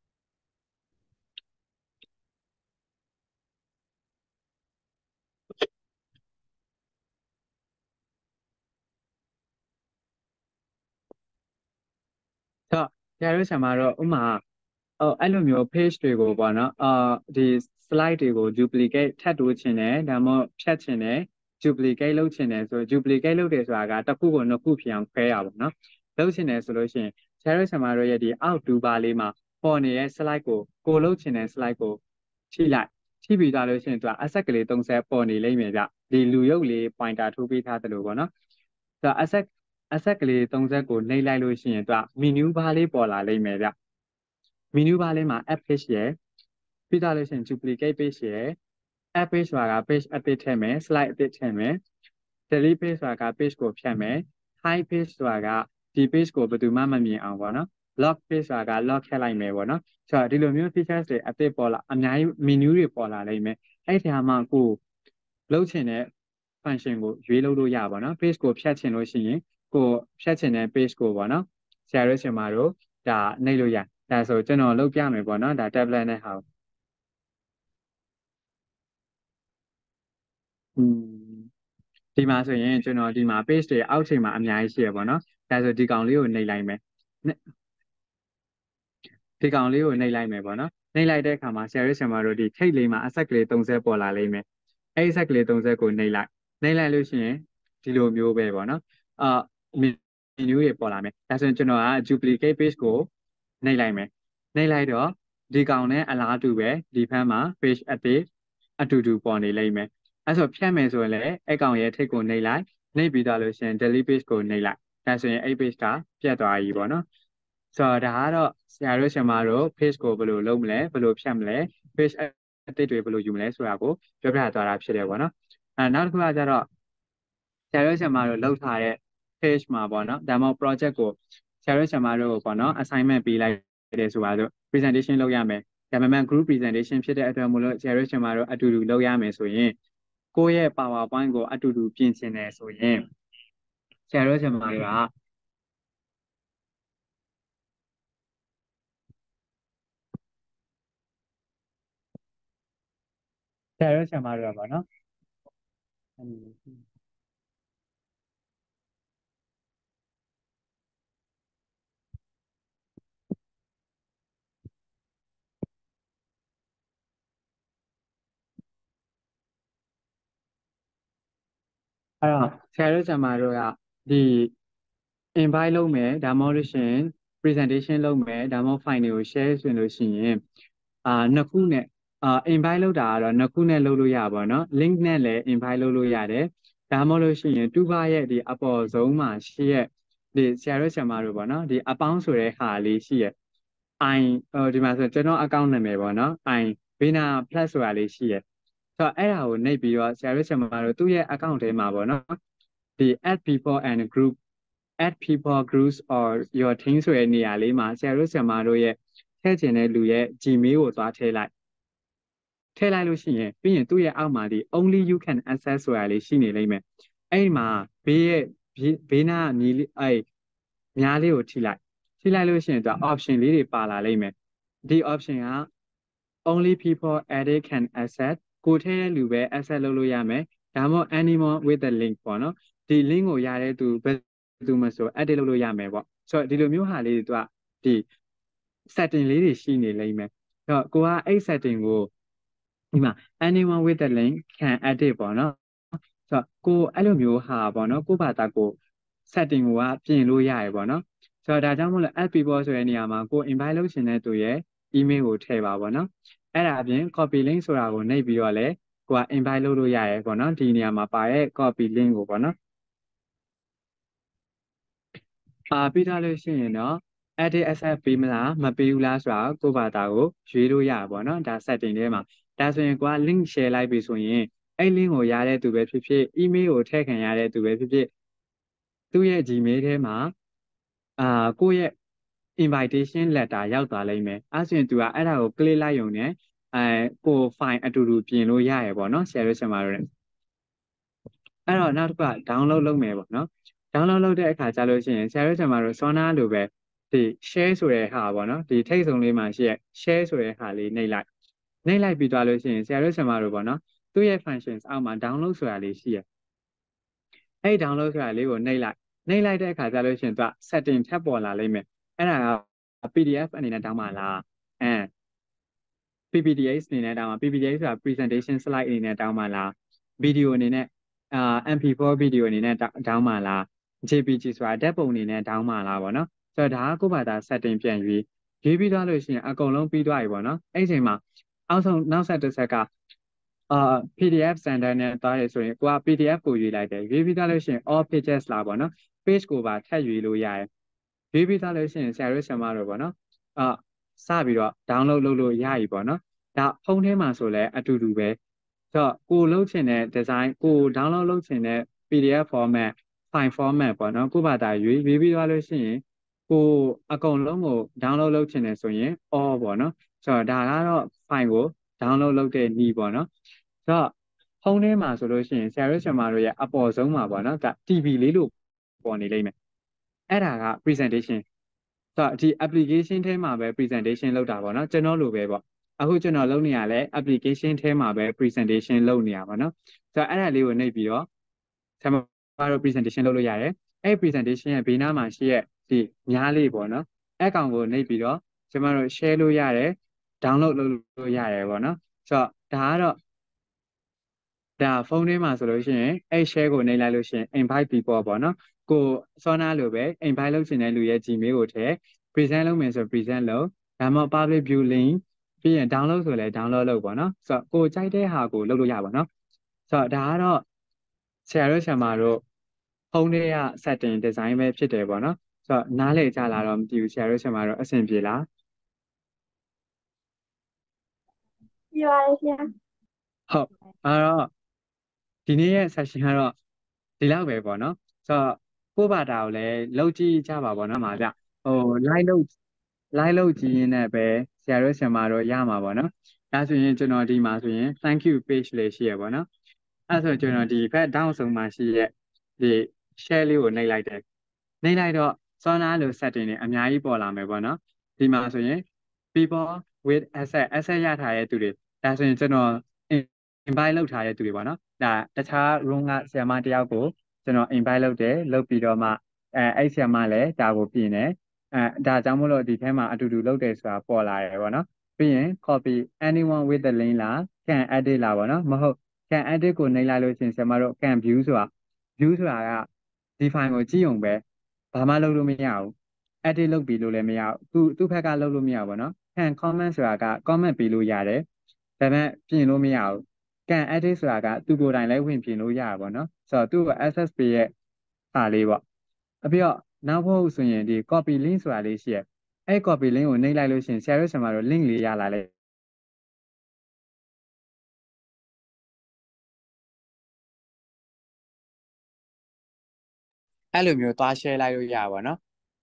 ဆိုဆရာတို့ဆရာမတို့ဥမာအဲ့လိုမျိုး page တွေကိုပေါ့နော်ဒီ slide တွေကို duplicate ထပ်တိုးချင်တယ်ဒါမှမဟုတ်ဖြတ်ချင်တယ် duplicate လုပ်ချင်တယ်ဆို duplicate လုပ်တယ်ဆိုတာကတစ်ခုကိုနှစ်ခုဖြစ်အောင်ခွဲရပါပေါ့နော်လုပ်ချင်တယ်ဆိုလို့ရှိရင်ဆရာတို့ဆရာမတို့ရဲ့ဒီအောက်2ပါလေးမှာပေါ်နေတဲ့ slide ကိုလုပ်ချင်တဲ့ slide ကိုထိလိုက်ထိပြီးသွားလို့ရှိရင်သူကအဆက်ကလေး30ပေါ်နေလိမ့်မယ်ဗျဒီလူရုပ်လေး pointer ထိုးပေးထားတယ်လို့ပေါ့နော်ဆိုတော့အဆက်ကလေး30ကိုနှိပ်လိုက်လို့ရှိရင်သူက menu bar လေးပေါ်လာလိမ့်မယ်ဗျ menu bar လေးမှာ add page ရယ်ပြီးသွားလို့ရှိရင် duplicate page ရယ် add page ဆိုတာက page edit ထည့်မယ် slide edit ထည့်မယ် delete page ဆိုတာက page ကိုဖြတ်မယ် hide page ဆိုတာကဒီ page ကိုဘယ်သူမှမမြင်အောင်ပေါ့နော် lock page ဆိုတာက lock ထည့်လိုက်မယ်ပေါ့နော်ဆိုတော့ဒီလိုမျိုး features တွေ edit ပေါ်လာအများကြီး menu တွေပေါ်လာလိမ့်မယ်အဲ့ဒီမှာကိုလုပ်ချင်တဲ့ function ကိုရွေးလုပ်လို့ရပါတော့နော် page ကိုဖြတ်ချင်လို့ရှိရင်ကိုဖြတ်ချင်တဲ့ page ကိုပေါ့နော်ဆရာတို့ဆရာမတို့ဒါနှိပ်လို့ရဒါဆိုကျွန်တော်လုပ်ပြမယ်ပေါ့နော်ဒါ tablet နဲ့ဟာဒီမှာဆိုရင်ကျွန်တော်ဒီမှာ page တွေအောက်ချိန်မှာအများကြီးရှိရပေါ့နော်ဒါဆိုဒီကောင်လေးကိုနှိပ်လိုက်မယ်ဒီကောင်လေးကိုနှိပ်လိုက်မယ်ပေါ့နော်နှိပ်လိုက်တဲ့အခါမှာဆရာတို့ဆရာမတို့ဒီထိတ်လေးမှာအဆက်ကလေး30ပေါ်လာလိမ့်မယ်အဲ့ဒီအဆက်ကလေး30ကိုနှိပ်လိုက်လို့ရှိရင်ဒီလိုမျိုးပဲပေါ့နော်menu တွေပေါ်လာမယ်ဒါဆိုရင်ကျွန်တော်က duplicate page ကိုနှိပ်လိုက်မယ်နှိပ်လိုက်တော့ဒီကောင်နဲ့အလားတူပဲဒီဖက်မှာ page edit အတူတူပေါ်နေလိမ့်မယ်အဲ့ဆိုဖြတ်မယ်ဆိုရင်လည်းအဲ့ကောင်ရဲ့ထိတ်ကိုနှိပ်ပြီးသွားလို့ရှိရင် delete page ကိုနှိပ်လိုက်ဒါဆိုရင်အဲ့ page ကပြတ်သွားပြီပေါ့နော်ဆိုတော့ဒါကတော့ဆရာတို့ဆရာမတို့ page ကိုဘယ်လိုလုပ်မလဲဘယ်လိုဖြတ်မလဲ page edit တွေဘယ်လိုယူမလဲဆိုတာကိုပြောပြသွားတာဖြစ်တယ်ပေါ့နော်နောက်တစ်ခုကကျတော့ဆရာတို့ဆရာမတို့လုပ်ထားတဲ့ page မှာပေါ့နော်ဒါမှမဟုတ် project ကိုဆရာတို့ဆရာမတို့ကိုပေါ့နော် assignment ပေးလိုက်တယ်ဆိုပါစို့ presentation လုပ်ရမယ်ဒါပေမဲ့ group presentation ဖြစ်တဲ့အတွက်မို့လို့ဆရာတို့ဆရာမတို့အတူတူလုပ်ရမယ်ဆိုရင်ကိုယ့်ရဲ့ PowerPoint ကိုအတူတူပြင်ဆင်တယ်ဆိုရင်ဆရာတို့ဆရာမတို့ကဆရာတို့ဆရာမတို့ပေါ့နော်အဲ့တော့ဆရာတို့ဆရာမတို့ကဒီ invite လုပ်မယ်ဒါမှမဟုတ်လို့ရှိရင် presentation လုပ်မယ်ဒါမှမဟုတ် file တွေကို share ဆိုလို့ရှိရင်နှစ်ခုနဲ့invite လုပ်တာကတော့နှစ်ခုနဲ့လုပ်လို့ရပါတော့ link နဲ့လည်း invite လုပ်လို့ရတယ်ဒါမှမဟုတ်လို့ရှိရင်တူဘာရဲ့ဒီအပေါ်ဆုံးမှာရှိရဲ့ဒီဆရာတို့ဆရာမတို့ပေါ့နော်ဒီအပေါင်းဆိုတဲ့ဟာလေးရှိရဲ့ i ဒီမှာဆိုကျွန်တော် account နာမည်ပေါ့နော် i ဘေးနာ plus ဆိုတာလေးရှိရဲ့ဆိုတော့အဲ့ဒါကိုနှိပ်ပြီးတော့ဆရာတို့ဆရာမတို့သူ့ရဲ့ account ထဲမှာပေါ့နော်ဒီ add people and group add people groups or your team ဆိုတဲ့နေရာလေးမှာဆရာတို့ဆရာမတို့ရဲ့ထည့်ချင်တဲ့လူရဲ့ Gmail ကိုသွားထည့်လိုက်လို့ရှိရင်ပြီးရင်သူ့ရဲ့အောက်မှာဒီ only you can access ဆိုတာလေးရှိနေလိမ့်မယ်အဲ့ဒီမှာဘေးနာမြည်အဲ့များလေးကိုထိလိုက်လို့ရှိရင်သူ option လေးတွေပါလာလိမ့်မယ်ဒီ option က only people edit can access ကိုထည့်တဲ့လူပဲ access လုပ်လို့ရမယ်ဒါမှမဟုတ် anyone with the link ပေါ့နော်ဒီ link ကိုရတဲ့သူမဆို edit လုပ်လို့ရမယ်ပေါ့ဆိုတော့ဒီလိုမျိုးဟာလေးတွေဒီ setting လေးတွေရှိနေလိမ့်မယ်ဆိုတော့ကိုကအဲ့ setting ကိုဒီမှာ anyone with the link can edit ပေါ့နော်ဆိုတော့ကိုအဲ့လိုမျိုးဟာပေါ့နော်ကိုဘာသာကို setting ကိုပြင်လို့ရတယ်ပေါ့နော်ဆိုဆိုတော့ဒါကြောင့်မို့လို့ add people ဆိုတဲ့နေရာမှာကို invite လုပ်ချင်တဲ့သူရဲ့ email ကိုထည့်ပါပေါ့နော်အဲ့ဒါအပြင် copy link ဆိုတာကိုနှိပ်ပြီးတော့လည်းကိုက invite လုပ်လို့ရတယ်ပေါ့နော်ဒီနေရာမှာပါတဲ့ copy link ကိုပေါ့နော်ပြီးသားလို့ရှိရင်တော့ edit accept ပေးမလားမပေးဘူးလားဆိုတာကိုယ့်ဘာသာကိုရွေးလို့ရပါပေါ့နော်ဒါ setting ထဲမှာဒါဆိုရင်ကိုက link share လိုက်ပြီဆိုရင်အဲ့ link ကိုရတဲ့သူပဲဖြစ်ဖြစ် email ကိုထည့်ခံရတဲ့သူပဲဖြစ်ဖြစ်သူ့ရဲ့ Gmail ထဲမှာကိုယ့်ရဲ့ invitation letter ရောက်သွားလိမ့်မယ်အဲ့ဆိုရင်သူကအဲ့ဒါကို click လိုက်ရုံနဲ့ကို file အတူတူပြင်လို့ရရပေါ့နော် share ဆင်ပါတော့အဲ့တော့နောက်တစ်ခါ download လုပ်မယ်ပေါ့နော် download လုပ်တဲ့အခါကျလို့ရှိရင်ဆရာတို့ဆင်ပါတော့ Sona လိုပဲဒီ share ဆိုတဲ့ဟာပေါ့နော်ဒီထိတ်ဆုံးလေးမှာရှိရ share ဆိုတဲ့ဟာလေးနှိပ်လိုက်ပြီးသွားလို့ရှိရင်ဆရာတို့ဆင်ပါတော့ပေါ့နော်သူ့ရဲ့ functions အောက်မှာ download ဆိုတာလေးရှိရအဲ့ download ဆိုတာလေးကိုနှိပ်လိုက်တဲ့အခါကျလို့ရှိရင်သူက setting ထပ်ပေါ်လာလိမ့်မယ်အဲ့ဒါက PDF အနေနဲ့တောင်းပါလားPPTX အနေနဲ့တောင်းပါ PPTX ဆိုတာ presentation slide အနေနဲ့တောင်းပါလား video အနေနဲ့MP4 video အနေနဲ့တောင်းပါလား JPG ဆိုတာဓာတ်ပုံအနေနဲ့တောင်းပါလားပေါ့နော်ဆိုတော့ဒါကကိုယ့်ဘာသာ setting ပြန်ရွေးပြီးသွားလို့ရှိရင်အကုန်လုံးပြီးသွားပြီပေါ့နော်အဲ့ဒီအချိန်မှာနောက်ဆက်တစ်ဆက်ကPDF standard နဲ့တားရဆိုရင်ကိုက PDF ကိုရွေးလိုက်တယ်ရွေးပြီးသားလို့ရှိရင် all pages လာပေါ့နော် page ကိုပါထပ်ရွေးလို့ရတယ်ရွေးပြီးသားလို့ရှိရင်ဆရာတို့ဆရာမတို့ပေါ့နော်စပြီးတော့ download လုပ်လို့ရပြီပေါ့နော်ဒါဖုန်းထဲမှာဆိုလဲအတူတူပဲဆိုတော့ကိုလုပ်ချင်တဲ့ design ကို download လုပ်ချင်တဲ့ PDF format file format ပေါ့နော်ကိုဘာသာရွေးပြီးသွားလို့ရှိရင်ကိုအကုန်လုံးကို download လုပ်ချင်တယ်ဆိုရင် all ပေါ့နော်ဆိုတော့ဒါကတော့ file ကို download လုပ်တဲ့နည်းပေါ့နော်ဆိုတော့ဖုန်းထဲမှာဆိုလို့ရှိရင်ဆရာတို့ဆရာမတို့ရဲ့အပေါ်ဆုံးမှာပေါ့နော်ဒါ TV လေးလို့ပေါ်နေလိမ့်မယ်အဲ့ဒါက presentation ဆိုတော့ဒီ application ထဲမှာပဲ presentation လုပ်တာပေါ့နော်ကျွန်တော်လိုပဲပေါ့အခုကျွန်တော်လုပ်နေရလဲ application ထဲမှာပဲ presentation လုပ်နေရပါတော့ဆိုတော့အဲ့ဒါလေးကိုနှိပ်ပြီးတော့ဆရာမတို့ presentation လုပ်လို့ရတယ်အဲ့ presentation ရဲ့ဘေးနားမှာရှိရဲ့ဒီညားလေးပေါ့နော်အဲ့ကောင်ကိုနှိပ်ပြီးတော့ကျွန်တော်တို့ share လို့ရတယ် download လုပ်လို့ရတယ်ပေါ့နော်ဆိုတော့ဒါကတော့ဒါဖုန်းထဲမှာဆိုလို့ရှိရင်အဲ့ share ကိုနှိပ်လိုက်လို့ရှိရင် invite people ပေါ့နော်ကိုစောနာလိုပဲ invite လုပ်ချင်တဲ့လူရဲ့ Gmail ကိုထည့် present လုပ်မယ်ဆို present လုပ်ဒါမှမဟုတ် public view link ပြီးရင် download ဆိုလဲ download လုပ်ပေါ့နော်ဆိုတော့ကိုကြိုက်တဲ့ဟာကိုလုပ်လို့ရပါတော့ဆိုတော့ဒါကတော့ဆရာတို့ဆရာမတို့ဖုန်းထဲက setting design ပဲဖြစ်တယ်ပေါ့နော်ဆိုတော့နားလည်ကြလားတော့မသိဘူးဆရာတို့ဆရာမတို့အဆင်ပြေလားပြေပါတယ်ဆရာဟုတ်အဲ့တော့ဒီနေ့ရဲ့ session ကတော့ဒီလောက်ပဲပေါ့နော်ဆိုတော့ကိုယ့်ဘာသာကိုလည်းလုပ်ကြည့်ကြပါပေါ့နော်မှာဗျlike လုပ်ကြည့်ရင်းနဲ့ပဲဆရာတို့ဆရာမတို့ရမှာပေါ့နော်ဒါဆိုရင်ကျွန်တော်ဒီမှာဆိုရင် thank you page လေးရှိရပေါ့နော်အဲ့ဆိုကျွန်တော်ဒီဘက် down ဆုံးမှာရှိရဲ့ဒီ share လေးကိုနှိပ်လိုက်တယ်နှိပ်လိုက်တော့ Sona လို setting တွေအများကြီးပေါ်လာမယ်ပေါ့နော်ဒီမှာဆိုရင် people with asset ရထားတဲ့သူတွေဒါဆိုရင်ကျွန်တော် invite လုပ်ထားတဲ့သူတွေပေါ့နော်ဒါတခြား room ကဆရာမတယောက်ကိုကျွန်တော် invite လုပ်တယ်လုပ်ပြီးတော့မှအဲ့ဆရာမလည်းဒါကိုပြင်တယ်ဒါကြောင့်မို့လို့ဒီထဲမှာအတူတူလုပ်တယ်ဆိုတာပေါ်လာတယ်ပေါ့နော်ပြီးရင် copy anyone with the link လား can edit လားပေါ့နော်မဟုတ် can edit ကိုနှိပ်လိုက်လို့ရှင်ဆရာမတို့ can view ဆိုတာကဒီ file ကိုကြည့်ုံပဲဘာမှလုပ်လို့မရဘူး edit လုပ်ပြီးလို့လည်းမရဘူးသူ့ဘက်ကလုပ်လို့မရဘူးပေါ့နော် can comment ဆိုတာက comment ပေးလို့ရတယ်ဒါပေမဲ့ပြင်လို့မရဘူး can edit ဆိုတာကသူကိုယ်တိုင်လည်းဝင်ပြင်လို့ရတာပေါ့နော်ဆိုတော့သူ့ကို access ပေးရဲ့ဟာလေးပေါ့ပြီးတော့နောက်ဖို့ဆိုရင်ဒီ copy link ဆိုတာလေးရှိရဲ့အဲ့ copy link ကိုနှိပ်လိုက်လို့ရှင်ဆရာတို့ဆရာမတို့ link လေးရလာလေအဲ့လိုမျိုးသွား share လိုက်လို့ရပါတော့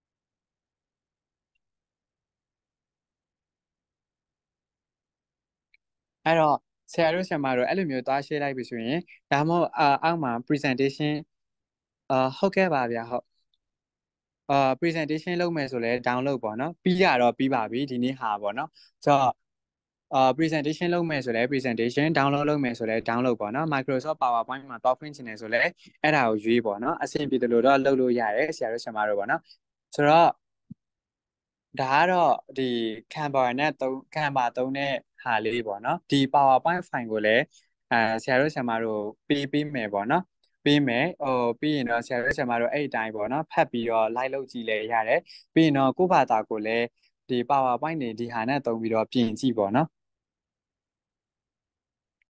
အဲ့တော့ဆရာတို့ဆရာမတို့အဲ့လိုမျိုးသွား share လိုက်ပြီဆိုရင်ဒါမှမဟုတ်အောက်မှာ presentation ဟုတ်ကဲ့ပါဗျာဟုတ်presentation လုပ်မယ်ဆိုလဲ download ပေါ့နော်ပြီးရတော့ပြီးပါပြီဒီနေ့ဟာပေါ့နော်ဆိုတော့presentation လုပ်မယ်ဆိုလဲ presentation download လုပ်မယ်ဆိုလဲ download ပေါ့နော် Microsoft PowerPoint မှာတော့ဖွင့်ချင်တယ်ဆိုလဲအဲ့ဒါကိုရွေးပေါ့နော်အဆင်ပြေတယ်လို့တော့လုပ်လို့ရတယ်ဆရာတို့ဆရာမတို့ပေါ့နော်ဆိုတော့ဒါကတော့ဒီ Canva နဲ့Canva သုံးတဲ့ဟာလေးပေါ့နော်ဒီ PowerPoint file ကိုလည်းဆရာတို့ဆရာမတို့ပေးမယ်ပေါ့နော်ပေးမယ်ပြီးရင်တော့ဆရာတို့ဆရာမတို့အဲ့ဒီတိုင်းပေါ့နော်ဖတ်ပြီးတော့ like လုပ်ကြည့်လဲရတယ်ပြီးရင်တော့ကိုယ့်ဘာသာကိုလည်းဒီ PowerPoint တွေဒီဟာနဲ့သုံးပြီးတော့ပြင်ကြည့်ပေါ့နော်